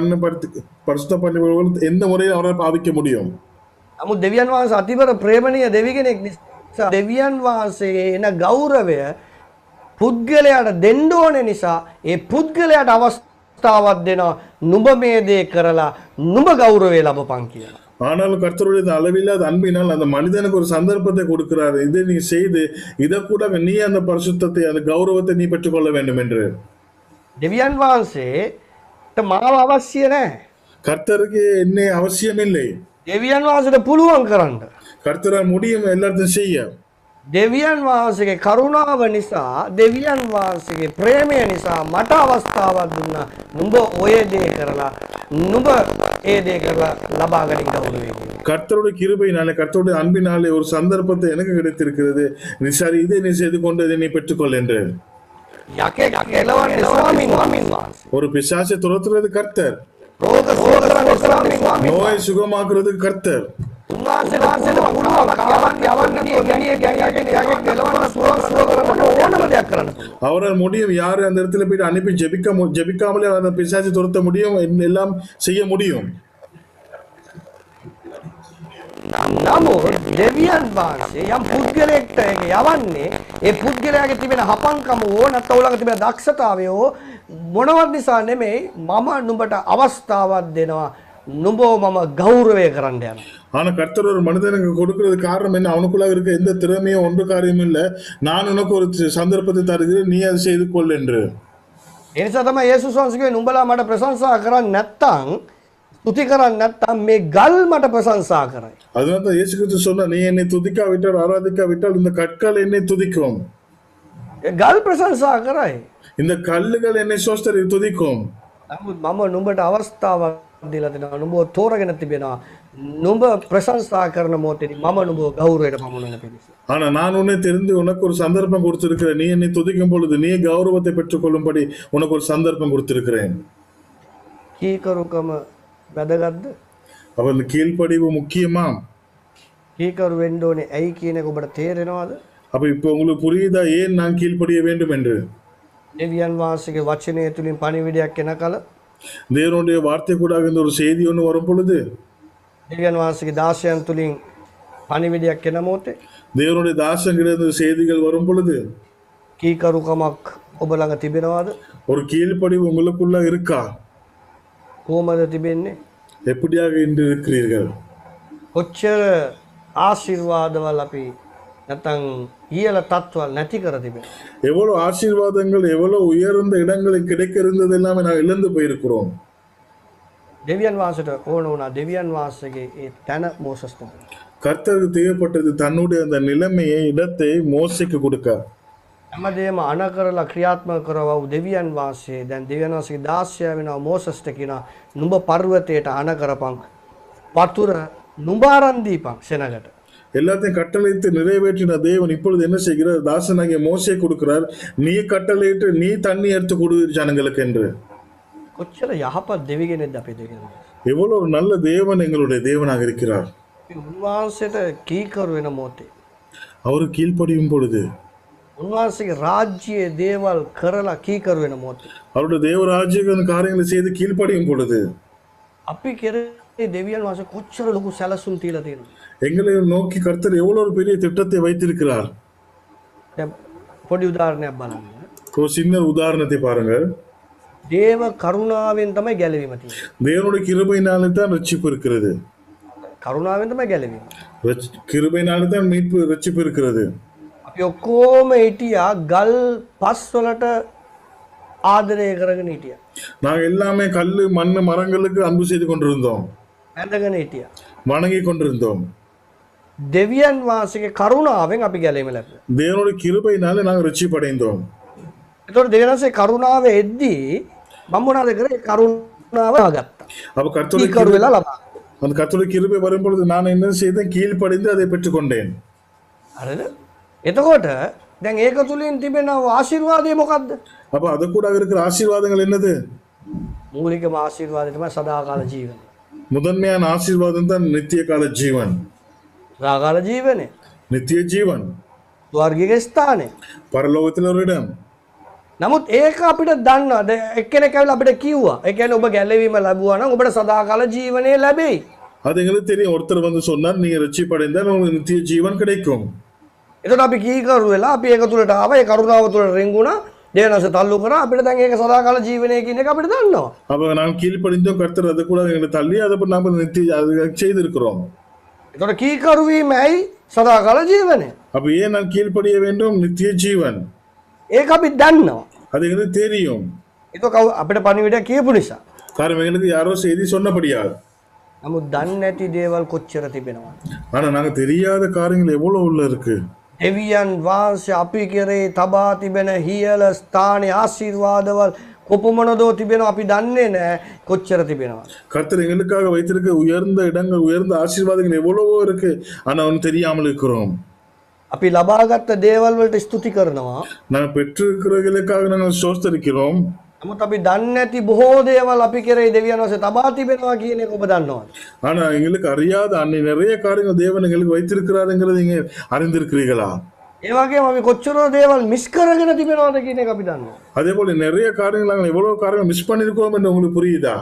[SPEAKER 2] எந்த முறையில் அவரால் பாவிக்க முடியும்.
[SPEAKER 1] නමුත් දෙවියන් වහන්සේ අතිවර ප්‍රේමණීය දෙවි කෙනෙක් නිසා දෙවියන් වහන්සේ එන ගෞරවය පුද්ගලයාට දෙන්න ඕන නිසා ඒ පුද්ගලයාට අවස්ථාවක් දෙනවා නුඹ මේ දේ කරලා නුඹ ගෞරවය ලබපන් කියලා.
[SPEAKER 2] ஆனாலும் கர்த்தருடைய அளவில்லாத அன்பினால் அந்த மனிதனுக்கு ஒரு சந்தர்ப்பத்தை கொடுக்கிறார். இதை நீ செய்து இதை கூட நீ அந்த பரிசுத்தத்தை, அந்த கௌரவத்தை நீ பெற்றுக்கொள்ள வேண்டும் என்று.
[SPEAKER 1] දෙවියන් වහන්සේට මාව අවශ්‍ය නැහැ.
[SPEAKER 2] கர்த்தருக்கு என்ன அவசியம் இல்லை.
[SPEAKER 1] දෙවියන් වහන්සේට පුළුවන් කරන්න.
[SPEAKER 2] கர்த்தரால் முடியும் எல்லாத்தையும் செய்ய.
[SPEAKER 1] දෙවියන් වහන්සේගේ කරුණාව නිසා දෙවියන් වහන්සේගේ ප්‍රේමය නිසා මට අවස්ථාවක් දුන්නා නුඹ ඔය දේ කරලා නුඹ ඒ දේ කරලා ලබා ගන්න ගෞරවය.
[SPEAKER 2] கர்த்தருடைய கிருபையினாலே கர்த்தருடைய அன்பினாலே ஒரு சந்தர்ப்பத்தை எனக்கு கிடைத்திருக்கிறது. நீ சரி இதை நீ செய்து கொண்டு இதை நீ பெற்றுக்கொள் என்று.
[SPEAKER 1] යකෙක් කෙලවන්නේ ස්වාමීන් වහන්සේ.
[SPEAKER 2] ஒரு பிசாசை துரத்துறது கர்த்தர்.
[SPEAKER 1] රෝග සුවකරන්නේ ස්වාමීන් වහන්සේ.
[SPEAKER 2] நோயை சுகமாக்குறது கர்த்தர்.
[SPEAKER 1] උන්වහන්සේ වහන්සේට පුළුවන් යවන්නේ ගැණිය යකෙක් කෙලවන්න සුවකරන්න ඕනම දෙයක් කරන්න.
[SPEAKER 2] அவரால் முடியும். யாரு அந்த இடத்துல போய் அனுப்பி ஜெபிக்காமலே அந்த பிசாசை துரத்த முடியும், எல்லாம் செய்ய முடியும்.
[SPEAKER 1] නමුත් දෙවියන් වහන්සේ යම් පුද්ගලයෙක්ට යවන්නේ ඒ පුද්ගලයාගේ තිබෙන හපංකම හෝ නැත්නම් ඌළඟ තිබෙන දක්ෂතාවය හෝ මොනවත් නිසා නෙමෙයි මම නුඹට අවස්ථාවක් දෙනවා නුඹව මම ගෞරවය කරන්න යනවා.
[SPEAKER 2] ஆனா கர்த்தர் ஒரு மனிதனுக்கு கொடுக்கிறது காரணம் என்ன? அவனுக்குள்ள இருக்க எந்த திறமையும் ஒன்று காரியமும் இல்லை. நான் உனக்கு ஒரு சந்தர்ப்பத்தை தருகிறேன், நீ அதை செய்து கொள் என்று.
[SPEAKER 1] ඒ නිසා තමයි යේසුස් වහන්සේ කිව්වේ නුඹලා මට ප්‍රශංසා කරන්නේ නැත්නම් තුති කරන්නේ නැත්නම් මේ ගල් මට ප්‍රශංසා කරයි.
[SPEAKER 2] அதனால தான் இயேசு கிறிஸ்து சொன்னார், நீ என்னை துதிக்காவிட்டால் ஆராதிக்காவிட்டால் இந்த கற்கள் என்னை துதிக்கும்.
[SPEAKER 1] ඒ ගල් ප්‍රශංසා කරයි.
[SPEAKER 2] இந்த கல்லுகள் என்னை சோஸ்தரி துதிக்கும்.
[SPEAKER 1] නමුත් මම නුඹට අවස්ථාවක් දීලා දෙනවා. නුඹව තෝරගෙන තිබෙනවා. නුඹ ප්‍රශංසා කරන මොහොතේදී මම නුඹව ගෞරවයට පමුණුවන පිණිස.
[SPEAKER 2] ஆனா நான் உன்னை தெரிந்து உனக்கு ஒரு சந்தர்ப்பம் கொடுத்திருக்கிறேன். நீ என்னை துதிக்கும் பொழுது நீ கௌரவத்தை பெற்றுக்கொள்ளும்படி உனக்கு ஒரு சந்தர்ப்பம் கொடுத்திருக்கிறேன்.
[SPEAKER 1] කීකරුකම වැදගත්ද?
[SPEAKER 2] அப்ப இந்த கீழ்ப்படிவு முக்கியமா?
[SPEAKER 1] කීකරු වෙන්න ඕනේ ඇයි කියන එක ඔබට තේරෙනවද?
[SPEAKER 2] அப்ப இப்போ உங்களுக்கு புரியுதா ஏன் நான் கீழ்ப்படிய வேண்டும் என்று?
[SPEAKER 1] දෙවියන් වහන්සේගේ වචනය තුලින් පණිවිඩයක් එන කල
[SPEAKER 2] தேவனுடைய வார்த்தை கூட இந்த ஒரு செய்தி ஒன்று வரும் பொழுது,
[SPEAKER 1] දෙවියන් වහන්සේගේ දාසයන් තුලින් පණිවිඩයක් එන මොහොතේ
[SPEAKER 2] தேவனுடைய தாசங்கிற செய்திகள் வரும் பொழுது
[SPEAKER 1] කීකරුකමක් ඔබ ළඟ තිබෙනවද?
[SPEAKER 2] ஒரு கீழ்ப்படிவு உங்களுக்குள்ள இருக்கா?
[SPEAKER 1] කොහොමද තිබෙන්නේ?
[SPEAKER 2] எப்படியாக இன்று இருக்கிறீர்கள்?
[SPEAKER 1] කොච්චර ආශිර්වාදවල අපි නැත්නම් ඊයල තත්ත්වල් නැති කර තිබෙනවා.
[SPEAKER 2] எவ்வளவு ஆசீர்வாதங்கள், எவ்வளவு உயர்ந்த இடங்களை கிடைக்க இருந்தது எல்லாமே நான் இழந்து போயிருக்கிறோம்.
[SPEAKER 1] දෙවියන් වහන්සේට ඕන වුණා දෙවියන් වහන්සේගේ ඒ තන මෝසස් තිබුණා.
[SPEAKER 2] கர்த்தருக்கு தேவைப்பட்டது தன்னுடைய அந்த நிலைமையை, இடத்தை மோசைக்கு கொடுக்க.
[SPEAKER 1] හැමදේම අණ කරලා ක්‍රියාත්මක කරවව දෙවියන් වහන්සේ දැන් දෙවියන් වහන්සේගේ දාස්‍යය වෙනවා මෝසස්ට කියනවා නුඹ පර්වතයට අණ කරපන් වතුර නුඹ අරන් දීපන් සෙනගට.
[SPEAKER 2] எல்லாத்தையும் கட்டளையிட்டு நிறைவேற்றின தேவன் இப்பொழுது என்ன செய்கிறார்? தாசனாகிய மோசையை கொடுக்கிறார், நீ கட்டளையிட்டு நீ தண்ணி எடுத்து கொடு ஜனங்களுக்கு என்று.
[SPEAKER 1] කොච්චර යහපත් දෙවි කෙනෙක්ද අපේ දෙවියන් වහන්සේ.
[SPEAKER 2] எவ்வளவு ஒரு நல்ல தேவன் எங்களுடைய தேவனாக இருக்கிறார்.
[SPEAKER 1] උන්වහන්සේට කීකරු වෙන මොහොතේ
[SPEAKER 2] அவரு கீழ்ப்படியும் பொழுது,
[SPEAKER 1] උන්වහන්සේගේ රාජ්‍යයේ දේවල් කරලා කීකරු වෙන මොහොතේ
[SPEAKER 2] அவருடைய தேவராஜ்ய காரியங்களை செய்து கீழ்ப்படியும் பொழுது
[SPEAKER 1] අපි කෙරේ දෙවියන් වහන්සේ කොච්චර ලොකු සැලසුම් තියලා තියෙනවද?
[SPEAKER 2] எங்களை நோக்கி கர்த்தர் எவ்வளவு ஒரு பெரிய திட்டத்தை வைத்திருக்கிறார்.
[SPEAKER 1] දැන් පොඩි උදාහරණයක් බලන්න.
[SPEAKER 2] ஒரு சின்ன உதாரணத்தை பாருங்கள்.
[SPEAKER 1] දේව කරුණාවෙන් තමයි ගැලවීම තියෙන්නේ.
[SPEAKER 2] தேவனுடைய கிருபையினாலே தான் ரட்சிப்பு இருக்கிறது.
[SPEAKER 1] කරුණාවෙන් තමයි ගැලවීම.
[SPEAKER 2] கிருபையினாலே தான் மீட்பு, ரட்சிப்பு இருக்கிறது.
[SPEAKER 1] අපි ඔක්කොම හිටියා ගල් පස් වලට ආදරය කරගෙන හිටියා.
[SPEAKER 2] நாங்கள் எல்லாமே கல்லு, மண்ணு, மரங்களுக்கு அன்பு செய்து கொண்டிருந்தோம்,
[SPEAKER 1] ඇඳගෙන හිටියා.
[SPEAKER 2] வணங்கி கொண்டிருந்தோம்.
[SPEAKER 1] දෙවියන් වහන්සේගේ කරුණාවෙන් අපි ගැලවීම ලැබුවා.
[SPEAKER 2] தேவனுடைய கிருபையினாலே நாங்கள் ரட்சிப்படைந்தோம்.
[SPEAKER 1] ඒතකොට දෙවියන් වහන්සේ කරුණාව එද්දී මම මොනවද කරේ? කරුණාව ආගත්තා.
[SPEAKER 2] அப்ப கர்த்தருடைய
[SPEAKER 1] කීකරු වෙලා ලබා.
[SPEAKER 2] அந்த கர்த்தருடைய கிருபை வரும் பொழுது நான் என்ன செய்தேன்? கீழ்ப்படிந்து அதை பெற்றுக்கொண்டேன்.
[SPEAKER 1] හරිද? එතකොට දැන් ඒක තුලින් තිබෙන ආශිර්වාදය මොකද්ද?
[SPEAKER 2] அப்ப அது கூட இருக்கிற ஆசீர்வாதங்கள் என்னது?
[SPEAKER 1] මූලිකම ආශිර්වාදය තමයි සදාකාල ජීවනය.
[SPEAKER 2] முதன்மையான ஆசீர்வாதம் தான் நித்திய கால ஜீவன்.
[SPEAKER 1] සදාකාල ජීවනය.
[SPEAKER 2] நித்திய ஜீவன்,
[SPEAKER 1] ස්වර්ගයේ ස්ථානය.
[SPEAKER 2] பரலோகத்தில் ஒரு இடம்.
[SPEAKER 1] නමුත් ඒක අපිට දන්නවා. දැන් එක්කෙනෙක් ඇවිල්ලා අපිට කිව්වා. ඒ කියන්නේ ඔබ ගැලවීම ලැබුවා නම් ඔබට සදාකාල ජීවනය ලැබෙයි.
[SPEAKER 2] அது எங்களுக்கு தெரியும். ஒருத்தர் வந்து சொன்னார், நீங்க ரட்சிப்படைந்தால் உங்களுக்கு நித்திய ஜீவன் கிடைக்கும்.
[SPEAKER 1] එතකොට අපි කීකරු වෙලා අපි ඒක තුලට ආවා. ඒ කරුණාව තුලට රින්ගුණා. දේවනස තල්ලු කරා. අපිට දැන් ඒක සදාකාල ජීවනය කියන එක අපිට දන්නවා.
[SPEAKER 2] அப்ப நான் கீழ்ப்படிந்தோம், கர்த்தர் அது கூட எங்களை தள்ளி அதை நாம நித்திய அது செய்திருக்கிறோம்.
[SPEAKER 1] එතකොට කීකරු වීමයි සදාකාල ජීවනය.
[SPEAKER 2] அப்ப ஏன் நான் கீழ்ப்படிய வேண்டும்? நித்திய ஜீவன்,
[SPEAKER 1] ඒක අපි දන්නවා.
[SPEAKER 2] அது எங்களுக்கு தெரியும்.
[SPEAKER 1] ඒක අපිට පණිවිඩයක් කියපු නිසා.
[SPEAKER 2] காரணம் எங்களுக்கு யாரோ செய்தி சொன்னபடியா.
[SPEAKER 1] නමුත් දන්නේ නැති දේවල් කොච්චර තිබෙනවද?
[SPEAKER 2] ஆனா நாங்க தெரியாத காரியங்கள் எவ்வளவு உள்ள இருக்கு.
[SPEAKER 1] දෙවියන් වහන්සේ අපි කෙරේ තබා තිබෙන හියල ස්ථානයේ ආශිර්වාදවල් කොපමණදෝ තිබෙනවා අපි දන්නේ නැහැ කොච්චර තිබෙනවා.
[SPEAKER 2] கர்த்தர் எங்களுக்காக வைத்திருக்க உயர்ந்த இடங்கள் உயர்ந்த ஆசீர்வாதங்கள் எவ்வளவோ இருக்கு ஆனா ஒன்றும் தெரியாமல் இருக்கிறோம்.
[SPEAKER 1] අපි ලබාගත් දේවල් වලට ස්තුති කරනවා.
[SPEAKER 2] நாங்கள் பெற்றிருக்கிறவர்களுக்காக நாங்கள் ஸ்தோத்திரிக்கிறோம்.
[SPEAKER 1] නමුත් අපි දන්නේ නැති බොහෝ දේවල් අපි කෙරේ දෙවියන් වහන්සේ තබා තිබෙනවා කියන එක ඔබ දන්නවද?
[SPEAKER 2] ஆனா எங்களுக்கு அறியாத அன்னை நிறைய காரியங்கள் தேவன் எங்களுக்கு வைத்திருக்கிறாருங்கிறத நீங்க அறிந்திருக்கிறீர்களா?
[SPEAKER 1] ඒ වගේම අපි කොච්චර දේවල් මිස් කරගෙන තිබෙනවද කියන එක අපි දන්නවා.
[SPEAKER 2] அதே போல நிறைய காரியங்கள் நாங்கள் எவ்வளவு காரியங்கள் மிஸ் பண்ணிருக்கோம் என்று உங்களுக்கு புரியுதா?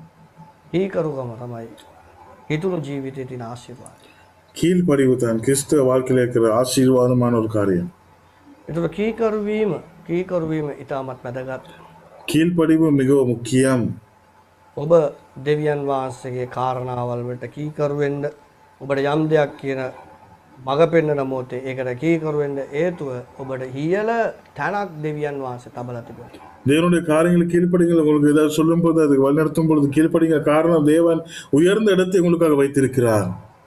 [SPEAKER 1] කීකරුකම තමයි හිතුණු ජීවිතයේ තියෙන ආශිර්වාදය.
[SPEAKER 2] கீழ்ப்படிவு தான் கிறிஸ்தவ வாழ்க்கையில் இருக்கிற ஆசீர்வாதமான ஒரு காரியம்.
[SPEAKER 1] ඒතර කීකරු වීම ඉතාමත් වැදගත්.
[SPEAKER 2] கீழ்ப்படிவு மிகவும் முக்கியம்.
[SPEAKER 1] ඔබ දෙවියන් වහන්සේගේ කාරණාවල් වලට කීකරු වෙන්න ඔබට යම් දෙයක් කියන මඟ පෙන්වන මොහොතේ ඒකට කීකරු වෙන්න හේතුව ඔබට හියල තනක් දෙවියන් වහන්සේ තබලා තිබෙනවා.
[SPEAKER 2] தேவனுடைய காரியங்களுக்கு கீழ்ப்படிங்கள். உங்களுக்கு ஏதாவது சொல்லும் போது அதுக்கு வழிநடத்தும் பொழுது கீழ்ப்படிங்க. காரணம் தேவன் உயர்ந்த இடத்தை உங்களுக்காக வைத்திருக்கிறார்.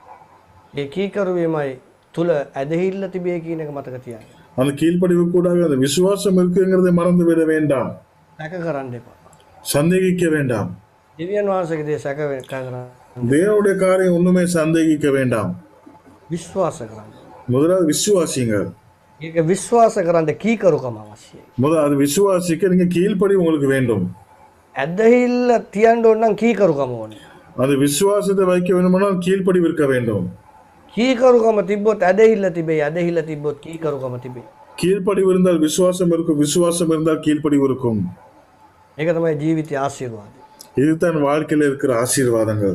[SPEAKER 1] ඒ කීකරු වීමයි තුල ඇදහිල්ල තිබේ කියන එක මතක තියාගන්න.
[SPEAKER 2] அந்த கீழ்ப்படிவு கூட அந்த விசுவாசம் இருக்குங்கிறதை மறந்து விட வேண்டாம்.
[SPEAKER 1] සැක කරන්න එපා.
[SPEAKER 2] சந்தேகிக்க வேண்டாம்.
[SPEAKER 1] දෙවියන් වහන්සේගේ දේ සැක කරන්න.
[SPEAKER 2] தேவனுடைய காரியம் ஒண்ணுமே சந்தேகிக்க வேண்டாம்.
[SPEAKER 1] විශ්වාස කරන්න.
[SPEAKER 2] முதலாவது விசுவாசிங்க.
[SPEAKER 1] ඒක විශ්වාස කරන්න කීකරුකම අවශ්‍යයි.
[SPEAKER 2] முதலாவது விசுவாசிக்க நீங்க கீழ்ப்படிவு உங்களுக்கு வேண்டும்.
[SPEAKER 1] ඇදහිල්ල තියන්න ඕන නම් කීකරුකම ඕනේ.
[SPEAKER 2] அந்த விசுவாசத்தை வைக்க வேண்டுமானால் கீழ்ப்படிவு இருக்க வேண்டும்.
[SPEAKER 1] කීකරුකම තිබ්බොත් ඇදහිල්ල තිබේ. ඇදහිල්ල තිබ්බොත් කීකරුකම තිබේ.
[SPEAKER 2] கீழ்ப்படிவு இருந்தால் விசுவாசம் இருக்கும். விசுவாசம் இருந்தால் கீழ்ப்படிவு இருக்கும்.
[SPEAKER 1] ඒක තමයි ජීවිතයේ ආශිර්වාදය.
[SPEAKER 2] இதுதான் வாழ்க்கையில இருக்கிற ஆசீர்வாதங்கள்.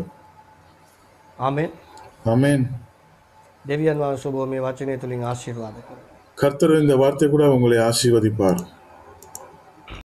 [SPEAKER 1] ආමෙන්.
[SPEAKER 2] ஆமென்.
[SPEAKER 1] දෙවියන් වහන්සේ ඔබ මේ වචනය තුලින් ආශිර්වාද කරනවා.
[SPEAKER 2] கர்த்தர் இந்த வார்த்தை கூட உங்களை ஆசீர்வதிப்பார்.